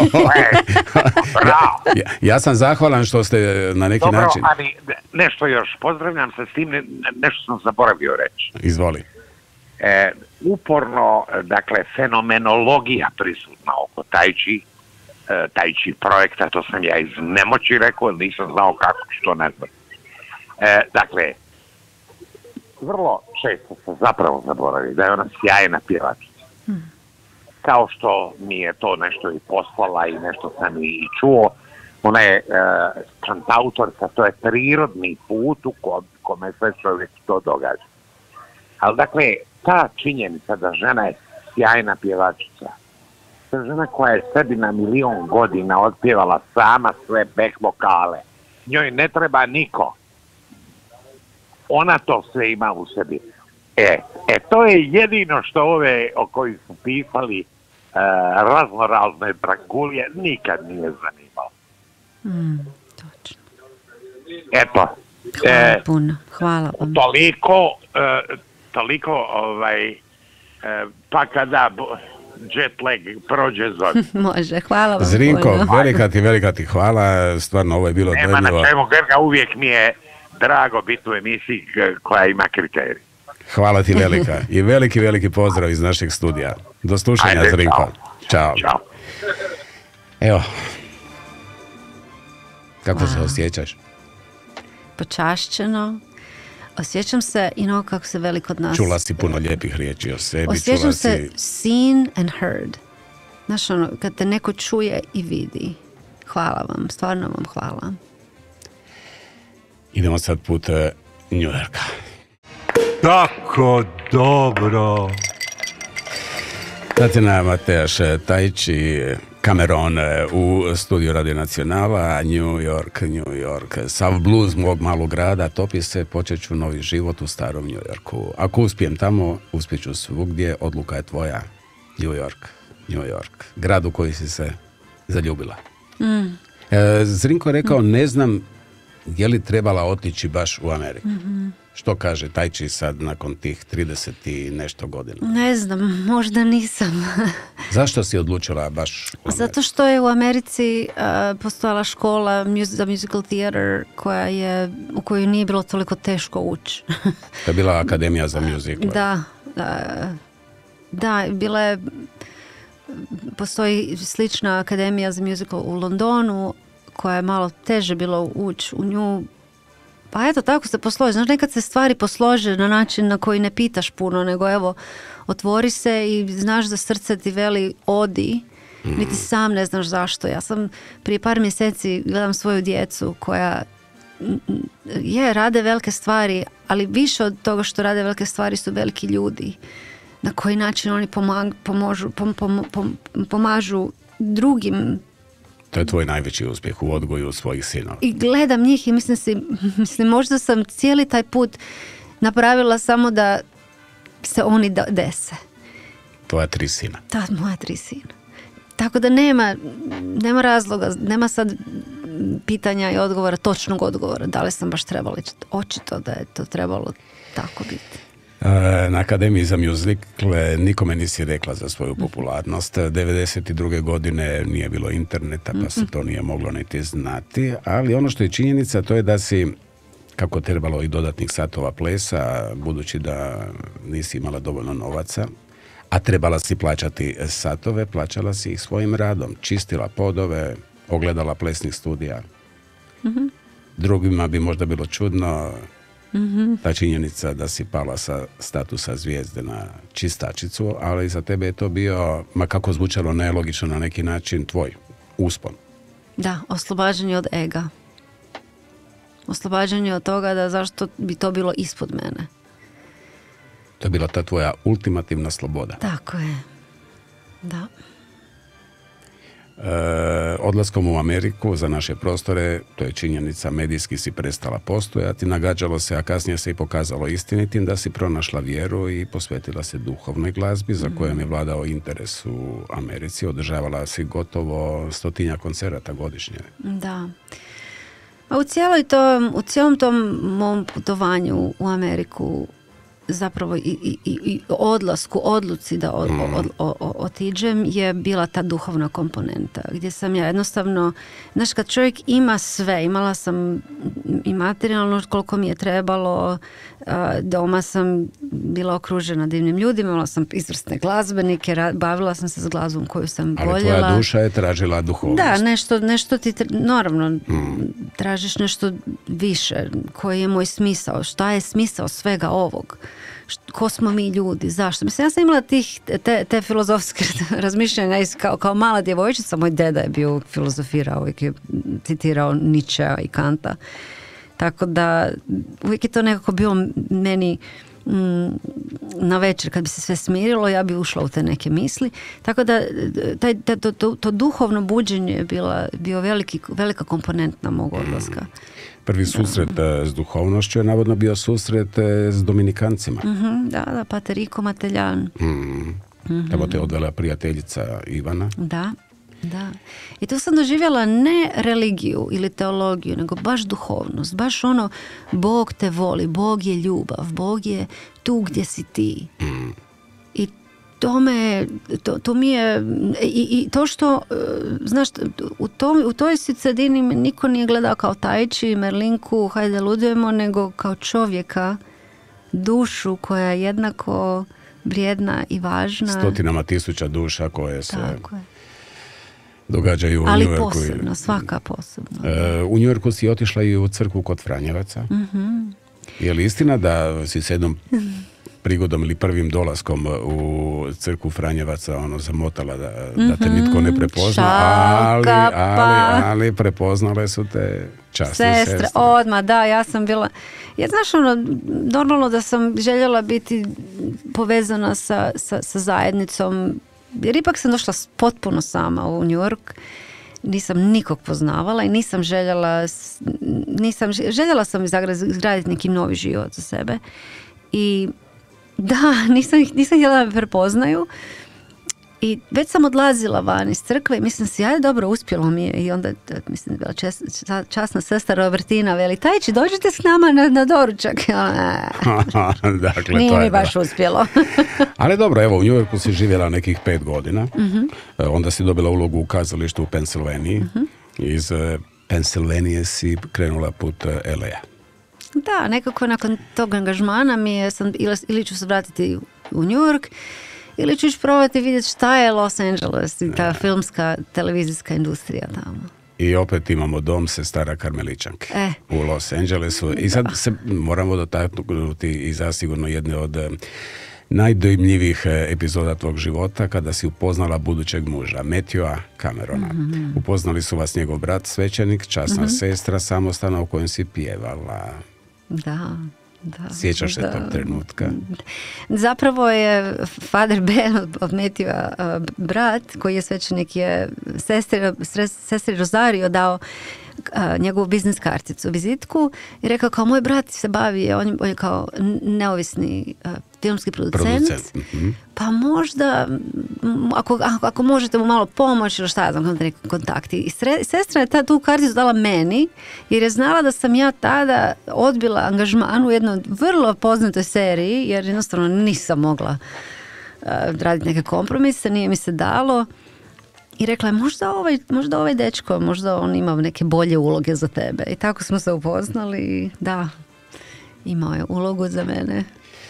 Speaker 8: Bravo.
Speaker 2: Ja, ja sam zahvalan što ste na neki
Speaker 8: dobro,
Speaker 2: način...
Speaker 8: Dobro, ali nešto još, pozdravljam se s tim, ne, nešto sam zaboravio reći.
Speaker 2: Izvoli.
Speaker 8: E, uporno, dakle, fenomenologija prisutna oko Tajči, e, Tajči projekta, to sam ja iz nemoći rekao, jer nisam znao kako ću to nazvati. E, dakle, vrlo često se zapravo zaboravi da je ona sjajna pjevačica. Hmm. Kao što mi je to nešto i poslala i nešto sam i čuo, ona je e, kantautorka, to je prirodni put u kom, kome sve čovjek to događa. Ali dakle, ta činjenica da žena je sjajna pjevačica, to je žena koja je sebi na milion godina otpjevala sama sve back vokale, njoj ne treba niko. Ona to sve ima u sebi. E, e to je jedino što ove o koji su pisali e, raznorazne dragulje nikad nije zanimalo.
Speaker 3: Mm, točno.
Speaker 8: Eto.
Speaker 3: Hvala
Speaker 8: e,
Speaker 3: puno. Hvala vam.
Speaker 8: Toliko, e, toliko ovaj, e, pa kada jet lag prođe zon.
Speaker 3: Može, hvala vam.
Speaker 2: Zrinko,
Speaker 3: puno.
Speaker 2: velika ti, velika ti hvala. Stvarno, ovo je bilo
Speaker 8: nema dojmljivo. Na čemu, Grga, uvijek mi je drago biti u emisiji koja ima kriterij.
Speaker 2: Hvala ti velika i veliki, veliki pozdrav iz našeg studija. Do slušanja,
Speaker 8: Ajde,
Speaker 2: Zrinko. Ćao.
Speaker 8: Ćao.
Speaker 2: Evo. Kako
Speaker 3: Wow.
Speaker 2: se osjećaš?
Speaker 3: Počašćeno. Osjećam se i no kako se veli kod nas.
Speaker 2: Čula si puno lijepih riječi o sebi.
Speaker 3: Osjećam
Speaker 2: čula
Speaker 3: se
Speaker 2: si...
Speaker 3: seen and heard. Znaš ono, kad te neko čuje i vidi. Hvala vam, stvarno vam hvala.
Speaker 2: Idemo sad put uh, New Yorka.
Speaker 1: Tako dobro.
Speaker 2: Tatjana Matejaš Tajči, Cameron u studiju Radio Nacionala, New York, New York, sav blues mog malog grada, topi se, počet ću novi život u starom New Yorku. Ako uspijem tamo, uspjet ću svugdje, odluka je tvoja. New York, New York, grad u koji si se zaljubila. Mm. E, Zrinko je rekao, ne znam je li trebala otići baš u Ameriku. Mm-hmm. Što kaže Tajči sad nakon tih trideset i nešto godina?
Speaker 3: Ne znam, možda nisam.
Speaker 2: Zašto si odlučila baš u Ameriku?
Speaker 3: Zato što je u Americi uh, postojala škola za musical theater koja je, u koju nije bilo toliko teško ući.
Speaker 2: To je bila Akademija za musical.
Speaker 3: Da, da, da, bila je, postoji slična Akademija za musical u Londonu koja je malo teže bilo ući u nju. Pa eto, tako se posloži. Znaš, nekad se stvari poslože na način na koji ne pitaš puno, nego evo, otvori se i znaš da srce ti veli odi, mm. niti sam ne znaš zašto. Ja sam prije par mjeseci gledam svoju djecu koja je, rade velike stvari, ali više od toga što rade velike stvari su veliki ljudi. Na koji način oni pomag, pomožu, pom, pom, pom, pomažu drugim.
Speaker 2: To je tvoj najveći uspjeh u odgoju svojih sinova.
Speaker 3: I gledam njih i mislim si, mislim, možda sam cijeli taj put napravila samo da se oni da, dese.
Speaker 2: Tvoja tri sina.
Speaker 3: Da, moja tri sina. Tako da nema, nema razloga, nema sad pitanja i odgovora, točnog odgovora, da li sam baš trebala ići. Očito da je to trebalo tako biti.
Speaker 2: Na Akademiji za muzikle nikome nisi rekla za svoju popularnost. devedeset druge godine nije bilo interneta, pa se to nije moglo niti znati, ali ono što je činjenica to je da si, kako trebalo i dodatnih satova plesa, budući da nisi imala dovoljno novaca, a trebala si plaćati satove, plaćala si ih svojim radom, čistila podove, ogledala plesnih studija. Mm-hmm. Drugima bi možda bilo čudno mm-hmm. ta činjenica da si pala sa statusa zvijezde na čistačicu, ali za tebe je to bio, ma kako zvučalo nelogično na neki način, tvoj uspon.
Speaker 3: Da, oslobađanje od ega. Oslobađanje od toga da zašto bi to bilo ispod mene.
Speaker 2: To je bila ta tvoja ultimativna sloboda.
Speaker 3: Tako je. Da.
Speaker 2: E, odlaskom u Ameriku za naše prostore, to je činjenica, medijski si prestala postojati, nagađalo se, a kasnije se i pokazalo istinitim da si pronašla vjeru i posvetila se duhovnoj glazbi za kojom je vladao interes u Americi. Održavala si gotovo stotinja koncerata godišnje.
Speaker 3: Da. A u, cijeloj tom, u cijelom tom mom putovanju u Ameriku, zapravo i, i, i odlasku, odluci da od, od, od, od, otiđem je bila ta duhovna komponenta gdje sam ja jednostavno, znaš, kad čovjek ima sve, imala sam i materijalno koliko mi je trebalo, doma sam bila okružena divnim ljudima, imala sam izvrsne glazbenike, bavila sam se s glazbom koju sam voljela.
Speaker 2: Ali tvoja duša je tražila duhovnost.
Speaker 3: Da, nešto, nešto ti, naravno, mm. tražiš nešto više, koji je moj smisao, šta je smisao svega ovog, ko smo mi ljudi, zašto? Mislim, ja sam imala tih, te, te filozofske razmišljanja kao, kao mala djevojčica, moj deda je bio filozofirao, uvijek je citirao Nietzschea i Kanta. Tako da uvijek je to nekako bilo meni mm, na večer kad bi se sve smirilo, ja bi ušla u te neke misli. Tako da taj, taj, to, to, to duhovno buđenje je bila, bio veliki, velika komponentna mog odlaska.
Speaker 2: Prvi susret da. s duhovnošću je navodno bio susret s Dominikancima.
Speaker 3: Mm-hmm, da, da, pater Iko Mateljan.
Speaker 2: Mm. Mm-hmm. Tamo te odvela prijateljica Ivana.
Speaker 3: Da. Da. I tu sam doživjela ne religiju ili teologiju, nego baš duhovnost. Baš ono, Bog te voli, Bog je ljubav, Bog je tu gdje si ti. Mm. I to me, to, to mi je, i, i to što, znaš, u, tom, u toj sredini me niko nije gledao kao Tajči, Merlinku, hajde ludujemo, nego kao čovjeka dušu koja je jednako vrijedna i važna.
Speaker 2: Stotinama tisuća duša koje se
Speaker 3: Tako je.
Speaker 2: događaju u
Speaker 3: Ali
Speaker 2: Njujorku.
Speaker 3: posebno, svaka posebno.
Speaker 2: E, u Njujorku si otišla i u crkvu kod Franjevaca.
Speaker 3: Mm-hmm.
Speaker 2: Je li istina da si s jednom prigodom ili prvim dolaskom u crkvu Franjevaca ono zamotala da, mm-hmm. da te nitko ne prepozna, ali, ali, ali prepoznale su te časne sestre.
Speaker 3: Sestre, odmah, da, ja sam bila, ja znaš ono, normalno da sam željela biti povezana sa, sa, sa zajednicom, jer ipak sam došla potpuno sama u New York, nisam nikog poznavala i nisam željela, nisam, željela sam izgraditi neki novi život za sebe i da, nisam, nisam htjela da me prepoznaju i već sam odlazila van iz crkve i mislim si, ajde dobro, uspjelo mi je i onda, mislim, bila čas, časna sestra Robertina veli, Tajči, dođite s nama na, na doručak.
Speaker 2: Dakle,
Speaker 3: nije
Speaker 2: to je
Speaker 3: mi baš uspjelo.
Speaker 2: Ali dobro, evo, u New Yorku si živjela nekih pet godina,
Speaker 3: mm-hmm.
Speaker 2: onda si dobila ulogu u kazalištu u Pensilvaniji, mm-hmm. iz Pensilvanije si krenula put el a.
Speaker 3: Da, nekako nakon tog angažmana mi je, sam, ili, ili ću se vratiti u New York, ili ću probati vidjeti šta je Los Angeles i ta filmska, televizijska industrija tamo.
Speaker 2: I opet imamo dom sestara Karmeličanke
Speaker 3: e.
Speaker 2: u Los Angelesu. I sad se moramo dotaknuti i zasigurno jedne od najdojmljivih epizoda tvog života kada si upoznala budućeg muža, Matthewa Camerona. Mm-hmm. Upoznali su vas njegov brat, svećenik, časna mm-hmm. sestra, samostana u kojem si pjevala.
Speaker 3: Da. Da,
Speaker 2: sjećaš se
Speaker 3: da.
Speaker 2: tog trenutka?
Speaker 3: Zapravo je Father Ben od, od Matthewa uh, brat, koji je svećenik, je sestri, sestri Rosario dao uh, njegovu biznis karticu, vizitku i rekao kao moj brat se bavi, on, on je kao neovisni uh, filmski producent,
Speaker 2: producent. Mm-hmm.
Speaker 3: pa možda ako, ako, ako možete mu malo pomoći ili šta ja znam, neki kontakti. I sre, sestra je ta, tu karticu dala meni jer je znala da sam ja tada odbila angažman u jednoj vrlo poznatoj seriji jer jednostavno nisam mogla uh, raditi neke kompromise, nije mi se dalo i rekla je možda ovaj, možda ovaj dečko, možda on ima neke bolje uloge za tebe i tako smo se upoznali i da, imao je ulogu za mene.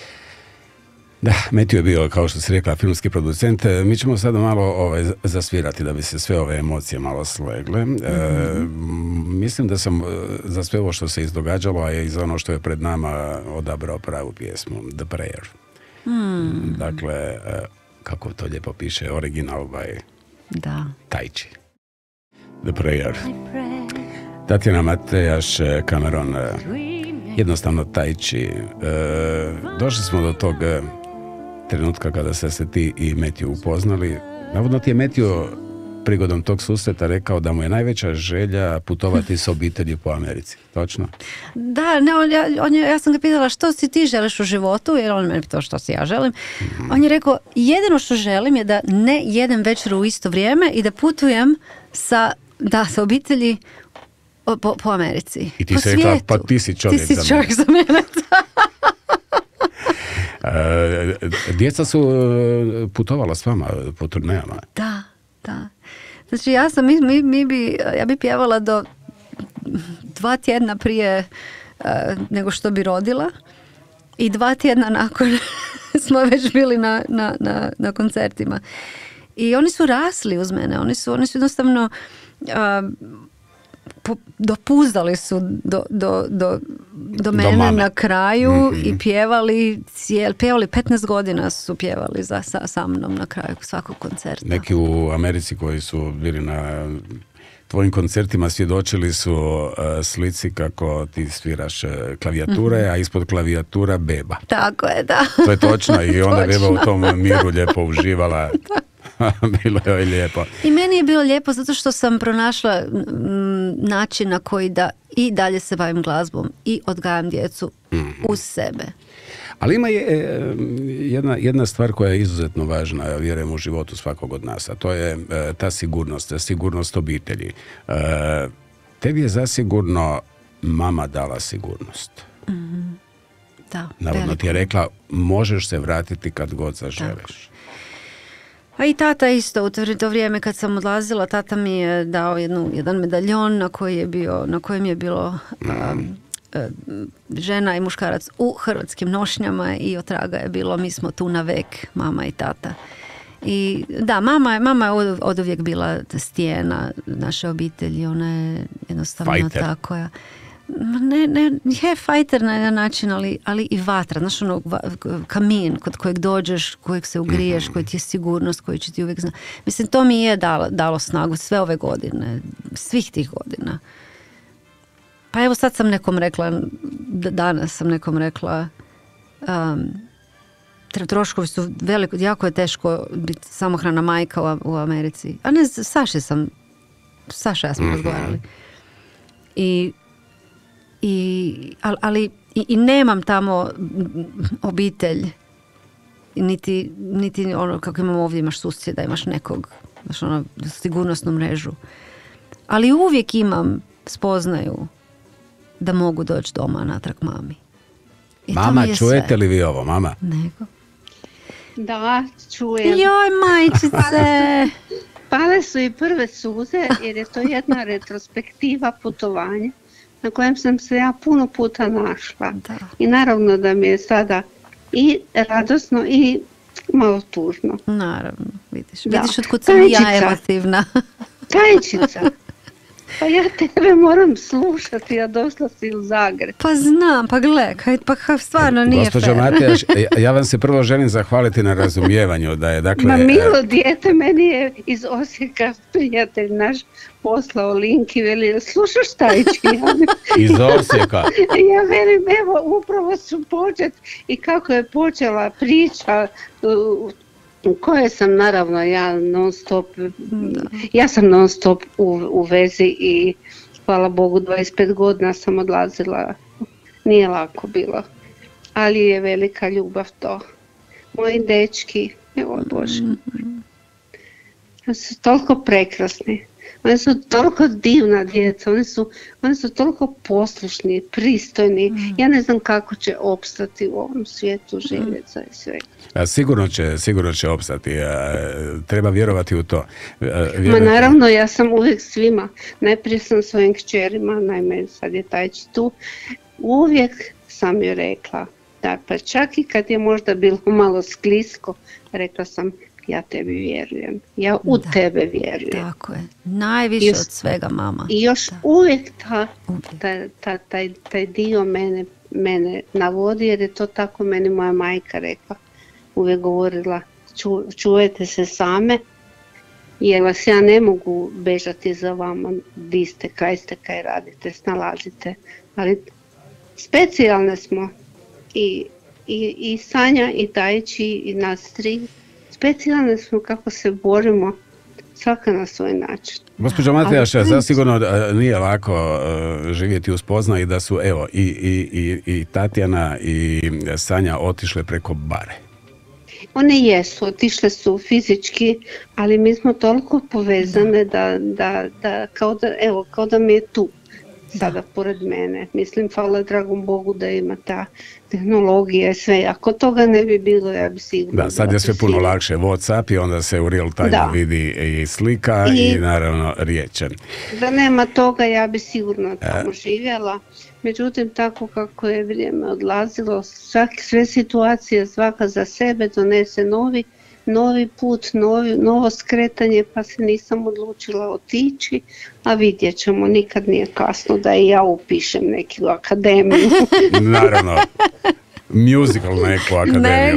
Speaker 2: Da, Matthew je bio, kao što si rekla, filmski producent. Mi ćemo sada malo ovaj, zasvirati da bi se sve ove emocije malo slegle. Mm-hmm. E, mislim da sam za sve ovo što se izdogađalo, a je i za ono što je pred nama odabrao pravu pjesmu, The Prayer.
Speaker 3: Mm.
Speaker 2: Dakle, kako to lijepo piše, original by
Speaker 3: da.
Speaker 2: Tajči. The Prayer. Tatjana Matejaš, Cameron, jednostavno Tajči. E, došli smo do tog trenutka kada ste se ti i Matthew upoznali. Navodno ti je Matthew prigodom tog susreta rekao da mu je najveća želja putovati s obitelji po Americi. Točno?
Speaker 3: Da, ne, on, ja, on je, ja sam ga pitala što si ti želiš u životu, jer on meni pitao što si ja želim. Mm-hmm. On je rekao, jedino što želim je da ne jedem večer u isto vrijeme i da putujem sa, da, sa obitelji po, po Americi.
Speaker 2: I ti
Speaker 3: po
Speaker 2: si rekla, pa ti si čovjek,
Speaker 3: ti si
Speaker 2: za,
Speaker 3: čovjek
Speaker 2: mene.
Speaker 3: za mene.
Speaker 2: Uh, djeca su putovala s vama po turnejama.
Speaker 3: Da, da. Znači ja sam, mi, mi, mi bi, ja bi pjevala do dva tjedna prije uh, nego što bi rodila i dva tjedna nakon smo već bili na, na, na, na koncertima. I oni su rasli uz mene, oni su, oni su jednostavno uh, dopuzdali su do, do, do, do mene do na kraju mm-hmm. i pjevali, cijel, pjevali petnaest godina su pjevali za, sa, sa mnom na kraju svakog koncerta.
Speaker 2: Neki u Americi koji su bili na tvojim koncertima svjedočili su uh, slici kako ti sviraš uh, klavijature, mm-hmm. a ispod klavijatura beba.
Speaker 3: Tako je, da.
Speaker 2: To je točno i onda beba u tom miru lijepo uživala. Bilo je lijepo.
Speaker 3: I meni je bilo lijepo zato što sam pronašla m, način na koji da i dalje se bavim glazbom i odgajam djecu mm-hmm. uz sebe.
Speaker 2: Ali ima je jedna, jedna stvar koja je izuzetno važna, ja vjerujem, u životu svakog od nas, a to je e, ta sigurnost, sigurnost obitelji. E, tebi je zasigurno mama dala sigurnost.
Speaker 3: Mm-hmm. Da,
Speaker 2: navodno ti je rekla, možeš se vratiti kad god zaželiš.
Speaker 3: A i tata isto, u to vrijeme kad sam odlazila, tata mi je dao jednu, jedan medaljon na koji je bio, na kojem je bilo um, žena i muškarac u hrvatskim nošnjama i otraga je bilo mi smo tu na vek, mama i tata. I da, mama, mama je od, od uvijek bila stijena naše obitelji, ona je jednostavno
Speaker 2: Fighter.
Speaker 3: tako. Ja. Ne, ne, je fighter na jedan način, ali, ali i vatra, znaš ono, kamin kod kojeg dođeš, kojeg se ugriješ, koji ti je sigurnost, koji će ti uvijek znati. Mislim, to mi je dalo, dalo snagu sve ove godine, svih tih godina. Pa evo sad sam nekom rekla, danas sam nekom rekla, um, troškovi su veliko, jako je teško biti samohrana majka u, u Americi. A ne, Saši sam, Saša ja smo mm-hmm. razgovarali. I, i, ali, ali i, i nemam tamo obitelj, niti, niti ono kako imamo ovdje, imaš susjeda, imaš nekog, imaš ono sigurnosnu mrežu. Ali uvijek imam spoznaju da mogu doći doma natrag mami. I
Speaker 2: mama, čujete sve. Li vi ovo, mama?
Speaker 3: Nego.
Speaker 9: Da, čujem.
Speaker 3: Joj, majčice!
Speaker 9: Pale su i prve suze, jer je to jedna retrospektiva putovanja na kojem sam se ja puno puta našla. Da. I naravno da mi je sada i radosno i malo tužno.
Speaker 3: Naravno, vidiš. Da. Vidiš otkud sam ja emotivna.
Speaker 9: Tajčica. Pa ja tebe moram slušati, a došla si u Zagreb.
Speaker 3: Pa znam, pa gle, kaj, pa kaj, stvarno nije
Speaker 2: Gospođo
Speaker 3: fair.
Speaker 2: Matejaš, ja vam se prvo želim zahvaliti na razumijevanju. Da je, dakle,
Speaker 9: Ma milo dijete, meni je iz Osijeka prijatelj naš poslao link i veli, slušaš Tajči?
Speaker 2: Iz Osijeka?
Speaker 9: Ja velim, evo, upravo ću početi i kako je počela priča u kojoj sam naravno ja non stop, ja sam non stop u, u vezi i hvala Bogu dvadeset pet godina sam odlazila, nije lako bilo, ali je velika ljubav to. Moji dečki, evo Bože, oni su toliko prekrasni, oni su toliko divna djeca, oni su, oni su toliko poslušni, pristojni, ja ne znam kako će opstati u ovom svijetu željeca i sve.
Speaker 2: A sigurno će, sigurno će opstati, a, treba vjerovati u to. Vjerovati.
Speaker 9: Ma naravno, ja sam uvijek svima, najprije sam svojim kćerima, naime sad je Tajči tu, uvijek sam joj rekla, da pa čak i kad je možda bilo malo sklisko, rekla sam, ja tebi vjerujem, ja u da, tebe vjerujem.
Speaker 3: Tako je, najviše još, od svega mama.
Speaker 9: I još da. uvijek ta, ta, ta, taj, taj dio mene, mene navodi, jer je to tako meni moja majka rekla. Uvijek govorila, ču, čuvajte se same, jer vas ja ne mogu bežati za vama, di ste, kaj ste, kaj radite, snalazite, ali specijalne smo i, i, i Sanja i Tajči i nas tri, specijalne smo kako se borimo, svaka na svoj način.
Speaker 2: Gospođo Matejaša, zasigurno nije lako živjeti u spoznaju da su evo i, i, i, i Tatjana i Sanja otišle preko bare.
Speaker 9: One jesu, otišle su fizički, ali mi smo toliko povezane da, da, da, kao da, evo, kao da mi je tu sada da. pored mene. Mislim, hvala dragom Bogu da ima ta tehnologija i sve. Ako toga ne bi bilo, ja bi sigurno...
Speaker 2: Da, sad je sve puno lakše. WhatsApp i onda se u real time da. vidi i slika i, i naravno riječ.
Speaker 9: Da nema toga, ja bi sigurno tamo e. živjela. Međutim, tako kako je vrijeme odlazilo, svaki, sve situacije svaka za sebe donese novi, novi put, novi, novo skretanje, pa se nisam odlučila otići, a vidjet ćemo, nikad nije kasno da i ja upišem neku akademiju.
Speaker 2: Naravno. Musical neku akademiju.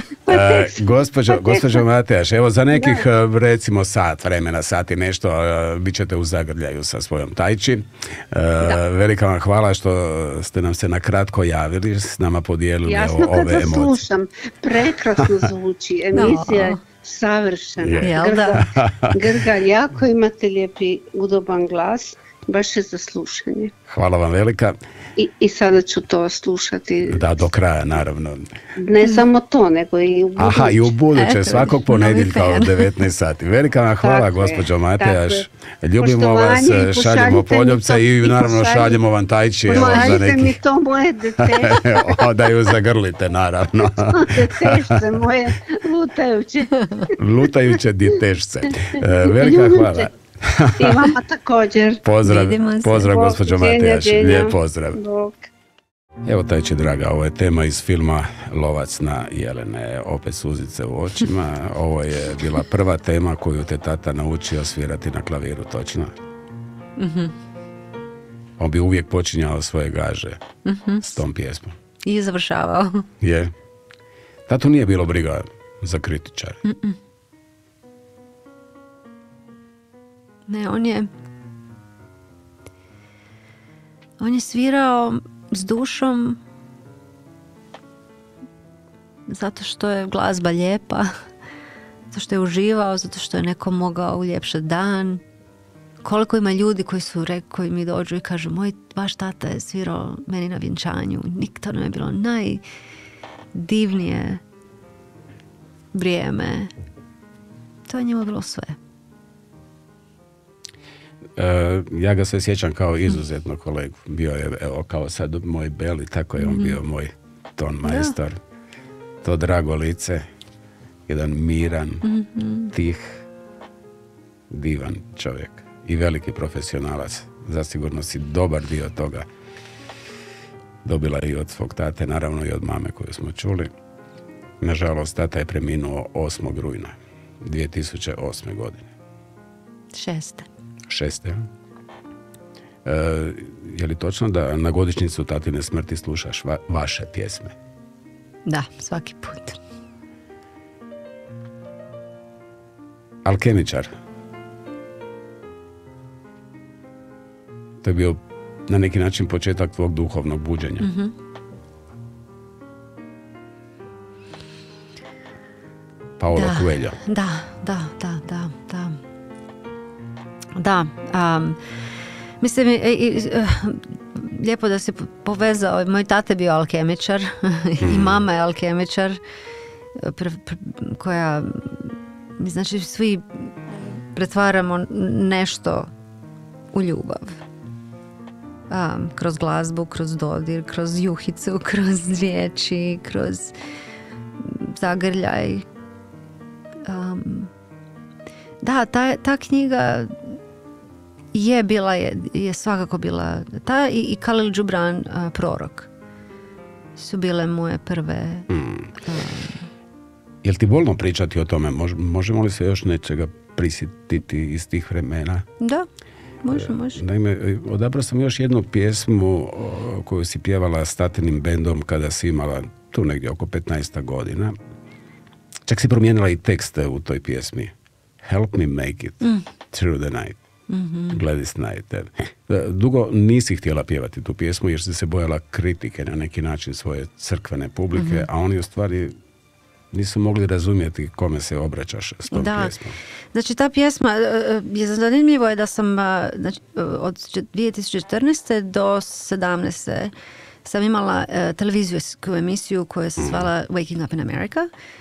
Speaker 2: E, gospođo, gospođo Matejaš, evo za nekih da. recimo sat vremena, sat i nešto, bit ćete u zagrljaju sa svojom Tajči. E, velika vam hvala što ste nam se na kratko javili, s nama podijelili
Speaker 9: Jasno,
Speaker 2: ove emocije.
Speaker 9: Jasno, kad vas slušam, prekrasno zvuči, emisija je no. savršena.
Speaker 2: Yeah.
Speaker 9: Grga, Grga, jako imate lijepi, udoban glas. Baš je za slušanje.
Speaker 2: Hvala vam velika.
Speaker 9: I, i sada ću to slušati.
Speaker 2: Da, do kraja, naravno.
Speaker 9: Ne samo to, nego i u buduće.
Speaker 2: Aha, i u buduće, svakog ponedjeljka od devetnaest sati. Velika vam hvala, tako gospođo Matejaš. Ljubimo vas, šaljemo poljubce i naravno pošalj... šaljemo vam Tajči.
Speaker 9: Pošaljite neki... mi to moje detešce.
Speaker 2: Da ju zagrlite, naravno.
Speaker 9: Detešce moje, lutajuće.
Speaker 2: Lutajuće detešce. Velika hvala.
Speaker 9: I vama također.
Speaker 2: Pozdrav, pozdrav gospođo Matejaš. Lijep pozdrav.
Speaker 9: Bog.
Speaker 2: Evo, Tajči draga, ovo je tema iz filma Lovac na jelene, opet suzice u očima. Ovo je bila prva tema koju te tata naučio svirati na klaviru, točno?
Speaker 3: Mm-hmm.
Speaker 2: On bi uvijek počinjao svoje gaže
Speaker 3: mm-hmm.
Speaker 2: s tom pjesmom.
Speaker 3: I završavao.
Speaker 2: Je. Tatu nije bilo briga za kritičare.
Speaker 3: Mm-mm. Ne, on je on je svirao s dušom zato što je glazba lijepa, zato što je uživao, zato što je neko mogao uljepšati dan. Koliko ima ljudi koji su rekli, koji mi dođu i kažu, moj, vaš tata je svirao meni na vjenčanju. Nikto nam je bilo najdivnije vrijeme. To je njemu bilo sve.
Speaker 2: E, ja ga se sjećam kao izuzetno kolegu. Bio je, evo, kao sad moj Beli, tako je on mm-hmm. bio moj ton majstor. Da. To drago lice, jedan miran, mm-hmm. tih, divan čovjek i veliki profesionalac. Zasigurno si dobar dio toga dobila i od svog tate, naravno i od mame koju smo čuli. Nažalost, tata je preminuo osmog rujna dvije tisuće osme. godine.
Speaker 3: Šeste.
Speaker 2: Šeste. E, je li točno da na godišnjicu tatine smrti slušaš va- vaše pjesme?
Speaker 3: Da, svaki put.
Speaker 2: Alkemičar. To je bio na neki način početak tvog duhovnog buđenja.
Speaker 3: Mm-hmm.
Speaker 2: Paolo
Speaker 3: da,
Speaker 2: Coelho.
Speaker 3: Da, da, da, da, da. Da, um, mislim, i, i, lijepo da si povezao, moj tata je bio alkemičar mm. i mama je alkemičar, pre, pre, koja, znači, svi pretvaramo nešto u ljubav. Um, kroz glazbu, kroz dodir, kroz juhicu, kroz riječi, kroz zagrljaj. Um, da, ta, ta knjiga je bila, je, je svakako bila, ta i, i Khalil Gibran, uh, Prorok, su bile moje prve.
Speaker 2: Mm. Um, Jel ti bolno pričati o tome? Mož, možemo li se još nečega prisjetiti iz tih vremena?
Speaker 3: Da, može, može.
Speaker 2: Naime, odabrao sam još jednu pjesmu koju si pjevala s tatinim bendom kada si imala tu negdje oko petnaest godina. Čak si promijenila i tekste u toj pjesmi. Help me make it mm. through the night. Mm-hmm. Gladys Knight. Dugo nisi htjela pjevati tu pjesmu jer si se bojala kritike na neki način svoje crkvene publike, mm-hmm. a oni u stvari nisu mogli razumjeti kome se obraćaš s tom
Speaker 3: da.
Speaker 2: pjesmom.
Speaker 3: Znači, ta pjesma je zanimljivo je da sam znači, od dvije tisuće četrnaeste do sedamnaeste sam imala uh, televizijsku emisiju koja se zvala mm. Waking Up in America.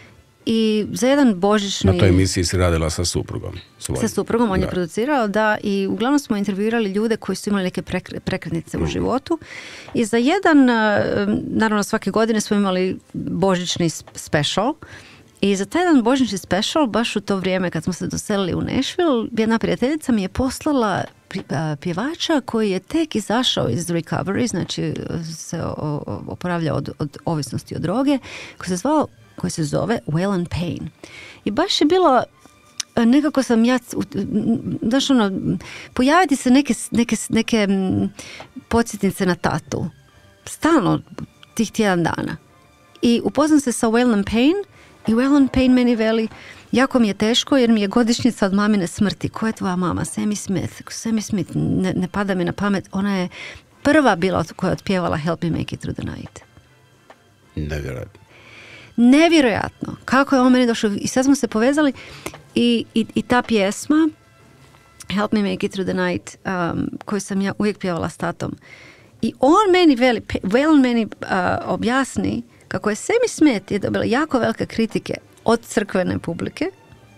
Speaker 3: I za jedan božićni...
Speaker 2: Na toj emisiji si radila sa suprugom svojim.
Speaker 3: Sa suprugom, on
Speaker 2: da.
Speaker 3: je producirao, da, i uglavnom smo intervjuirali ljude koji su imali neke prekre, prekretnice mm. u životu. I za jedan, naravno svake godine smo imali božićni special. I za taj jedan božićni special, baš u to vrijeme kad smo se doselili u Nashville, jedna prijateljica mi je poslala pjevača koji je tek izašao iz recovery, znači se oporavlja od, od ovisnosti od droge, koji se zvao koji se zove Waylon Payne. I baš je bilo, nekako sam ja, znaš ono, pojaviti se neke, neke, neke podsjetnice na tatu. Stalno, tih tjedan dana. I upoznam se sa Waylon Payne i Waylon Payne meni veli, jako mi je teško jer mi je godišnjica od mamine smrti. Ko je tvoja mama? Sammy Smith. Sammy Smith, ne, ne pada mi na pamet. Ona je prva bila koja je otpjevala Help Me Make It Through the Night.
Speaker 2: Nevjerojatno.
Speaker 3: Nevjerojatno. Kako je on meni došao. I sad smo se povezali i, i, i ta pjesma Help Me Make It Through the Night, um, koju sam ja uvijek pjevala s tatom. I on meni veli, on meni uh, objasni kako je Sammy Smith je dobila jako velike kritike od crkvene publike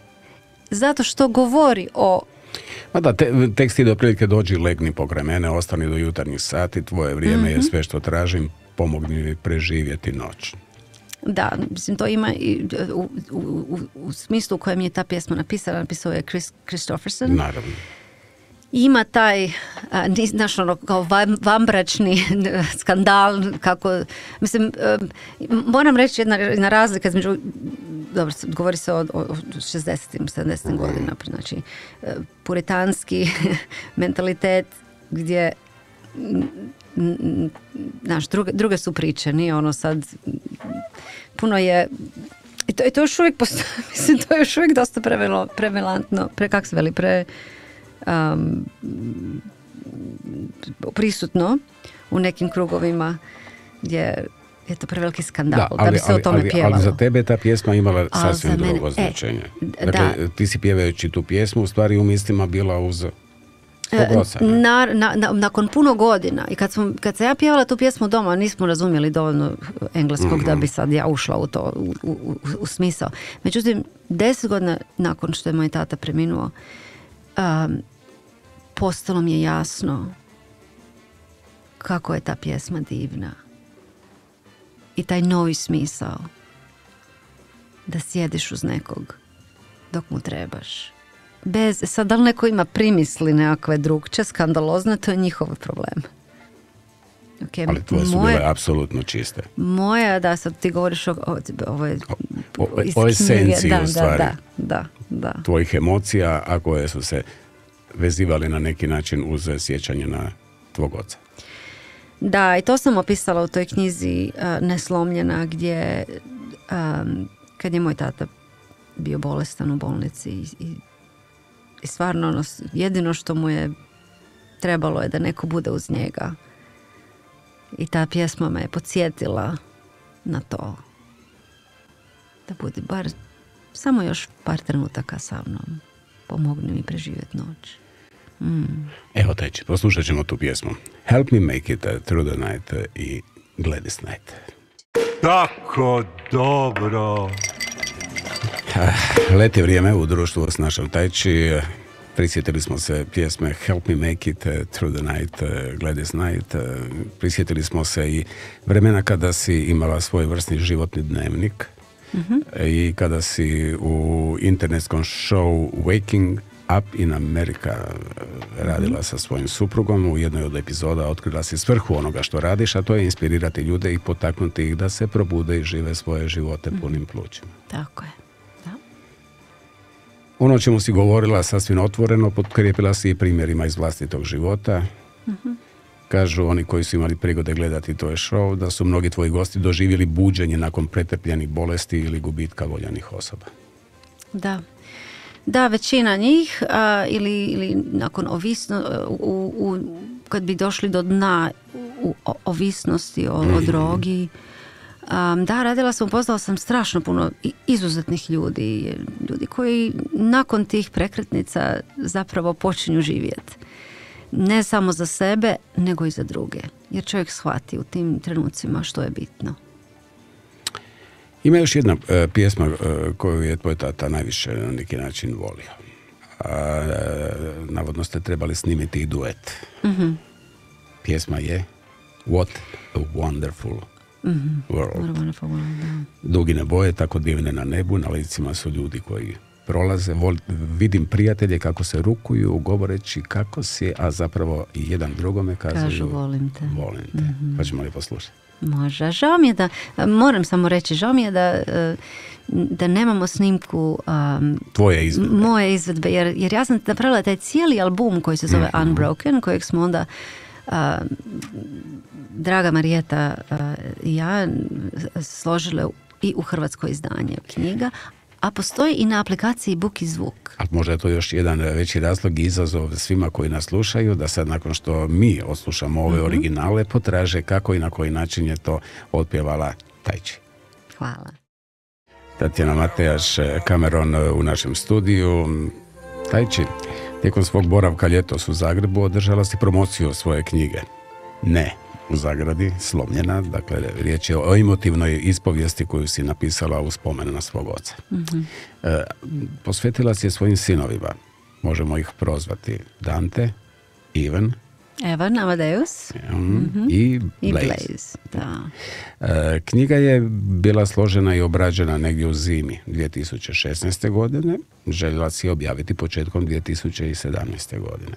Speaker 3: zato što govori o...
Speaker 2: Ma da, te, tekst ide otprilike dođi, legni pokraj mene, ostani do jutarnjih sati, tvoje vrijeme mm-hmm. je sve što tražim, pomogni mi preživjeti noć.
Speaker 3: Da, mislim, to ima i u, u, u, u smislu u kojem je ta pjesma napisana, napisao je Chris Christopherson.
Speaker 2: Naravno.
Speaker 3: Ima taj a, nis, znaš, ono, kao vam, vanbračni skandal, kako, mislim, moram reći jedna, jedna razlika između, dobro, govori se o, o šezdesetim, sedamdesetim godina, znači, puritanski mentalitet gdje, znaš, druge, druge su priče, nije ono sad, puno je, i to, i to još uvijek postoji, mislim, to je još uvijek dosta prevelo, prevelantno, pre, kak se veli, pre, um, prisutno u nekim krugovima gdje je to preveliki skandal, da, ali, da bi se ali, o tome
Speaker 2: ali,
Speaker 3: pjevalo.
Speaker 2: Ali za tebe ta pjesma imala sasvim
Speaker 3: mene,
Speaker 2: drugo
Speaker 3: e,
Speaker 2: značenje.
Speaker 3: da.
Speaker 2: Dakle, ti si pjevajući tu pjesmu, u stvari u mislima bila uz tvog oca.
Speaker 3: Na, na, na, nakon puno godina i kad, smo, kad sam ja pjevala tu pjesmu doma, nismo razumjeli dovoljno engleskog mm-hmm. da bi sad ja ušla u to, u, u, u, u smisao. Međutim, deset godina nakon što je moj tata preminuo, um, postalo mi je jasno kako je ta pjesma divna. I taj novi smisao da sjediš uz nekog dok mu trebaš. Bez, sad da li neko ima primisli nekakve drugče, skandalozne, to je njihov problem. Okay,
Speaker 2: ali tvoje su
Speaker 3: moje,
Speaker 2: bile apsolutno čiste.
Speaker 3: Moja, da, sad ti govoriš o, o, o,
Speaker 2: o, o esenciji
Speaker 3: da,
Speaker 2: u stvari.
Speaker 3: Da, da, da, da.
Speaker 2: Tvojih emocija, a koje su se vezivali na neki način uz sjećanje na tvog oca.
Speaker 3: Da, i to sam opisala u toj knjizi uh, Neslomljena, gdje um, kad je moj tata bio bolestan u bolnici i, i, i stvarno ono, jedino što mu je trebalo je da neko bude uz njega. I ta pjesma me je podsjetila na to. Da budi bar samo još par trenutaka sa mnom. Pomogni mi preživjeti noć. Mm.
Speaker 2: Evo teći, poslušat ćemo tu pjesmu. Help Me Make It Through the Night i Gladys Knight.
Speaker 1: Tako dobro.
Speaker 2: Leti vrijeme u društvu s našom Tajči. Prisjetili smo se pjesme Help Me Make It Through the Night, Gladys Knight. Prisjetili smo se i vremena kada si imala svoj vrstni životni dnevnik. Mm-hmm. I kada si u internetskom show Waking Up in America radila sa svojim suprugom. U jednoj od epizoda otkrila si svrhu onoga što radiš, a to je inspirirati ljude i potaknuti ih da se probude i žive svoje živote punim plućima.
Speaker 3: Tako je, da.
Speaker 2: Ono o čemu si govorila sasvim otvoreno, potkrijepila si i primjerima iz vlastitog života. Mm-hmm. Kažu oni koji su imali prigode gledati to je show, da su mnogi tvoji gosti doživjeli buđenje nakon pretrpljenih bolesti ili gubitka voljenih osoba.
Speaker 3: Da. Da, većina njih a, ili, ili nakon ovisno, u, u, kad bi došli do dna u, o, ovisnosti o, mm. o drogi. A, da, radila sam, upoznala sam strašno puno izuzetnih ljudi. Ljudi koji nakon tih prekretnica zapravo počinju živjeti. Ne samo za sebe, nego i za druge. Jer čovjek shvati u tim trenucima što je bitno.
Speaker 2: Ima još jedna uh, pjesma uh, koju je tvoj tata najviše na neki način volio. A, uh, navodno ste trebali snimiti i duet. Mm-hmm. Pjesma je What a Wonderful mm-hmm. World.
Speaker 3: What a wonderful world, da.
Speaker 2: Dugine boje, tako divne na nebu, na licima su ljudi koji prolaze. Vol, vidim prijatelje kako se rukuju, govoreći kako si, a zapravo i jedan drugome kažu,
Speaker 3: kažu volim te.
Speaker 2: Volim te. Mm-hmm. Pa ćemo li poslušati?
Speaker 3: Može. Žao mi je da, moram samo reći, žao mi je da, da nemamo snimku um,
Speaker 2: tvoje izvedbe.
Speaker 3: Moje izvedbe, jer, jer ja sam napravila taj cijeli album koji se zove mm-hmm. Unbroken, kojeg smo onda uh, draga Marijeta i uh, ja složile i u hrvatsko izdanje knjiga, a postoji i na aplikaciji Buk i zvuk.
Speaker 2: A možda je to još jedan veći razlog i izazov svima koji nas slušaju, da sad nakon što mi odslušamo ove mm-hmm. originale, potraže kako i na koji način je to otpjevala Tajči.
Speaker 3: Hvala.
Speaker 2: Tatjana Matejaš Cameron u našem studiju. Tajči, tijekom svog boravka ljetos u Zagrebu održala si promociju svoje knjige. Ne u zagradi, Slomljena, dakle riječ je o emotivnoj ispovijesti koju si napisala u spomen na svog oca. Mm-hmm. E, posvetila si je svojim sinovima, možemo ih prozvati Dante, Ivan,
Speaker 3: Evan, Amadeus
Speaker 2: mm, mm-hmm. i Blaise.
Speaker 3: I Blaise, da.
Speaker 2: E, knjiga je bila složena i obrađena negdje u zimi dvije tisuće šesnaeste. godine, željela si je objaviti početkom dvije tisuće sedamnaeste. godine.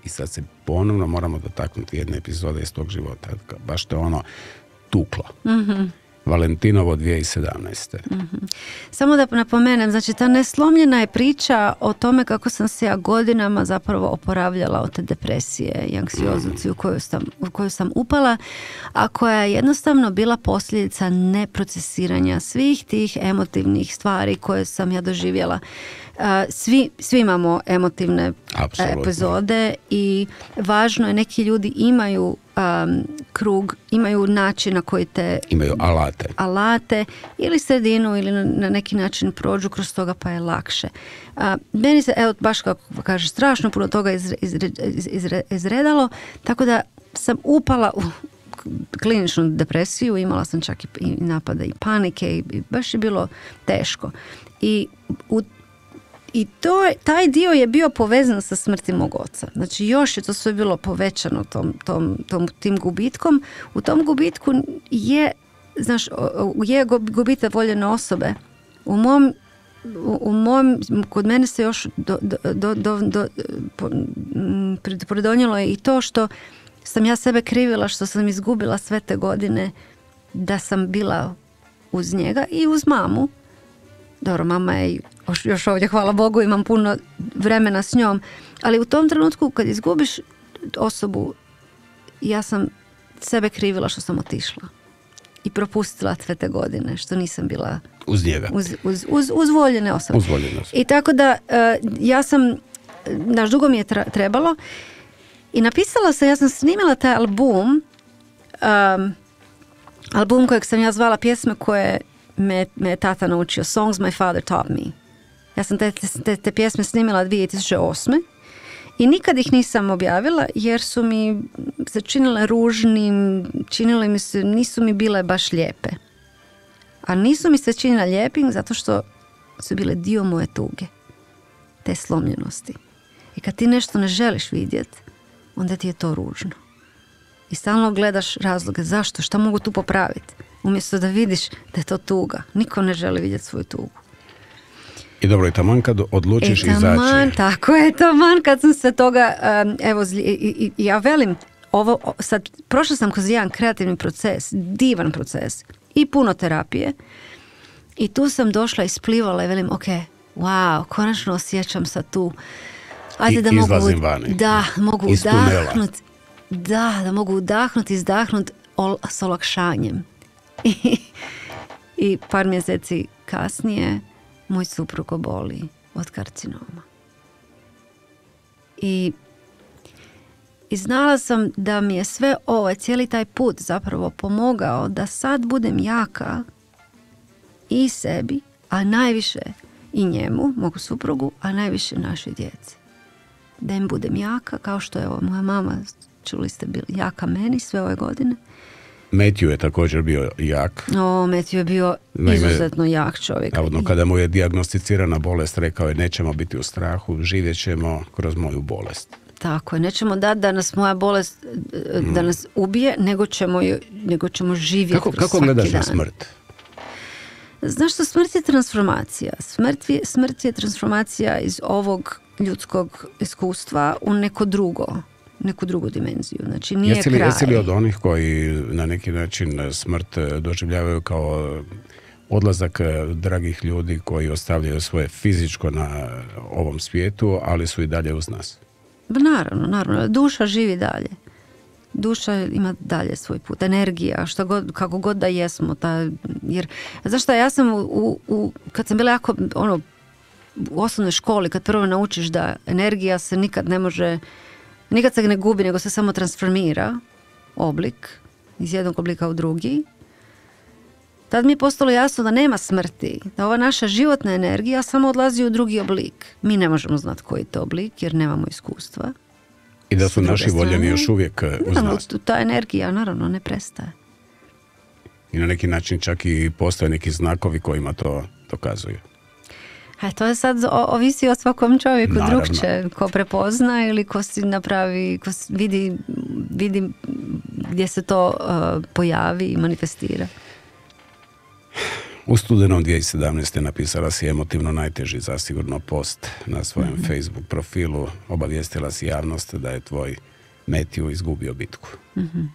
Speaker 2: I sad se ponovno moramo dotaknuti jedne epizode iz tog života. Baš to je ono tuklo.
Speaker 3: Mm-hmm.
Speaker 2: Valentinovo dvije tisuće sedamnaeste.
Speaker 3: Mm-hmm. Samo da napomenem, znači ta neslomljena je priča o tome kako sam se ja godinama zapravo oporavljala od te depresije i anksioznosti mm. u, koju sam, u koju sam upala, a koja je jednostavno bila posljedica neprocesiranja svih tih emotivnih stvari koje sam ja doživjela. Uh, svi, svi imamo emotivne Absolutno. epizode i važno je, neki ljudi imaju um, krug, imaju način na koji te...
Speaker 2: Imaju alate.
Speaker 3: alate ili sredinu ili na, na neki način prođu kroz toga pa je lakše. Uh, meni se, evo, baš kako kaže, strašno puno toga izre, izre, izre, izredalo, tako da sam upala u kliničnu depresiju, imala sam čak i, i napada i panike i, i baš je bilo teško. I u I to, taj dio je bio povezan sa smrti mog oca. Znači još je to sve bilo povećano tom, tom, tom, tim gubitkom. U tom gubitku je, znaš, je gubitak voljene osobe. U mom, u, u mom, kod mene se još do, do, do, do, do, pridonijelo je i to što sam ja sebe krivila, što sam izgubila sve te godine da sam bila uz njega i uz mamu. Dobro, mama je još ovdje, hvala Bogu, imam puno vremena s njom, ali u tom trenutku kad izgubiš osobu, ja sam sebe krivila što sam otišla i propustila sve te godine, što nisam bila
Speaker 2: uz njega,
Speaker 3: uz, uz, uz, uz voljene osobe.
Speaker 2: Uz voljene osobe.
Speaker 3: I tako da uh, ja sam, naš dugo mi je trebalo i napisala sam, ja sam snimila taj album, um, album kojeg sam ja zvala Pjesme koje me, me je tata naučio, Songs My Father Taught Me. Ja sam te, te, te pjesme snimila dvije tisuće osme i nikad ih nisam objavila jer su mi se činile ružnim, činile mi se, nisu mi bile baš lijepe. A nisu mi se činile lijepim zato što su bile dio moje tuge, te slomljenosti. I kad ti nešto ne želiš vidjeti, onda ti je to ružno. I stalno gledaš razloge zašto, šta mogu tu popraviti. Umjesto da vidiš da je to tuga. Niko ne želi vidjeti svoju tugu.
Speaker 2: I dobro, i taman kad odlučiš
Speaker 3: e, taman,
Speaker 2: izaći.
Speaker 3: Tako je, taman kad sam se toga, um, evo, i, i, i, ja velim, ovo, sad, prošla sam kroz jedan kreativni proces, divan proces i puno terapije i tu sam došla, isplivala i velim, ok, wow, konačno osjećam sad tu, ajde
Speaker 2: I,
Speaker 3: da mogu,
Speaker 2: vani.
Speaker 3: da, mogu udahnuti, da, da mogu udahnuti, izdahnuti s olakšanjem. I, I par mjeseci kasnije moj suprug oboli od karcinoma. I, I znala sam da mi je sve ovaj, cijeli taj put zapravo pomogao da sad budem jaka i sebi, a najviše i njemu, mogu suprugu, a najviše našoj djeci. Da im budem jaka, kao što je ovo, moja mama, čuli ste, bila jaka meni sve ove godine.
Speaker 2: Matthew je također bio jak.
Speaker 3: O, Matthew je bio izuzetno jak čovjek.
Speaker 2: Navodno, kada mu je dijagnosticirana bolest, rekao je nećemo biti u strahu, živjet ćemo kroz moju bolest.
Speaker 3: Tako je, nećemo dati da nas moja bolest da nas ubije, nego ćemo, nego ćemo živjeti
Speaker 2: kako,
Speaker 3: kroz
Speaker 2: kako
Speaker 3: svaki
Speaker 2: gledaš
Speaker 3: dan.
Speaker 2: Na smrt?
Speaker 3: Znaš što, smrt je transformacija. Smrt je, smrt je transformacija iz ovog ljudskog iskustva u neko drugo. neku drugu dimenziju. Znači nije
Speaker 2: jesi li,
Speaker 3: kraj.
Speaker 2: Jesi li od onih koji na neki način smrt doživljavaju kao odlazak dragih ljudi koji ostavljaju svoje fizičko na ovom svijetu, ali su i dalje uz nas?
Speaker 3: Ba, naravno, naravno. Duša živi dalje. Duša ima dalje svoj put. Energija, što god, kako god da jesmo. Ta, jer, zašto ja sam u, u, u, kad sam bila jako ono, u osnovnoj školi, kad prvo naučiš da energija se nikad ne može, nikad se ne gubi, nego se samo transformira oblik iz jednog oblika u drugi. Tad mi je postalo jasno da nema smrti, da ova naša životna energija samo odlazi u drugi oblik. Mi ne možemo znati koji je to oblik jer nemamo iskustva.
Speaker 2: I da su naši voljeni još uvijek uz
Speaker 3: naravno,
Speaker 2: nas.
Speaker 3: Ta energija naravno ne prestaje.
Speaker 2: I na neki način čak i postoje neki znakovi kojima to dokazuju.
Speaker 3: A to je sad o, ovisi o svakom čovjeku drugče, ko prepozna ili ko si napravi, ko vidi, vidi gdje se to uh, pojavi i manifestira.
Speaker 2: U studenom dvije tisuće sedamnaeste. napisala si emotivno najteži zasigurno post na svojem mm-hmm. Facebook profilu. Obavijestila si javnost da je tvoj Matthew izgubio bitku. Mm-hmm.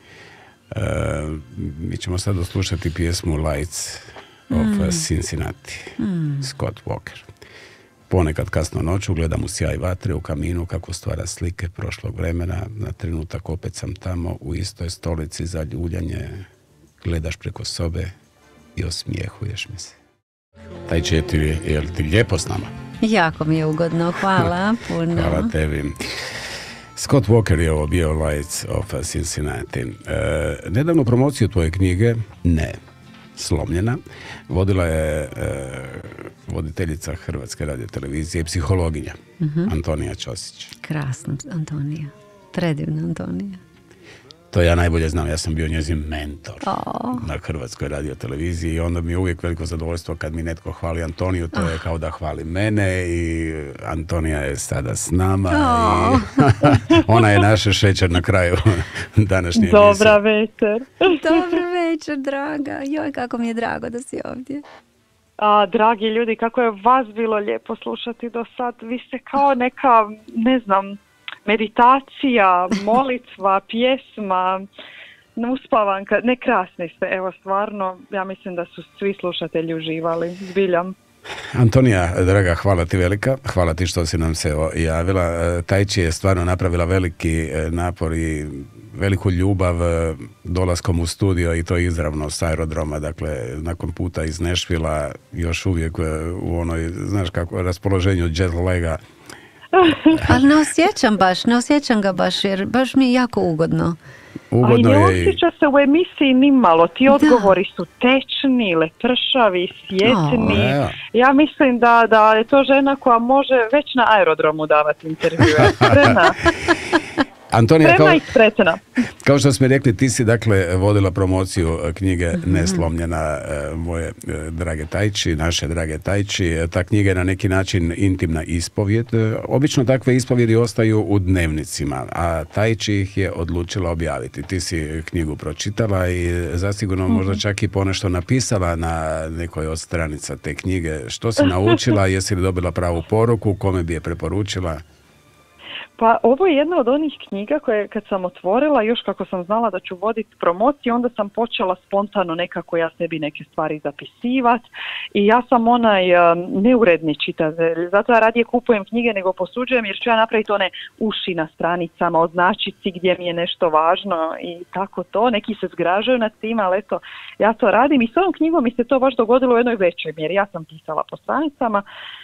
Speaker 2: E, mi ćemo sad oslušati pjesmu Lights of mm. Cincinnati, mm. Scott Walker. Ponekad kasno noću gledam u sjaj vatre u kaminu kako stvara slike prošlog vremena. Na trenutak opet sam tamo u istoj stolici za ljuljanje. Gledaš preko sobe i osmijehuješ mi se. Taj četiri, je li ti lijepo s nama?
Speaker 3: Jako mi je ugodno, hvala puno.
Speaker 2: Hvala tebi. Scott Walker je ovo bio Lights of Cincinnati. E, nedavno promociju tvoje knjige, ne, slomljena, vodila je e, voditeljica Hrvatske radiotelevizije i psihologinja, uh-huh. Antonija Ćosić.
Speaker 3: Krasna Antonija, predivna Antonija.
Speaker 2: To ja najbolje znam, ja sam bio njezin mentor
Speaker 3: oh.
Speaker 2: na Hrvatskoj radioteleviziji i onda mi je uvijek veliko zadovoljstvo kad mi netko hvali Antoniju, to je kao da hvali mene i Antonija je sada s nama oh. i ona je naša šećer na kraju današnje emisije.
Speaker 10: Dobra večer.
Speaker 3: Dobra večer, draga. Joj, kako mi je drago da si ovdje.
Speaker 10: A, dragi ljudi, kako je vas bilo lijepo slušati do sad. Vi ste kao neka, ne znam, meditacija, molitva, pjesma, uspavanka, ne, krasni ste, evo stvarno, ja mislim da su svi slušatelji uživali, zbiljam.
Speaker 2: Antonija, draga, hvala ti velika, hvala ti što si nam se javila. Tajči je stvarno napravila veliki napor i veliku ljubav dolaskom u studio i to izravno s aerodroma, dakle nakon puta iz Nešvila, još uvijek u onoj, znaš kako, raspoloženju jet laga.
Speaker 3: Ali ne osjećam baš, ne osjećam ga baš, jer baš mi je jako ugodno.
Speaker 2: Ugodno
Speaker 10: a ne
Speaker 2: je
Speaker 10: osjeća se u emisiji nimalo, ti odgovori da. su tečni, lepršavi, svjetni. Oh, ja. ja mislim da, da je to žena koja može već na aerodromu davati intervjue. Spremna.
Speaker 2: Antonija,
Speaker 10: kao,
Speaker 2: kao što smo rekli, ti si dakle vodila promociju knjige mm-hmm. Neslomljena, moje drage Tajči, naše drage Tajči. Ta knjiga je na neki način intimna ispovijed. Obično takve ispovjedi ostaju u dnevnicima, a Tajči ih je odlučila objaviti. Ti si knjigu pročitala i zasigurno mm-hmm. možda čak i ponešto napisala na nekoj od stranica te knjige. Što si naučila, jesi li dobila pravu poruku, kome bi je preporučila?
Speaker 10: Pa ovo je jedna od onih knjiga koje kad sam otvorila, još kako sam znala da ću voditi promociju, onda sam počela spontano nekako ja sebi neke stvari zapisivati i ja sam onaj um, neuredni čitatelj, zato ja radije kupujem knjige nego posuđujem jer ću ja napraviti one uši na stranicama, označiti gdje mi je nešto važno i tako to. Neki se zgražaju nad tim, ali eto, ja to radim i s ovom knjigom mi se to baš dogodilo u jednoj većoj mjeri. Ja sam pisala po stranicama.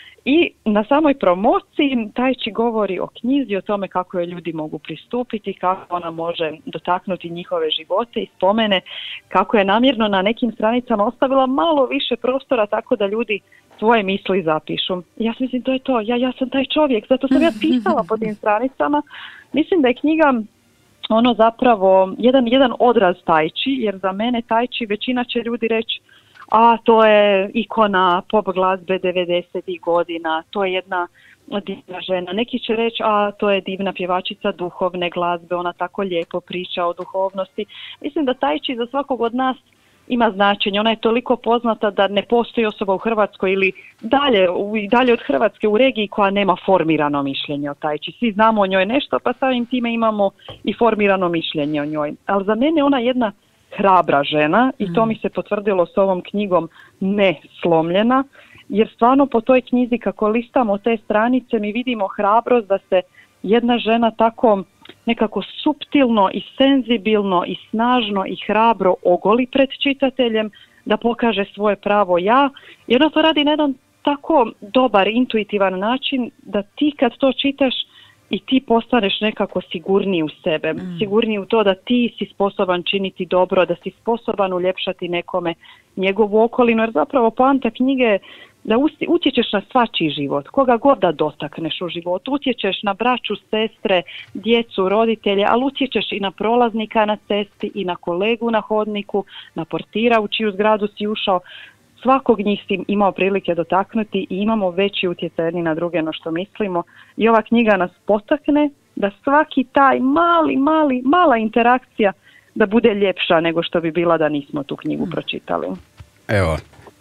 Speaker 10: I na samoj promociji Tajči govori o knjizi, o tome kako je ljudi mogu pristupiti, kako ona može dotaknuti njihove živote i spomene, kako je namjerno na nekim stranicama ostavila malo više prostora tako da ljudi svoje misli zapišu. Ja mislim to je to, ja, ja sam taj čovjek, zato sam ja pisala po tim stranicama. Mislim da je knjiga ono zapravo jedan, jedan odraz Tajči, jer za mene Tajči većina će ljudi reći a to je ikona pop glazbe devedesetih godina, to je jedna divna žena. Neki će reći, a to je divna pjevačica duhovne glazbe, ona tako lijepo priča o duhovnosti. Mislim da Tajči za svakog od nas ima značenje. Ona je toliko poznata da ne postoji osoba u Hrvatskoj ili dalje, dalje od Hrvatske u regiji koja nema formirano mišljenje o Tajči. Svi znamo o njoj nešto, pa samim time imamo i formirano mišljenje o njoj. Ali za mene ona jedna hrabra žena i to mi se potvrdilo s ovom knjigom Neslomljena, jer stvarno po toj knjizi kako listamo te stranice mi vidimo hrabrost da se jedna žena tako nekako suptilno i senzibilno i snažno i hrabro ogoli pred čitateljem, da pokaže svoje pravo ja, i ona to radi na jedan tako dobar, intuitivan način da ti kad to čitaš i ti postaneš nekako sigurniji u sebe, mm. sigurniji u to da ti si sposoban činiti dobro, da si sposoban uljepšati nekome njegovu okolinu, jer zapravo poanta knjige je da utječeš na svačiji život, koga god da dotakneš u životu, utječeš na braću, sestre, djecu, roditelje, ali utječeš i na prolaznika na cesti, i na kolegu na hodniku, na portira u čiju zgradu si ušao. Svakog njih si imao prilike dotaknuti i imamo veći utjecaj jedni na druge no što mislimo. I ova knjiga nas potakne da svaki taj mali, mali, mala interakcija da bude ljepša nego što bi bila da nismo tu knjigu pročitali.
Speaker 2: Evo,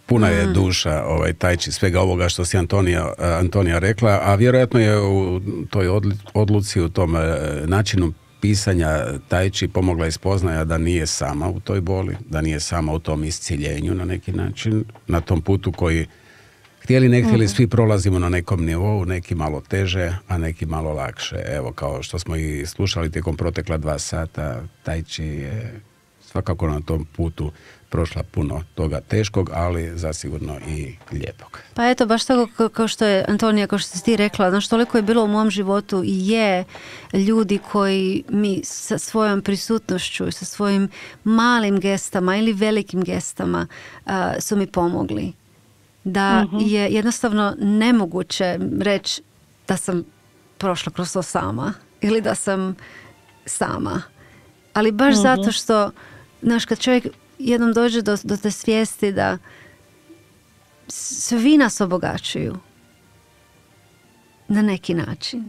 Speaker 2: puna je duša ovaj, tajči svega ovoga što si Antonija, Antonija rekla, a vjerojatno je u toj odluci, u tom načinu pisanja tajči pomogla i spoznaja da nije sama u toj boli, da nije sama u tom isciljenju na neki način, na tom putu koji htjeli ne htjeli, svi prolazimo na nekom nivou, neki malo teže, a neki malo lakše. Evo, kao što smo i slušali tijekom protekla dva sata, tajči je svakako na tom putu prošla puno toga teškog, ali zasigurno i lijepog.
Speaker 3: Pa eto, baš tako kao što je Antonija, kao što si ti rekla, znaš, toliko je bilo u mom životu i je ljudi koji mi sa svojom prisutnošću, sa svojim malim gestama ili velikim gestama uh, su mi pomogli. Da uh-huh. je jednostavno nemoguće reći da sam prošla kroz to sama ili da sam sama. Ali baš uh-huh. zato što, znaš, kad čovjek jednom dođe do, do te svijesti da svi nas obogaćuju na neki način.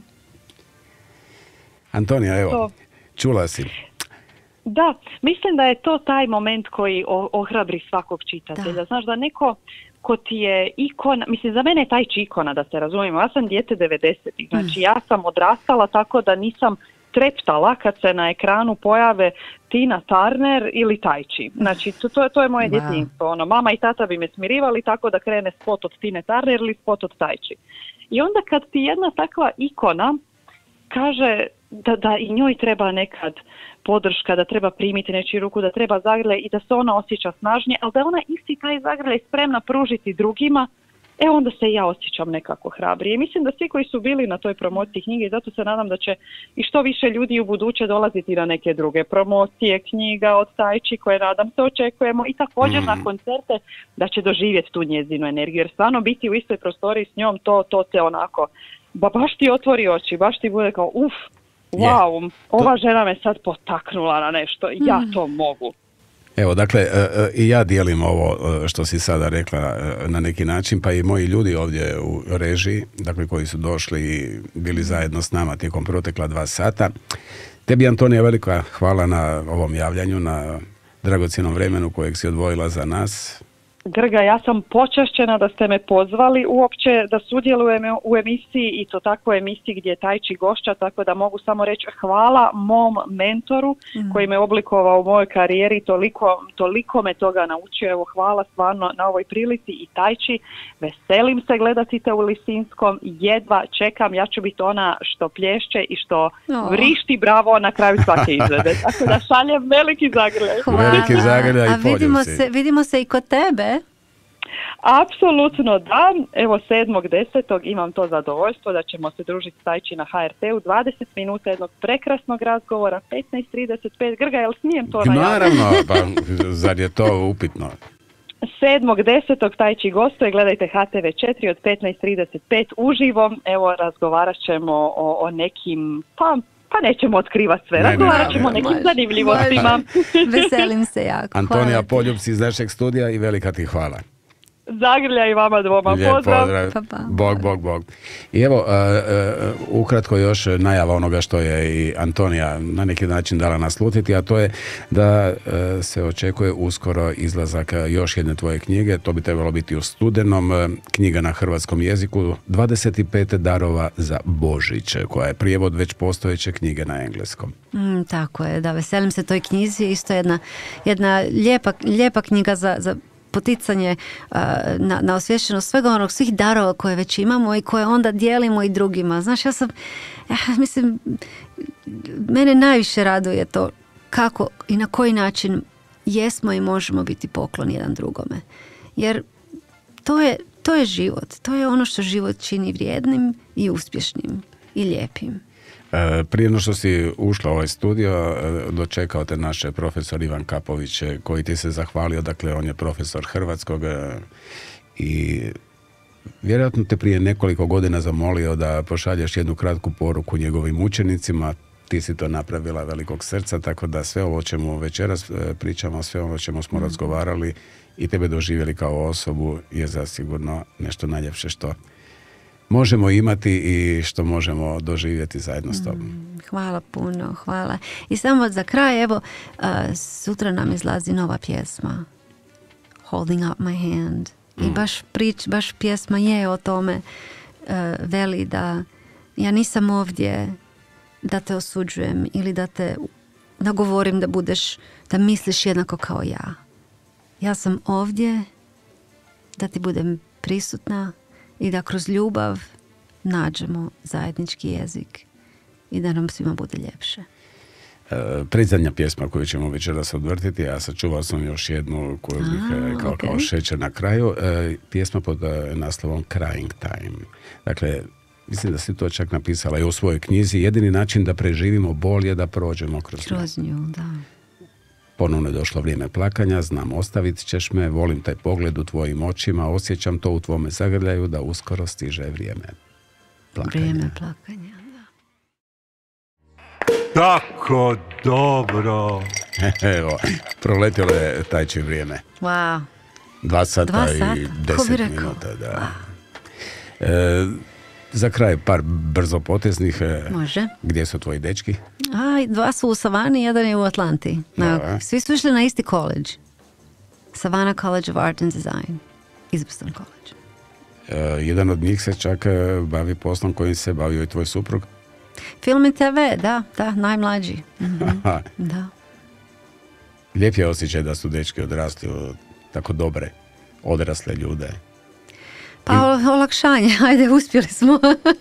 Speaker 2: Antonija, evo, to. Čula si.
Speaker 10: Da, mislim da je to taj moment koji ohrabri svakog čitatelja. Da. Znaš, da neko ko ti je ikona, mislim, za mene je taj ikona, da se razumijemo. Ja sam dijete devedesetih, znači ja sam odrastala tako da nisam treptala kad se na ekranu pojave Tina Turner ili Tajči. Znači, to, to, je, to je moje wow. djetinjstvo. Ono, mama i tata bi me smirivali tako da krene spot od Tine Turner ili spot od Tajči. I onda kad ti jedna takva ikona kaže da, da i njoj treba nekad podrška, da treba primiti nečiju ruku, da treba zagrljaj i da se ona osjeća snažnije, ali da ona isti taj zagrljaj spremna pružiti drugima, e onda se i ja osjećam nekako hrabrije. I mislim da svi koji su bili na toj promociji knjige, i zato se nadam da će i što više ljudi u buduće dolaziti na neke druge promocije knjiga od Tajči koje nadam se očekujemo i također mm. na koncerte da će doživjeti tu njezinu energiju. Jer stvarno biti u istoj prostoriji s njom, to, to te onako, ba, baš ti otvori oči, baš ti bude kao uf, wow, yeah. ova žena me sad potaknula na nešto, ja mm. to mogu.
Speaker 2: Evo, dakle, i ja dijelim ovo što si sada rekla na neki način, pa i moji ljudi ovdje u režiji, dakle, koji su došli i bili zajedno s nama tijekom protekla dva sata. Tebi, Antonija, velika hvala na ovom javljanju, na dragocjenom vremenu kojeg si odvojila za nas.
Speaker 10: Grga, ja sam počašćena da ste me pozvali uopće da sudjelujem u emisiji i to takvoj emisiji gdje je Tajči gošća, tako da mogu samo reći hvala mom mentoru mm. koji me oblikovao u mojoj karijeri, toliko, toliko me toga naučio, evo hvala stvarno na ovoj prilici i Tajči, veselim se gledati te u Lisinskom, jedva čekam, ja ću biti ona što plješće i što oh. vrišti bravo na kraju svake izvede, tako da šaljem veliki zagrljaj.
Speaker 2: Veliki zagrljaj i
Speaker 3: vidimo se, vidimo se i kod tebe.
Speaker 10: Apsolutno da, evo sedmog desetog imam to zadovoljstvo da ćemo se družiti s Tajči na H R T-u, dvadeset minuta jednog prekrasnog razgovora, petnaest trideset pet, Grga, jel smijem to najaviti?
Speaker 2: Naravno, pa zar je to upitno?
Speaker 10: sedmog desetog Tajči gostuje, gledajte H T V četiri od petnaest trideset pet uživo, evo razgovarat ćemo o, o nekim, pa Pa nećemo otkrivati sve, razgovarat ćemo o nekim zanimljivostima.
Speaker 3: Veselim se jako.
Speaker 2: Antonija Poljubci iz našeg studija i velika ti hvala.
Speaker 10: Zagrljaj vama dvoma,
Speaker 2: Lijep
Speaker 10: pozdrav.
Speaker 2: pozdrav. Pa, pa. Bog, bog, bog. I evo, uh, uh, ukratko još najava onoga što je i Antonija na neki način dala naslutiti, a to je da uh, se očekuje uskoro izlazak još jedne tvoje knjige, to bi trebalo biti u studenom, uh, knjiga na hrvatskom jeziku, dvadeset pet darova za Božić, koja je prijevod već postojeće knjige na engleskom.
Speaker 3: Mm, tako je, da, veselim se toj knjizi, isto jedna, jedna lijepa, lijepa knjiga za, za poticanje uh, na, na osvješćenost svega onog, svih darova koje već imamo i koje onda dijelimo i drugima. Znaš, ja sam, ja mislim, mene najviše raduje to kako i na koji način jesmo i možemo biti poklon jedan drugome. Jer to je, to je život. To je ono što život čini vrijednim i uspješnim i lijepim.
Speaker 2: Prije no što si ušla u ovaj studio, dočekao te naš profesor Ivan Kapović, koji ti se zahvalio, dakle on je profesor hrvatskog i vjerojatno te prije nekoliko godina zamolio da pošalješ jednu kratku poruku njegovim učenicima. Ti si to napravila velikog srca, tako da sve ovo čemu večeras pričamo, sve ovo čemu smo mm. razgovarali i tebe doživjeli kao osobu je zasigurno nešto najljepše što možemo imati i što možemo doživjeti zajedno s tobom.
Speaker 3: Hvala puno, hvala. I samo za kraj, evo, uh, sutra nam izlazi nova pjesma. Holding Up My Hand. I baš prič, baš pjesma je o tome, uh, veli da ja nisam ovdje da te osuđujem ili da te nagovorim da budeš, da misliš jednako kao ja. Ja sam ovdje da ti budem prisutna i da kroz ljubav nađemo zajednički jezik i da nam svima bude ljepše.
Speaker 2: E, predzadnja pjesma koju ćemo večeras odvrtiti, a sačuvao sam još jednu koju bih a, kao, okay. kao šećer na kraju. E, pjesma pod e, naslovom Crying Time. Dakle, mislim da si to čak napisala i u svojoj knjizi. Jedini način da preživimo bol je da prođemo kroz,
Speaker 3: kroz nju. Da.
Speaker 2: Ponovno je došlo vrijeme plakanja, znam ostavit ćeš me, volim taj pogled u tvojim očima, osjećam to u tvome zagrljaju da uskoro stiže vrijeme plakanja.
Speaker 3: Vrijeme plakanja, da.
Speaker 1: Tako dobro.
Speaker 2: Evo, proletilo je Tajči vrijeme.
Speaker 3: Wow.
Speaker 2: Dva sata,
Speaker 3: Dva sata.
Speaker 2: i deset minuta, da. Wow. E, za kraj par brzo poteznih.
Speaker 3: Može.
Speaker 2: Gdje su tvoji dečki?
Speaker 3: A, dva su u Savani, jedan je u Atlanti. Na, svi su išli na isti college. Savannah College of Art and Design. Izvrstan college.
Speaker 2: E, jedan od njih se čak bavi poslom kojim se bavio i tvoj suprug?
Speaker 3: Film i te ve, da, da, najmlađi. Mm-hmm. Da.
Speaker 2: Lijep je osjećaj da su dečki odrasli od tako dobre, odrasle ljude.
Speaker 3: Pa I... olakšanje, ajde, uspjeli smo.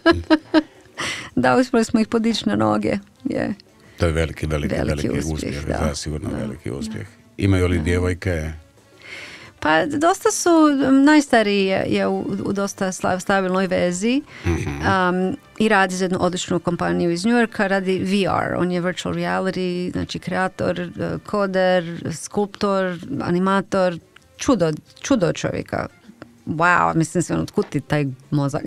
Speaker 3: Da, uspjeli smo ih podići na noge. Yeah.
Speaker 2: To je veliki, veliki, veliki, veliki uspjeh. uspjeh da, da, sigurno da, veliki uspjeh. Imaju li da. djevojke?
Speaker 3: Pa dosta su, najstariji je, je u, u dosta stabilnoj vezi mm-hmm. um, i radi za jednu odličnu kompaniju iz New Yorka, radi V R, on je virtual reality, znači kreator, koder, skulptor, animator, čudo, čudo čovjeka. Wow, mislim se on otkuti taj mozak.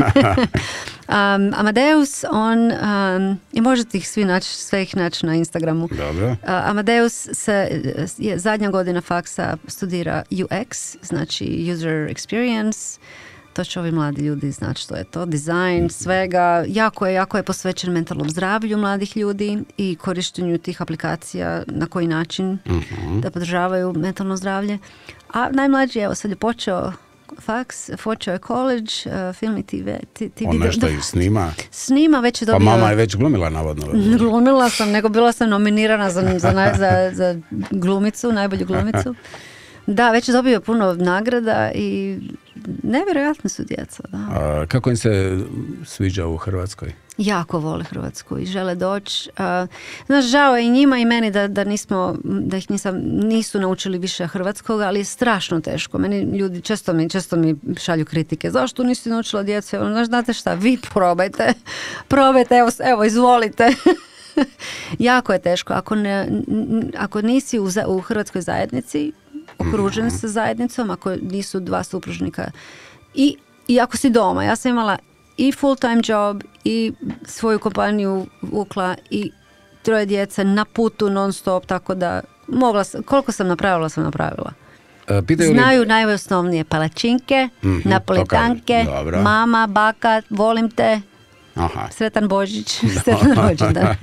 Speaker 3: um, Amadeus, on, um, i možete ih svi naći, sve ih naći na Instagramu.
Speaker 2: Dobro. Uh,
Speaker 3: Amadeus se, je zadnja godina faksa studira U X, znači User Experience. To će ovi mladi ljudi znači što je to, dizajn, svega. Jako je, jako je posvećen mentalnom zdravlju mladih ljudi i korištenju tih aplikacija na koji način uh-huh. da podržavaju mentalno zdravlje. A najmlađi, evo, sad je počeo faks, počeo je college, uh, film i ti ve. Ti, ti
Speaker 2: On nešto i snima.
Speaker 3: Snima, već je dobio...
Speaker 2: Pa mama je već glumila, navodno.
Speaker 3: Glumila sam, nego bila sam nominirana za, za, naj, za, za glumicu, najbolju glumicu. Da, već je dobio puno nagrada i nevjerojatno su djeca. Da.
Speaker 2: A, kako im se sviđa u Hrvatskoj?
Speaker 3: Jako vole Hrvatsku i žele doći. Znaš, žao je i njima i meni da, da, nismo, da ih nisam, nisu naučili više hrvatskog, ali je strašno teško. Meni ljudi često mi, često mi šalju kritike. Zašto nisi naučila djecu? Znaš, znate šta, vi probajte. Probajte, evo, evo izvolite. Jako je teško. Ako, ne, ako nisi u, u hrvatskoj zajednici, okružen sa zajednicom, ako nisu dva supružnika i, i ako si doma. Ja sam imala i full time job i svoju kompaniju vukla i troje djece na putu non stop, tako da mogla sam, koliko sam napravila, sam napravila.
Speaker 2: Pitaju
Speaker 3: Znaju
Speaker 2: li...
Speaker 3: najosnovnije palačinke, mm-hmm, napolitanke, mama, baka, volim te. Aha. Sretan Božić, sretan rođendan.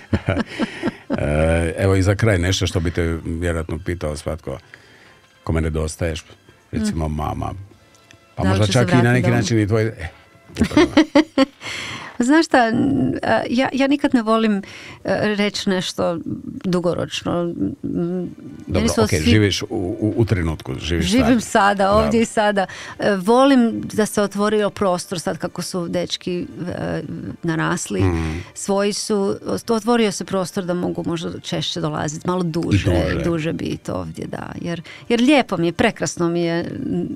Speaker 2: Evo i za kraj nešto što bi te vjerojatno pitao svatko. Kome nedostaješ, recimo mm. mama, pa da možda čak i na neki dom. način i tvoj... Eh,
Speaker 3: Znaš šta, ja, ja nikad ne volim reći nešto dugoročno.
Speaker 2: Dobro, ok, svi... živiš u, u, u trenutku, živiš
Speaker 3: Živim
Speaker 2: sad.
Speaker 3: sada, ovdje da. i sada. Volim da se otvorio prostor sad kako su dečki narasli. Mm. Svoji su, otvorio se prostor da mogu možda češće dolaziti, malo duže, duže, duže biti ovdje, da. Jer, jer lijepo mi je, prekrasno mi je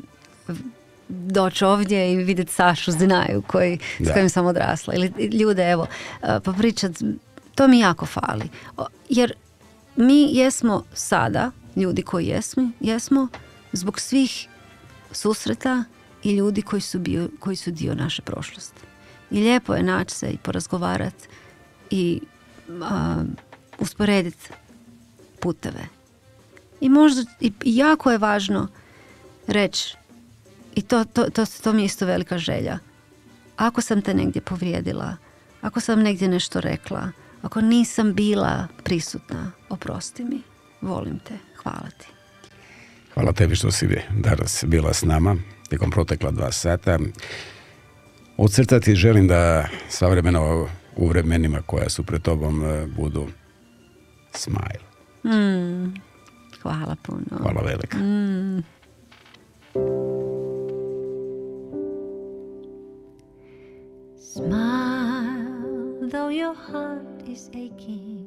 Speaker 3: doći ovdje i vidjeti Sašu Zinaju koji, s kojim sam odrasla. Ili ljude, evo, popričat, to mi jako fali. Jer mi jesmo sada, ljudi koji jesmo, jesmo zbog svih susreta i ljudi koji su, bio, koji su dio naše prošlosti. I lijepo je naći se i porazgovarati i uh, usporediti puteve. I možda, i jako je važno reći, i to, to, to, to mi je isto velika želja. Ako sam te negdje povrijedila, ako sam negdje nešto rekla, ako nisam bila prisutna, oprosti mi, volim te, hvala ti.
Speaker 2: Hvala tebi što si danas bila s nama tijekom protekla dva sata. Ocrtati želim da sva vremena u vremenima koja su pred tobom budu smile.
Speaker 3: Mm, hvala puno.
Speaker 2: Hvala velika.
Speaker 3: Mm. Smile, though your heart is aching.